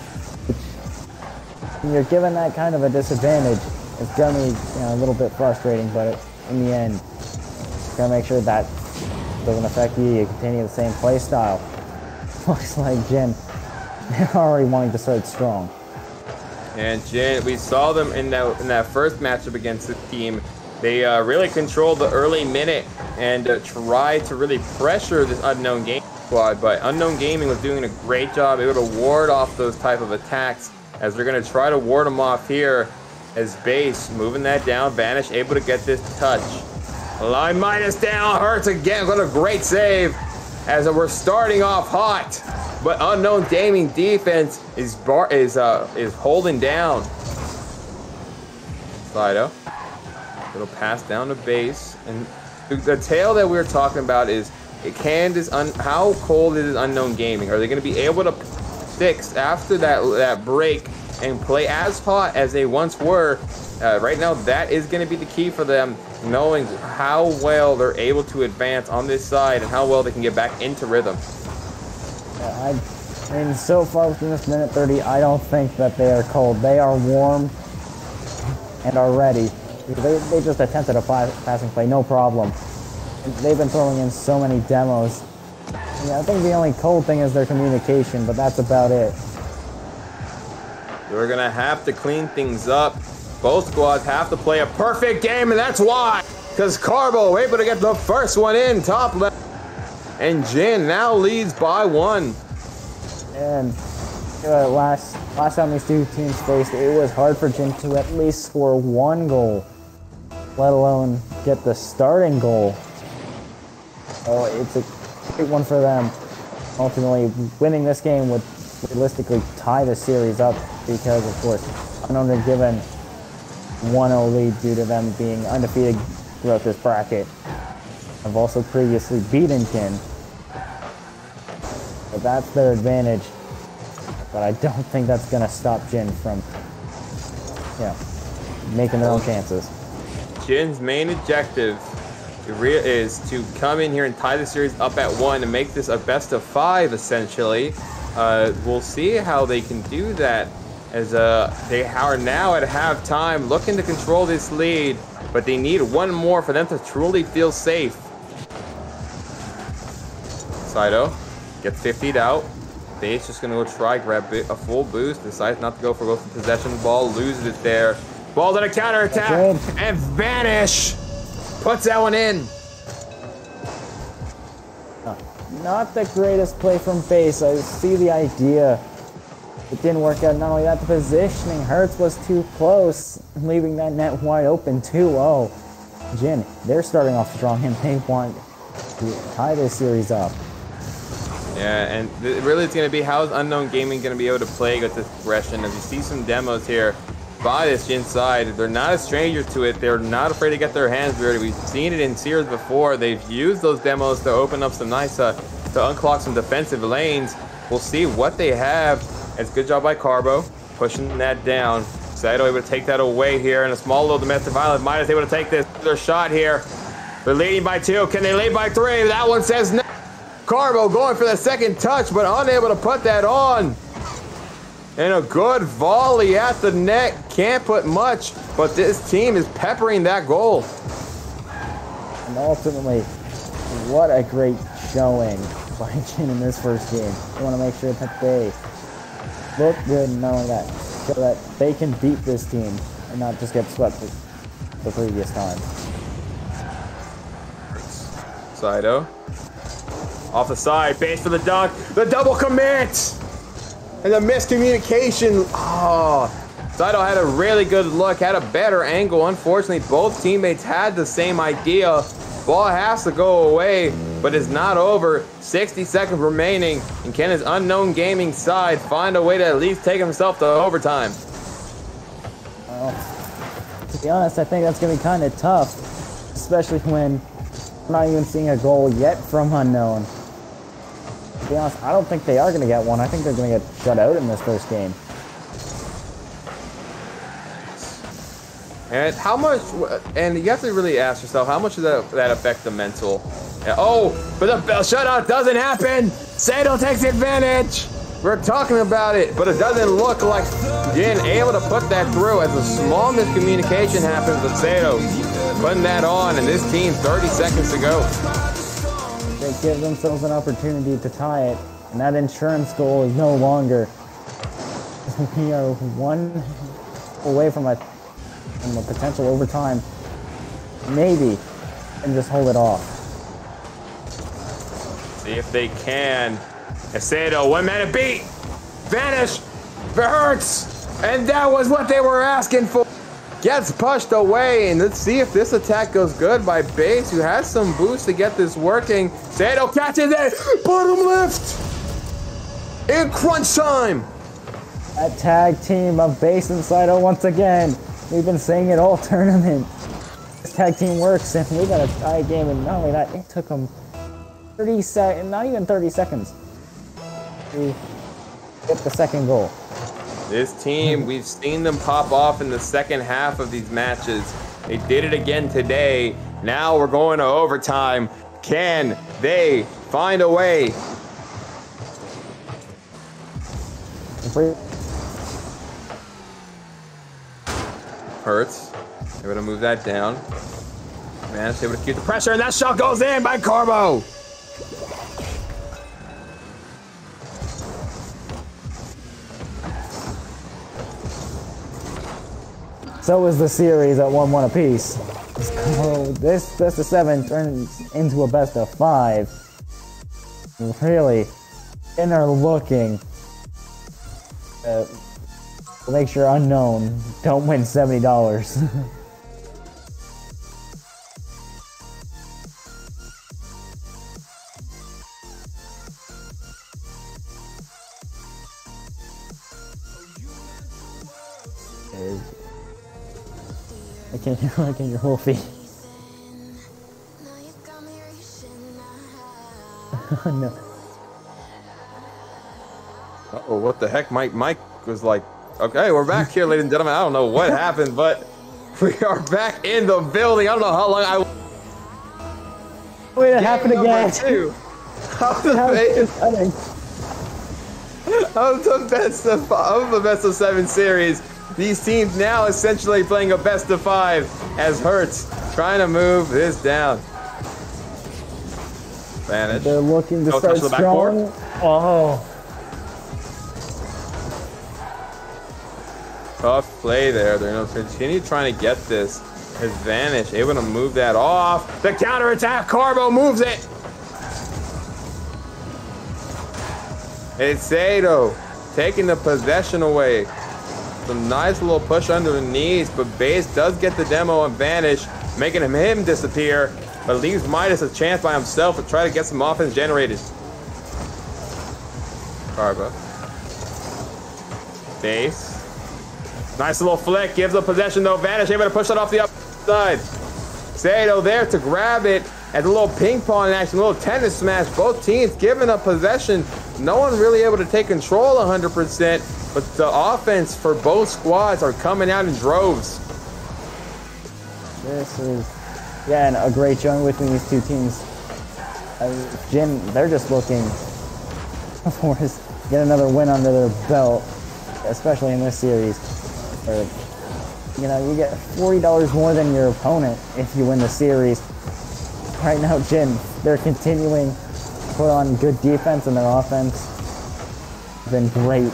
When you're given that kind of a disadvantage, it's gonna be, you know, a little bit frustrating, but in the end, you gotta make sure that doesn't affect you. You continue the same play style. Looks like Jin, they're already wanting to start strong. And Jin, we saw them in that in that first matchup against this team. They uh, really controlled the early minute and uh, tried to really pressure this Unknown Gaming squad, but Unknown Gaming was doing a great job able to ward off those type of attacks, as they're going to try to ward them off here as Base moving that down. Vanish able to get this touch. Line minus down, hurts again. What a great save as we're starting off hot. But Unknown Gaming defense is bar is uh is holding down. Slido. Little pass down to Base. And the, the tale that we were talking about is it can this un, how cold is Unknown Gaming? Are they going to be able to fix after that that break and play as hot as they once were? Uh, right now, that is going to be the key for them, knowing how well they're able to advance on this side and how well they can get back into rhythm. Yeah, I, I mean, so far within this minute thirty, I don't think that they are cold. They are warm and are ready. They, they just attempted a passing play, no problem. They've been throwing in so many demos. Yeah, I think the only cold thing is their communication, but that's about it. We're going to have to clean things up. Both squads have to play a perfect game, and that's why. Because Carbo able to get the first one in, top left. And Jin now leads by one. And uh, last, last time these two teams faced, it was hard for Jin to at least score one goal, let alone get the starting goal. So it's a great one for them. Ultimately, winning this game would realistically tie the series up because, of course, Unknown are given one oh lead due to them being undefeated throughout this bracket. Have also previously beaten Jin. But that's their advantage. But I don't think that's going to stop Jin from, you know, making their own chances. Jin's main objective is to come in here and tie the series up at one and make this a best of five, essentially. Uh, we'll see how they can do that, as uh, they are now at halftime looking to control this lead, but they need one more for them to truly feel safe. Sido Gets fiftied out. Base just gonna go try, grab a full boost. Decides not to go for both the possession of the ball. Loses it there. Ball's on a counter attack. And Vanish puts that one in. Not the greatest play from base. I see the idea. It didn't work out. Not only that, the positioning. Hurts was too close, leaving that net wide open too. Oh, Jin, they're starting off strong and they want to tie this series up. Yeah, and really it's going to be how's Unknown Gaming going to be able to play with this progression. As you see some demos here by this Jin side, they're not a stranger to it. They're not afraid to get their hands dirty. We've seen it in series before. They've used those demos to open up some nice, uh, to unclog some defensive lanes. We'll see what they have. It's a good job by Carbo, pushing that down. Saito able to take that away here in a small little domestic violence. Midas able to take this their shot here. They're leading by two. Can they lead by three? That one says no. Carbo going for the second touch, but unable to put that on. And a good volley at the net. Can't put much, but this team is peppering that goal. And ultimately, what a great showing by Jin in this first game. I want to make sure that they look good and not only that, so that they can beat this team and not just get swept the previous time. Saito. Off the side, base for the dunk, the double commit! And the miscommunication. Oh, Saito had a really good look, had a better angle. Unfortunately, both teammates had the same idea. Ball has to go away, but it's not over. sixty seconds remaining, and can his Unknown Gaming side find a way to at least take himself to overtime? Well, to be honest, I think that's going to be kind of tough, especially when we're not even seeing a goal yet from Unknown. To be honest, I don't think they are going to get one. I think they're going to get shut out in this first game. And how much, and you have to really ask yourself, how much does that, that affect the mental? Yeah, oh, but the shutout doesn't happen. Saito takes advantage. We're talking about it, but it doesn't look like Jin able to put that through as a small miscommunication happens with Saito putting that on, and this team thirty seconds to go. They give themselves an opportunity to tie it, and that insurance goal is no longer. We are one away from a, from a potential overtime. Maybe, and just hold it off. See if they can. Saito, one minute beat. Vanish. Hurts. And that was what they were asking for. Gets pushed away, and let's see if this attack goes good by Base, who has some boost to get this working. Saito catches it. Bottom left. In crunch time. That tag team of Base and Saito once again. We've been saying it all tournament. This tag team works, and we got a tie game, and not only that, it took them thirty seconds, not even thirty seconds, to get the second goal. This team, we've seen them pop off in the second half of these matches. They did it again today. Now we're going to overtime. Can they find a way? Hurts. Able to move that down. Man, able to keep the pressure, and that shot goes in by Carbo. So was the series at one one apiece. So this best of seven turns into a best of five. Really, and they're looking uh, to make sure Unknown don't win seventy dollars. I can't hear, I can't hear Wolfie. No. Uh-oh, what the heck? Mike Mike was like, okay, we're back here, ladies and gentlemen. I don't know what happened, but we are back in the building. I don't know how long I... Wait, it happened again. Two. How the, how the best of, of the best of seven series. These teams now essentially playing a best of five as Hurts trying to move this down. Vanish. They're looking to Go start touch the strong. Oh. Tough play there. They're going to continue trying to get this. His Vanish able to move that off. The counterattack. Carbo moves it. It's Sato taking the possession away. Some nice little push under the knees, but Base does get the demo on Vanish, making him, him disappear, but leaves Midas a chance by himself to try to get some offense generated. Carbo. Base. Nice little flick, gives the possession though. Vanish able to push it off the upside. Sato there to grab it as a little ping pong action, a little tennis smash. Both teams giving up possession. No one really able to take control one hundred percent, but the offense for both squads are coming out in droves. This is, yeah, and a great showing between these two teams. Uh, Jin, they're just looking for his, get another win under their belt, especially in this series. Where, you know, you get forty dollars more than your opponent if you win the series. Right now, Jin, they're continuing to put on good defense, and their offense has been great.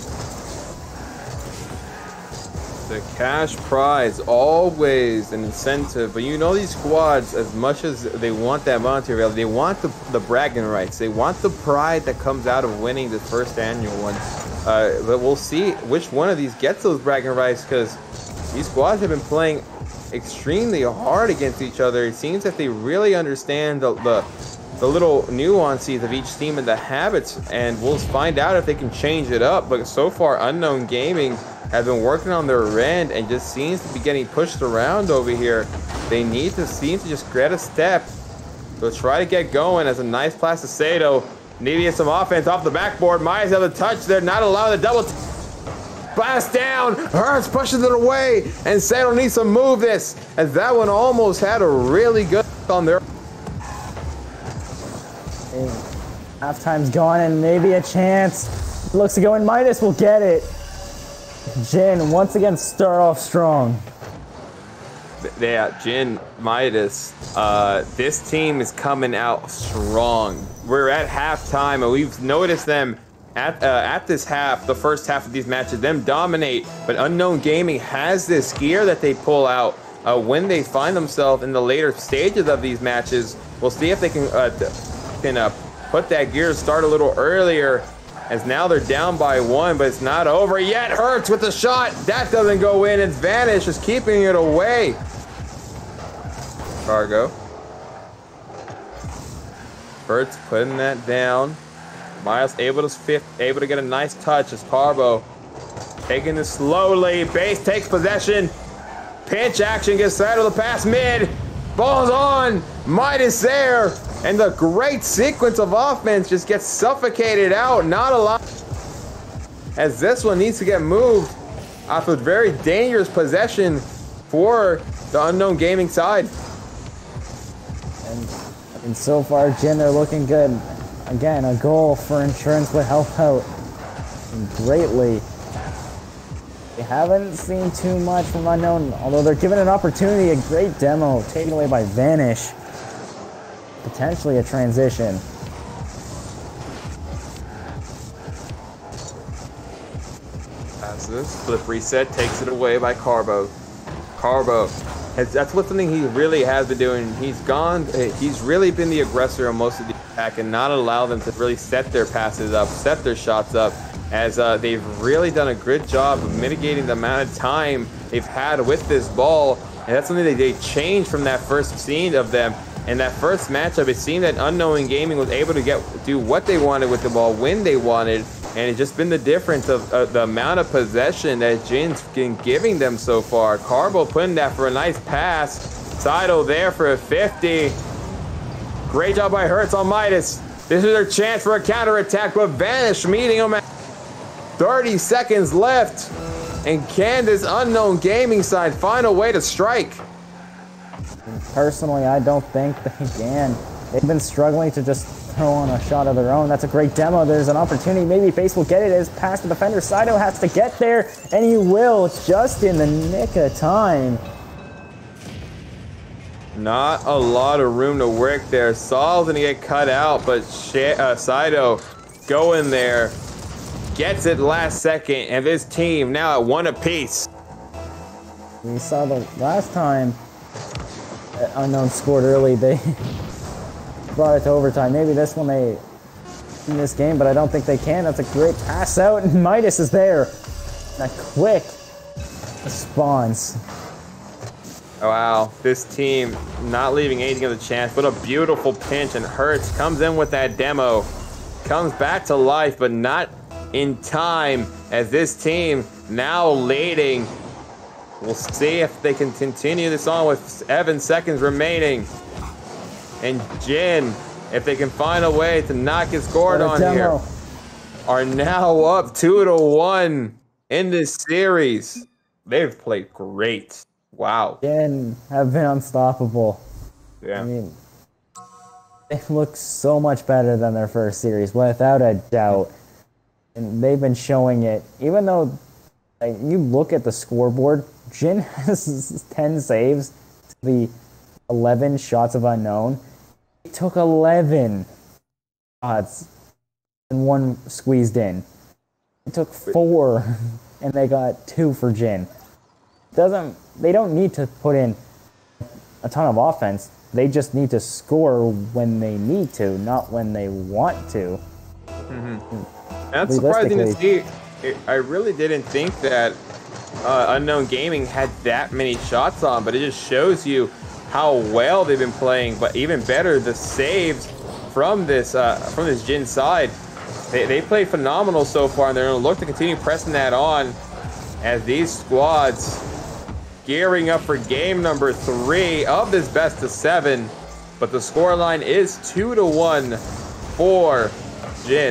The cash prize, always an incentive, but you know these squads, as much as they want that monetary value, they want the, the bragging rights. They want the pride that comes out of winning the first annual one. Uh, but we'll see which one of these gets those bragging rights, because these squads have been playing extremely hard against each other. It seems that they really understand the, the, the little nuances of each team and the habits, and we'll find out if they can change it up. But so far, Unknown Gaming have been working on their end and just seems to be getting pushed around over here. They need to seem to just get a step. So try to get going as a nice pass to Sato. Needing some offense off the backboard. Maya's got the touch there, not allowing the double. Blast down. Hurts pushes it away, and Sato needs to move this, as that one almost had a really good on there. Halftime's gone, and maybe a chance. Looks to go in. Midas will get it. Jin once again start off strong. Yeah, Jin, Midas, uh, this team is coming out strong. We're at halftime, and we've noticed them at uh, at this half, the first half of these matches, them dominate. But Unknown Gaming has this gear that they pull out uh, when they find themselves in the later stages of these matches. We'll see if they can uh, can uh, put that gear, start a little earlier. As now they're down by one, but it's not over yet. Hurts with the shot. That doesn't go in. It's Vanish is keeping it away. Cargo. Hurts putting that down. Miles able to fit, able to get a nice touch as Carbo taking this slowly. Base takes possession. Pinch action gets started with the pass mid. Ball's on. Midas there. And the great sequence of offense just gets suffocated out. Not a lot. As this one needs to get moved off a very dangerous possession for the Unknown Gaming side. And, and so far, Jin, they're looking good. Again, a goal for insurance would help out greatly. They haven't seen too much from Unknown, although they're given an opportunity, a great demo taken away by Vanish. Potentially a transition. Passes, flip reset, takes it away by Carbo. Carbo, has, that's what something he really has been doing. He's gone, he's really been the aggressor on most of the attack and not allow them to really set their passes up, set their shots up, as uh, they've really done a good job of mitigating the amount of time they've had with this ball. And that's something that they changed from that first scene of them. In that first matchup, it seemed that Unknown Gaming was able to get do what they wanted with the ball when they wanted, and it's just been the difference of uh, the amount of possession that Jin's been giving them so far. Carbo putting that for a nice pass. Saito there for a fifty. Great job by Hurts on Midas. This is their chance for a counterattack, but Vanish meeting them at thirty seconds left. And can this Unknown Gaming side find a way to strike? Personally, I don't think they can. They've been struggling to just throw on a shot of their own. That's a great demo. There's an opportunity. Maybe Base will get it as past the defender. Saito has to get there, and he will just in the nick of time. Not a lot of room to work there. Saul's gonna get cut out, but uh, Saito going there, gets it last second, and this team now at one apiece. We saw the last time Unknown scored early, they brought it to overtime. Maybe this one they in this game, but I don't think they can. That's a great pass out, and Midas is there. A quick response. Wow, this team not leaving anything of the chance. What a beautiful pinch, and Hertz comes in with that demo. Comes back to life, but not in time, as this team now leading. We'll see if they can continue this on with seven seconds remaining. And Jin, if they can find a way to not get scored on here, are now up two to one in this series. They've played great. Wow. Jin have been unstoppable. Yeah. I mean, they look so much better than their first series, without a doubt. And they've been showing it. Even though like, you look at the scoreboard, Jin has ten saves to the eleven shots of Unknown. It took eleven shots and one squeezed in. It took four and they got two for Jin. Doesn't they don't need to put in a ton of offense. They just need to score when they need to, not when they want to. Mm-hmm. That's surprising to see. I really didn't think that uh, Unknown Gaming had that many shots on, but it just shows you how well they've been playing. But even better, the saves from this uh, from this Jin side. They, they played phenomenal so far, and they're going to look to continue pressing that on as these squads gearing up for game number three of this best of seven. But the scoreline is two to one for Jin.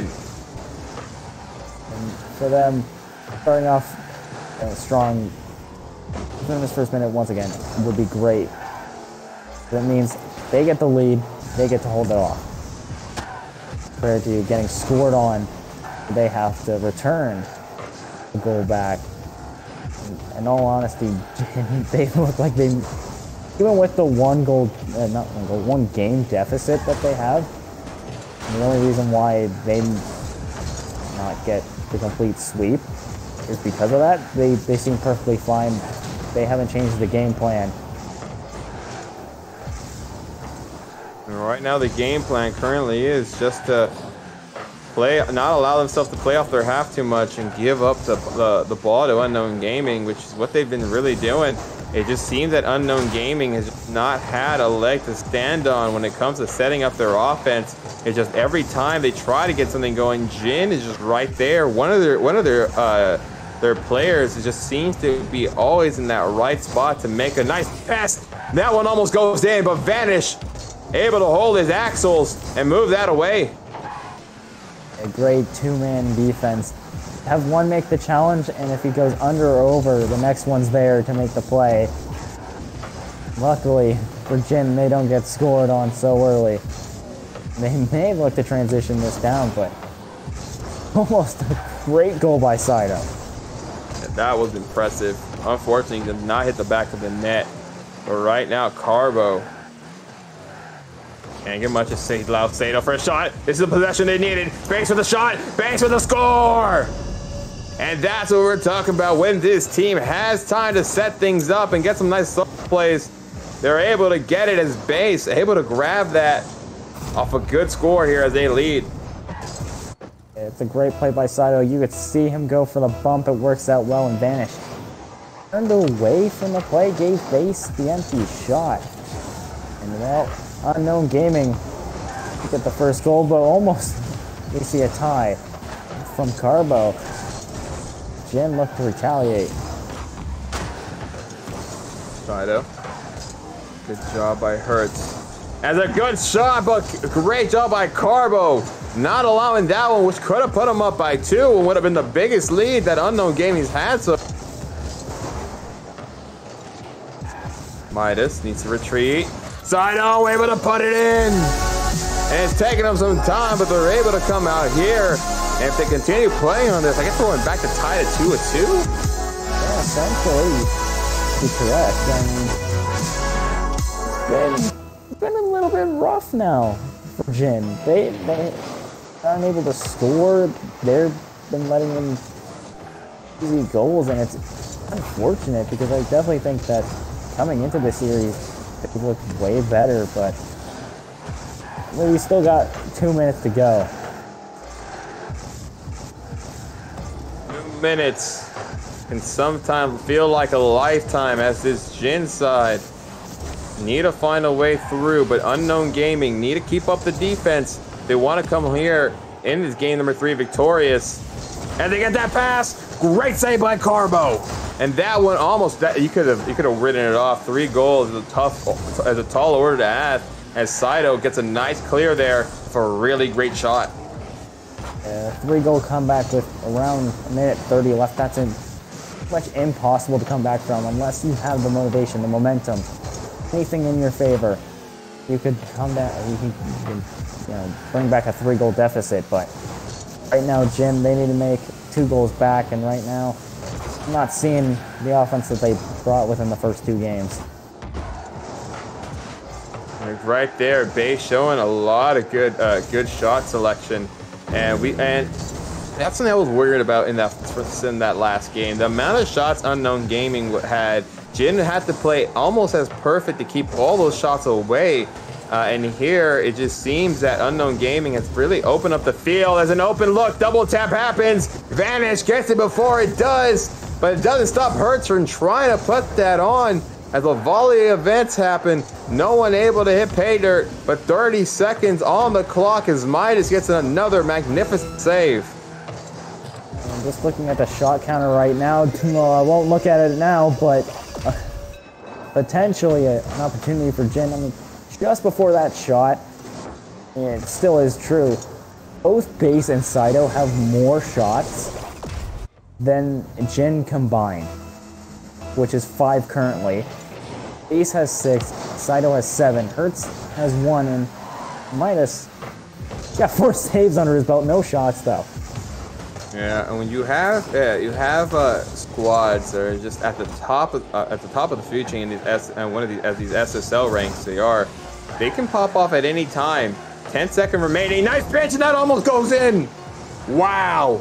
And for them, starting off uh, strong in this first minute once again would be great. That means they get the lead, they get to hold it off. Compared to getting scored on, they have to return the goal back. In all honesty, they look like they, even with the one goal, uh, not one goal, one game deficit that they have, the only reason why they not get the complete sweep is because of that. They, they seem perfectly fine. They haven't changed the game plan. Right now, the game plan currently is just to play, not allow themselves to play off their half too much and give up the, the, the ball to Unknown Gaming, which is what they've been really doing. It just seems that Unknown Gaming has not had a leg to stand on when it comes to setting up their offense. It's just every time they try to get something going, Jin is just right there. One of their one of their uh, their players just seems to be always in that right spot to make a nice pass. That one almost goes in, but Vanish able to hold his axles and move that away. A great two-man defense. Have one make the challenge, and if he goes under or over, the next one's there to make the play. Luckily for Jin, they don't get scored on so early. They may look to transition this down, but almost a great goal by Saito. Yeah, that was impressive. Unfortunately, he did not hit the back of the net. But right now, Carbo can't get much to allow Saito for a shot. This is the possession they needed. Banks with the shot. Banks with the score. And that's what we're talking about. When this team has time to set things up and get some nice plays, they're able to get it as base, able to grab that off a good score here as they lead. It's a great play by Saito. You could see him go for the bump. It works out well and Vanish turned away from the play, gave base the empty shot. And well, Unknown Gaming to get the first goal, but almost we see a tie from Carbo. Jin looked to retaliate. Saito. Good job by Hertz. As a good shot, but great job by Carbo. Not allowing that one, which could have put him up by two and would have been the biggest lead that Unknown Gaming's had. So Midas needs to retreat. Saito able to put it in. And it's taking them some time, but they're able to come out here. And if they continue playing on this, I guess we're going back to tie to two to two. Yeah, essentially, you're correct. I mean, been, it's been a little bit rough now for Jin. They, they aren't able to score. They've been letting them easy goals, and it's unfortunate because I definitely think that coming into the series, it looked way better, but we still got two minutes to go. Two minutes can sometimes feel like a lifetime as this Jin side need to find a way through, but Unknown Gaming need to keep up the defense. They want to come here in this game number three victorious. And they get that pass. Great save by Carbo. And that one almost, that you could have you could have ridden it off. Three goals is a tough, as a tall order to ask, as Saito gets a nice clear there for a really great shot. Yeah, three goal comeback with around a minute thirty left. That's in, much impossible to come back from unless you have the motivation, the momentum, anything in your favor. You could come back, you can, you can you know, bring back a three goal deficit, but right now, Jim, they need to make two goals back, and right now, I'm not seeing the offense that they brought within the first two games. Right there, Bay showing a lot of good, uh, good shot selection, and we and that's something I was worried about in that in that last game. The amount of shots Unknown Gaming had, Jin had to play almost as perfect to keep all those shots away. Uh, and here, it just seems that Unknown Gaming has really opened up the field as an open look. Double tap happens. Vanish gets it before it does, but it doesn't stop Hertz from trying to put that on as a volley of events happen. No one able to hit pay dirt, but thirty seconds on the clock as Midas gets another magnificent save. I'm just looking at the shot counter right now. Well, I won't look at it now, but uh, potentially a, an opportunity for Jin. I mean, just before that shot, it still is true, both Base and Saito have more shots than Jin combined, which is five currently. Base has six, Saito has seven, Hertz has one, and Midas got four saves under his belt. No shots though. Yeah, and when you have yeah, you have uh, squads that are just at the top of uh, at the top of the food chain, these S, and one of these as these S S L ranks they are, they can pop off at any time. ten seconds remaining. Nice pitch, and that almost goes in. Wow.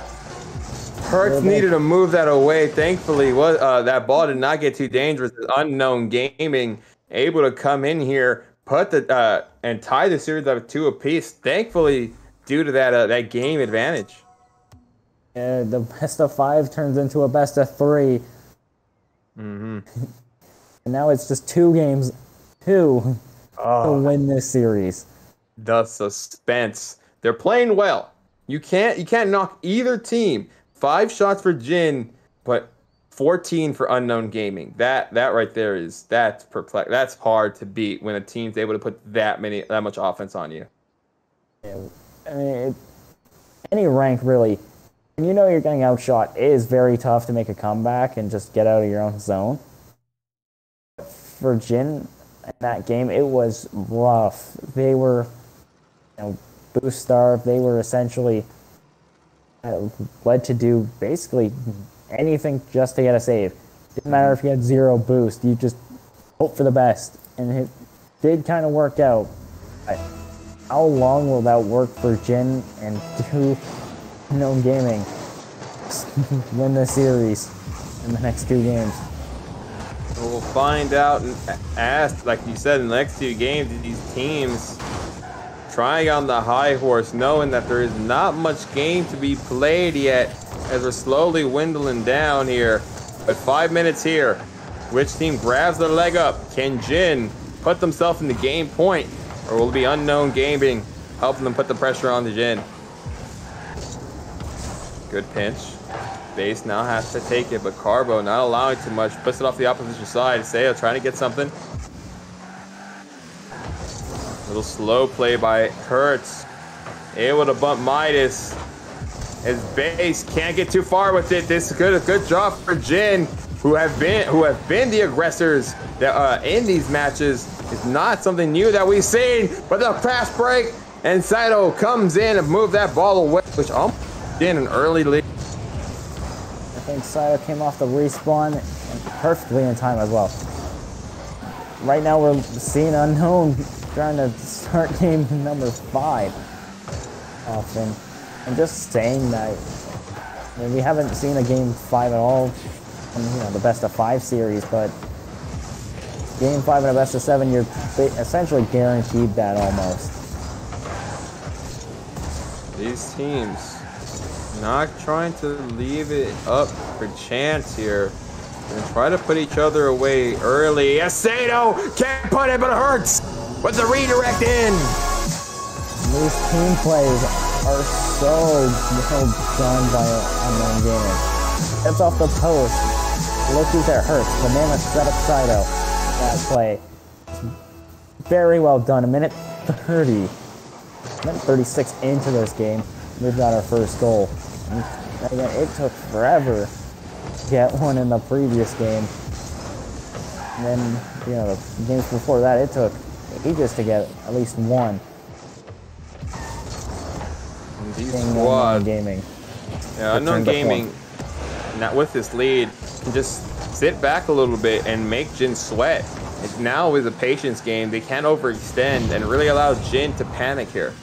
Hertz needed to move that away. Thankfully, was uh, that ball did not get too dangerous. Unknown Gaming able to come in here, put the uh, and tie the series up two apiece. Thankfully, due to that uh, that game advantage. Yeah, the best of five turns into a best of three. Mm-hmm. And now it's just two games, two, oh. to win this series. The suspense. They're playing well. You can't you can't knock either team. Five shots for Jin, but fourteen for Unknown Gaming. That that right there is that's perplex. That's hard to beat when a team's able to put that many that much offense on you. Yeah, I mean, it, any rank really. And you know you're getting outshot. It is very tough to make a comeback and just get out of your own zone. For Jin in that game, it was rough. They were, you know, boost starved. They were essentially uh, led to do basically anything just to get a save. Didn't matter if you had zero boost. You just hope for the best, and it did kind of work out. But how long will that work for Jin and two? Unknown Gaming win the series in the next two games? We'll find out and ask, like you said, in the next two games, these teams trying on the high horse, knowing that there is not much game to be played yet as we're slowly dwindling down here. But five minutes here. Which team grabs the leg up? Can Jin put themselves in the game point? Or will it be Unknown Gaming helping them put the pressure on the Jin? Good pinch. Base now has to take it, but Carbo not allowing too much. Puts it off the opposition side. Seo trying to get something. Little slow play by Hertz. Able to bump Midas. His Base can't get too far with it. This is good, a good job for Jin, who have been who have been the aggressors that uh, in these matches. It's not something new that we've seen, but the fast break, and Saito comes in and move that ball away, which almost in an early lead. I think Saito came off the respawn and perfectly in time as well. right now we're seeing Unknown trying to start game number five often. And just saying that, I mean, we haven't seen a game five at all from, you know, the best of five series, but game five and a best of seven, you're essentially guaranteed that almost. These teams not trying to leave it up for chance here. And try to put each other away early. Aceto can't put it, but it hurts. With the redirect in. These team plays are so well done by Unknown Gaming. It's off the post. Look who's there, hurts. Banana set up Saito. That play. Very well done. A minute thirty. minute thirty-six into this game. We've got our first goal. And again, it took forever to get one in the previous game. And then, you know, the games before that, it took ages to get at least one. Squad Gaming. Yeah, Unknown Gaming, not with this lead, can just sit back a little bit and make Jin sweat. It now is a patience game. They can't overextend and really allow Jin to panic here.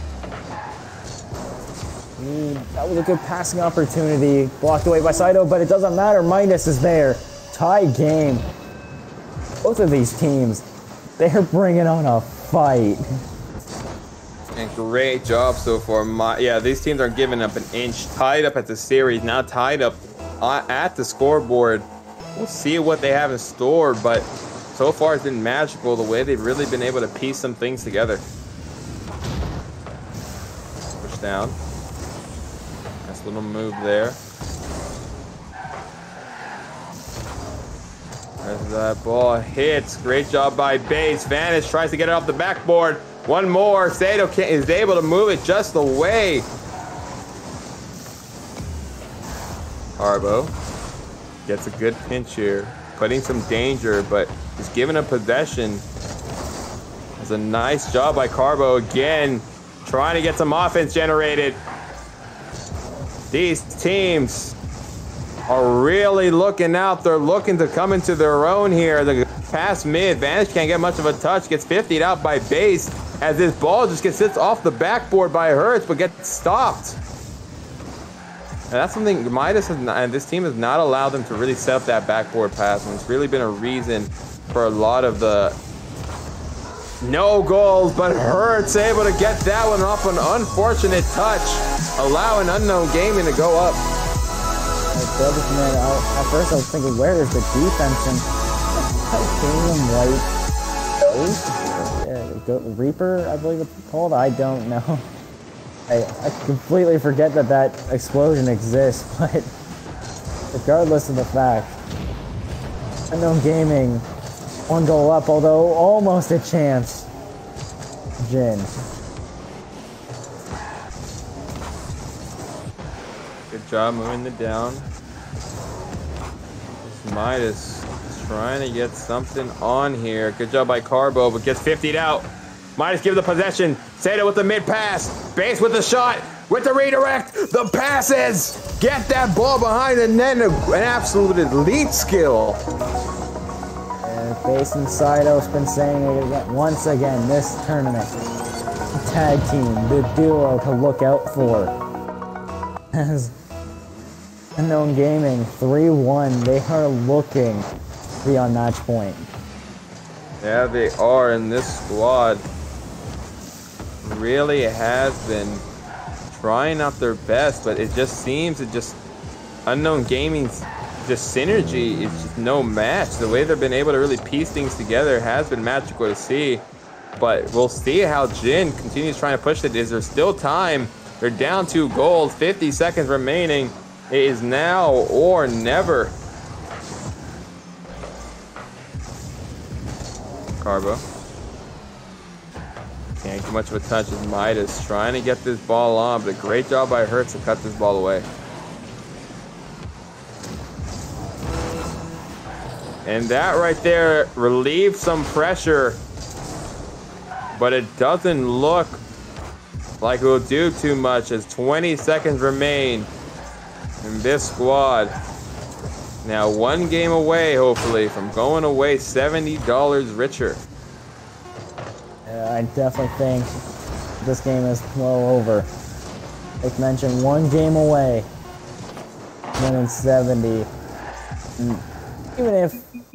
Mm, that was a good passing opportunity. Blocked away by Saito, but it doesn't matter. Midas is there. Tie game. Both of these teams, they're bringing on a fight. And great job so far. My, yeah, these teams aren't giving up an inch. Tied up at the series, now tied up at the scoreboard. We'll see what they have in store, but so far it's been magical the way they've really been able to piece some things together. Push down. Nice little move there. As that ball hits, great job by Base. Vanish tries to get it off the backboard. One more. Saito is able to move it just away. Harbo gets a good pinch here, putting some danger, but he's given a possession. It's a nice job by Carbo again, trying to get some offense generated. These teams are really looking out. They're looking to come into their own here. The pass mid, Vanish can't get much of a touch, gets fiftied out by Base as this ball just gets sits off the backboard by Hertz, but gets stopped. And that's something Midas has not, and this team has not allowed them to really set up that backboard pass, and it's really been a reason for a lot of the no goals, but Hertz able to get that one off an unfortunate touch, allowing Unknown Gaming to go up. At first I was thinking, where is the defense? And Kingdom White yeah, Go Reaper, I believe it's called. I don't know. I, I completely forget that that explosion exists, but regardless of the fact, Unknown Gaming, one goal up, although almost a chance. Jin. Good job moving it down. This Midas is trying to get something on here. Good job by Carbo, but gets fiftied out. Midas give the possession. Saito with the mid pass. Base with the shot. With the redirect. The passes. Get that ball behind the net. An absolute elite skill. And Base and Saito's been saying it again, once again this tournament. Tag team, the duo to look out for. As Unknown Gaming, three one, they are looking to be on match point. Yeah, they are, and this squad really has been trying out their best, but it just seems it just Unknown Gaming's just synergy is just no match. The way they've been able to really piece things together has been magical to see, but we'll see how Jin continues trying to push it. Is there still time? They're down two goals, fifty seconds remaining. It is now or never. Carbo. Can't get much of a touch as Midas trying to get this ball on, but a great job by Hertz to cut this ball away. And that right there relieved some pressure, but it doesn't look like it will do too much as twenty seconds remain. And this squad Now one game away, hopefully, from going away seventy dollars richer. Yeah, I definitely think this game is well over. Like mentioned, one game away, winning seventy. Even if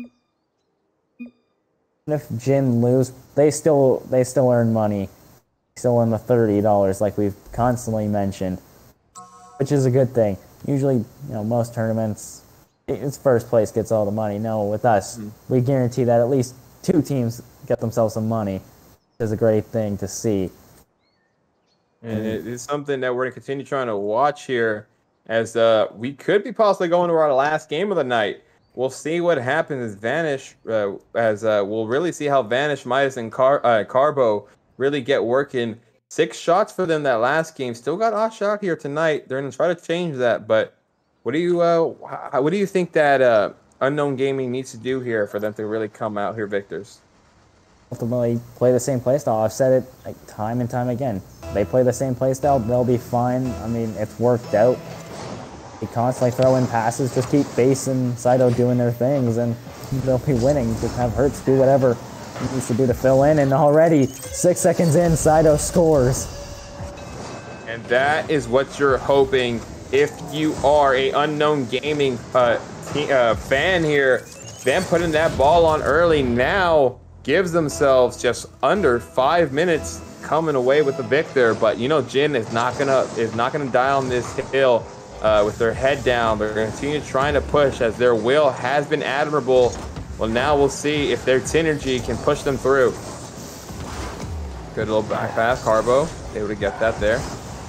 even if Jin lose, they still they still earn money, still earn the thirty dollars like we've constantly mentioned, which is a good thing. Usually, you know, most tournaments, it's first place gets all the money. No, with us, mm-hmm. we guarantee that at least two teams get themselves some money. Which is a great thing to see. And it is something that we're going to continue trying to watch here, as uh, we could be possibly going to our last game of the night. We'll see what happens as Vanish, uh, as uh, we'll really see how Vanish, Midas, and Car uh, Carbo really get working. Six shots for them that last game. Still got odd shot here tonight. They're going to try to change that. But what do you uh, what do you think that uh, Unknown Gaming needs to do here for them to really come out here victors? Ultimately, play the same playstyle. I've said it like time and time again. They play the same playstyle, they'll be fine. I mean, it's worked out. They constantly throw in passes, just keep Base and Saito doing their things, and they'll be winning. Just have Hertz do whatever he needs to do to fill in, and already, six seconds in, Saito scores. And that is what you're hoping if you are a Unknown Gaming uh, uh, fan here. Them putting that ball on early now gives themselves just under five minutes coming away with the victor. But you know, Jin is not gonna is not gonna die on this hill uh, with their head down. They're gonna continue trying to push, as their will has been admirable. Well, now we'll see if their synergy can push them through. Good little back pass, Carbo able to get that there.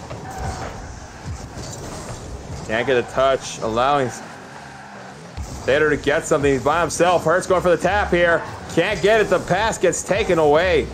Can't get a touch, allowing Saito to get something. He's by himself. Hertz going for the tap here. Can't get it. The pass gets taken away.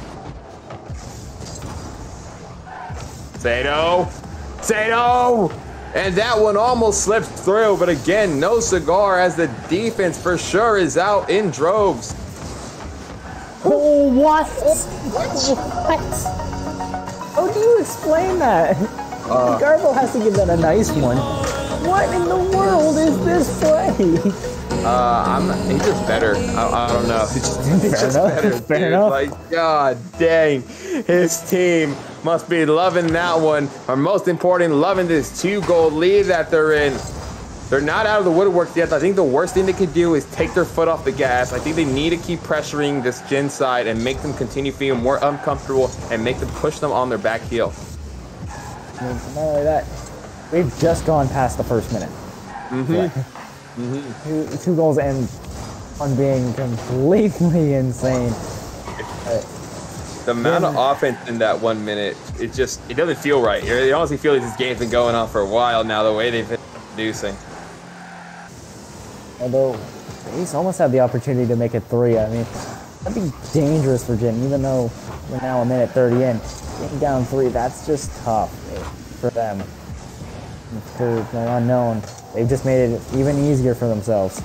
Saito. Saito! And that one almost slipped through, but again, no cigar, as the defense for sure is out in droves. Oh, what? What? How do you explain that? Uh, Garbo has to give that a nice one. What in the world is this play? Uh, I'm. He's just better. I, I don't know. He's just, he's just better. Fair dude. enough. Like, God dang, his team must be loving that one. Or most important, loving this two-goal lead that they're in. They're not out of the woodwork yet. I think the worst thing they could do is take their foot off the gas. I think they need to keep pressuring this Jin side and make them continue feeling more uncomfortable and make them push them on their back heel. I mean, not only that, we've just gone past the first minute. Mm-hmm. Mm-hmm. Two, two goals and one being completely insane. Uh, the amount of offense in that one minute, it just, it doesn't feel right. You honestly feel like this game's been going on for a while now, the way they've been producing. Although, Ace almost had the opportunity to make it three. I mean, that'd be dangerous for Jin, even though we're now a minute thirty in. Getting down three, that's just tough for them. For the Unknown, they've just made it even easier for themselves.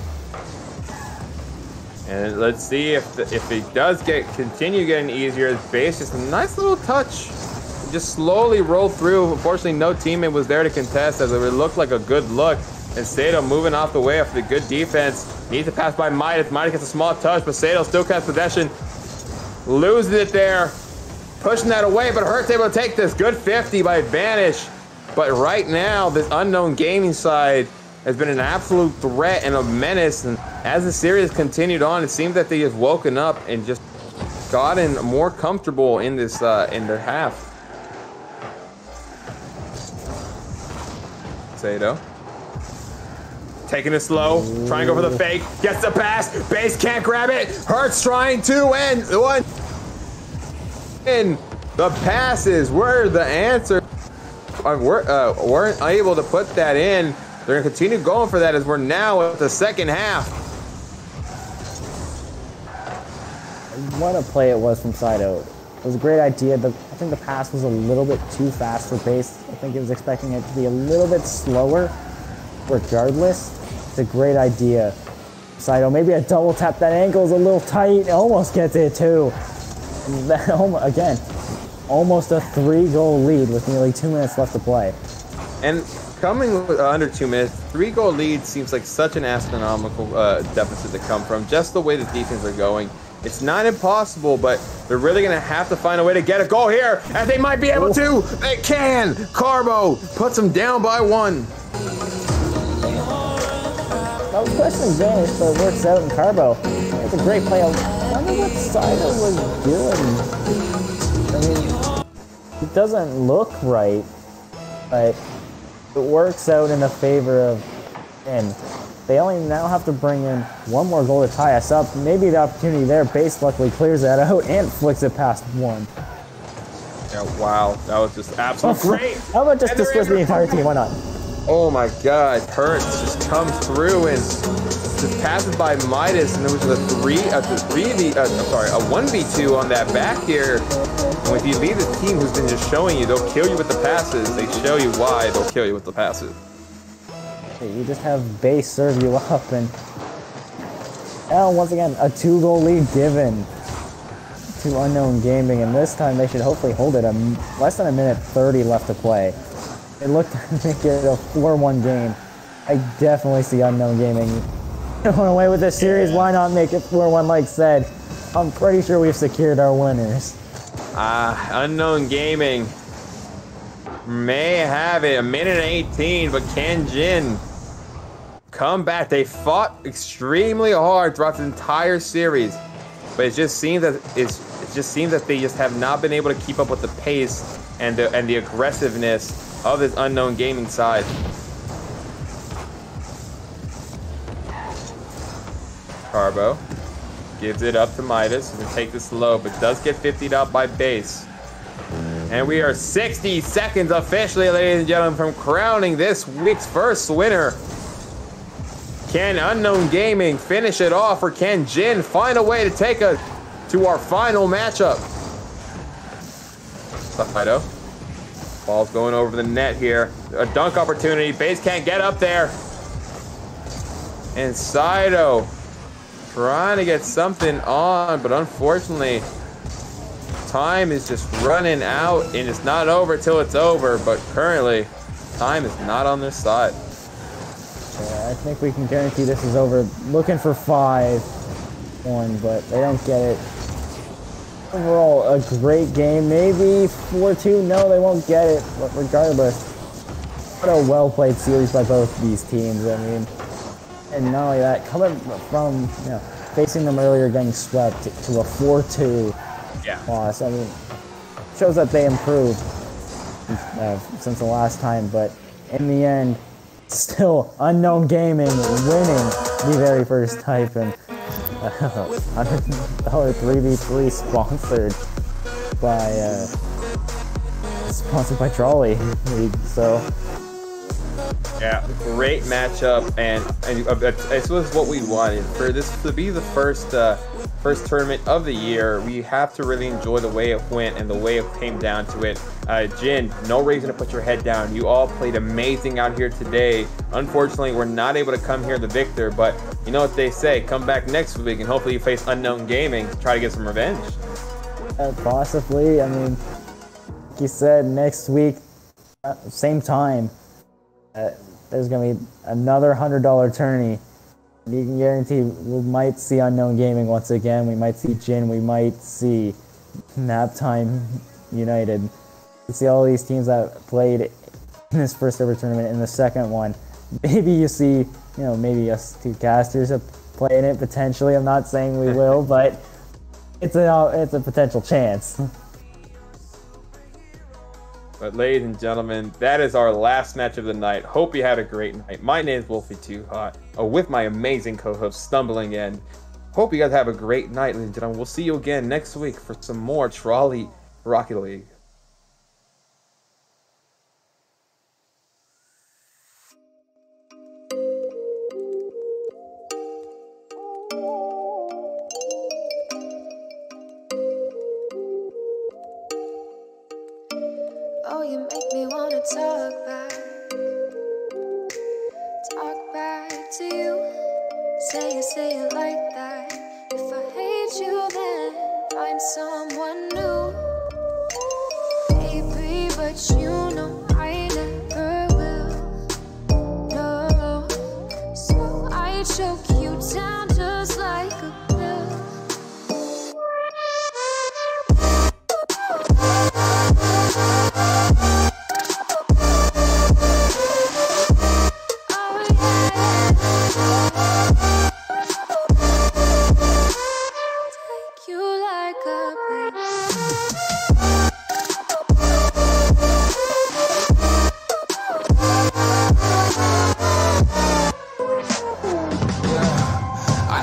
And let's see if the, if it does get continue getting easier. As Base, just a nice little touch, just slowly roll through. Unfortunately, no teammate was there to contest, as it looked like a good look. And Saito moving off the way after the good defense. Needs to pass by Midas. Midas gets a small touch, but Saito still has possession. Loses it there. Pushing that away, but Hertz able to take this. Good fifty by Vanish. But right now, this Unknown Gaming side has been an absolute threat and a menace. And as the series continued on, it seemed that they just woken up and just gotten more comfortable in this uh, in their half. Saito. Taking it slow, trying to go for the fake, gets the pass, Base can't grab it, Hertz trying to, and one. And the passes were the answer. Uh, we're, uh, weren't able to put that in. They're gonna continue going for that as we're now at the second half. What a play it was from Saito. It was a great idea. The, I think the pass was a little bit too fast for Base. I think he was expecting it to be a little bit slower. Regardless, it's a great idea. Saito, maybe a double tap. That ankle is a little tight. Almost gets it too. And that, again, almost a three-goal lead with nearly two minutes left to play. And coming with, uh, under two minutes, three goal lead seems like such an astronomical uh, deficit to come from. Just the way the defense are going, it's not impossible, but they're really gonna have to find a way to get a goal here, and they might be able to. They can. Carbo puts them down by one. I was questioning Vanish, but it works out in Carbo. It's a great play. I wonder what Sido was doing. I mean, it doesn't look right, but it works out in the favor of Jin. They only now have to bring in one more goal to tie us up. Maybe the opportunity there. Base luckily clears that out and flicks it past one. Yeah, wow. That was just absolutely great. How about just dismiss the entire team? Why not? Oh my God, Hurts just comes through and just passes by Midas, and there was a three, a three v, uh, I'm sorry, a one v two on that back here. And if you leave the team who's been just showing you, they'll kill you with the passes. They show you why they'll kill you with the passes. You just have base serve you up, and now once again a two-goal lead given to Unknown Gaming, and this time they should hopefully hold it. A less than a minute thirty left to play. It looked to make it a four one game. I definitely see Unknown Gaming going away with this series. Why not make it four one like said? I'm pretty sure we've secured our winners. Ah, uh, Unknown Gaming may have it. A minute eighteen, but can Jin come back? They fought extremely hard throughout the entire series, but it just seems that it's, it just seems that they just have not been able to keep up with the pace and the and the aggressiveness of this Unknown Gaming side. Carbo gives it up to Midas to take this low, but does get fiftied up by base. And we are sixty seconds officially, ladies and gentlemen, from crowning this week's first winner. Can Unknown Gaming finish it off, or can Jin find a way to take us to our final matchup? Fido. Ball's going over the net here. A dunk opportunity. Base can't get up there. And Sido trying to get something on, but unfortunately, time is just running out, and it's not over till it's over. But currently, time is not on their side. Yeah, I think we can guarantee this is over. Looking for five one, but they don't get it. Overall, a great game. Maybe four two. No, they won't get it. But regardless, what a well-played series by both these teams. I mean, and not only that, coming from, you know, facing them earlier, getting swept to a four two yeah. loss. I mean, shows that they improved uh, since the last time. But in the end, still Unknown Gaming winning the very first Taipan. one hundred dollar three v three sponsored by uh, sponsored by Trolli. So yeah, great matchup, and, and uh, this was what we wanted for this to be the first uh, first tournament of the year. We have to really enjoy the way it went and the way it came down to it. Uh, Jin, no reason to put your head down. You all played amazing out here today. Unfortunately, we're not able to come here the victor, but you know what they say, come back next week and hopefully you face Unknown Gaming to try to get some revenge. Uh, possibly. I mean, like you said, next week, uh, same time, uh, there's going to be another one hundred dollar tourney. You can guarantee we might see Unknown Gaming once again. We might see Jin. We might see Naptime United. You see all these teams that played in this first ever tournament. In the second one, maybe you see, you know, maybe us two casters are playing it potentially. I'm not saying we will, but it's a it's a potential chance. But ladies and gentlemen, that is our last match of the night. Hope you had a great night. My name is Wolfie Too Hot, uh, with my amazing co-host Stumbling In. Hope you guys have a great night, ladies and gentlemen. We'll see you again next week for some more Trolli Rocket League. Oh, you make me wanna talk back, talk back to you. Say it, say it like that. If I hate you, then find someone new. Baby, but you know I never will.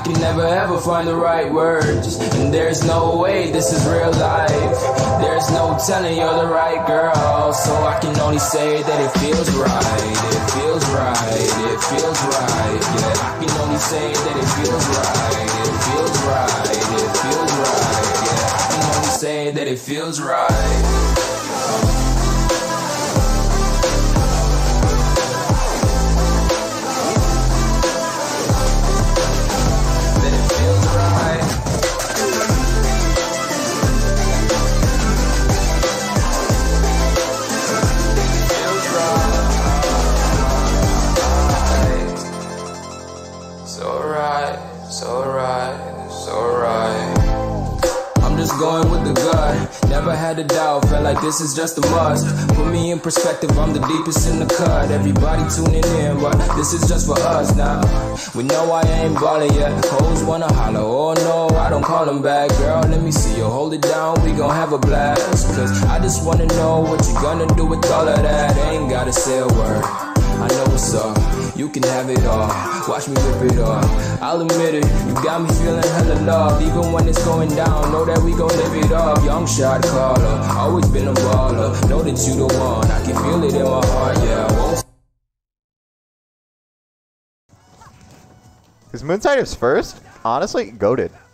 I can never ever find the right words, and there's no way this is real life. There's no telling you're the right girl, so I can only say that it feels right. It feels right, it feels right. Yeah, I can only say that it feels right. It feels right, it feels right. Yeah, I can only say that it feels right. Going with the gut, never had a doubt, felt like this is just a must. Put me in perspective, I'm the deepest in the cut. Everybody tuning in, but this is just for us now. We know I ain't ballin' yet, hoes wanna holler, oh no, I don't call them back. Girl, let me see you hold it down, we gon' have a blast. Cause I just wanna know what you gonna do with all of that. Ain't gotta say a word, I know what's up, you can have it all. Watch me rip it off, I'll admit it, you got me feeling hella love. Even when it's going down, know that we gon' live it up. Young shot caller, always been a baller. Know that you the one, I can feel it in my heart, yeah, I won't. Is Moonside is first? Honestly, goated.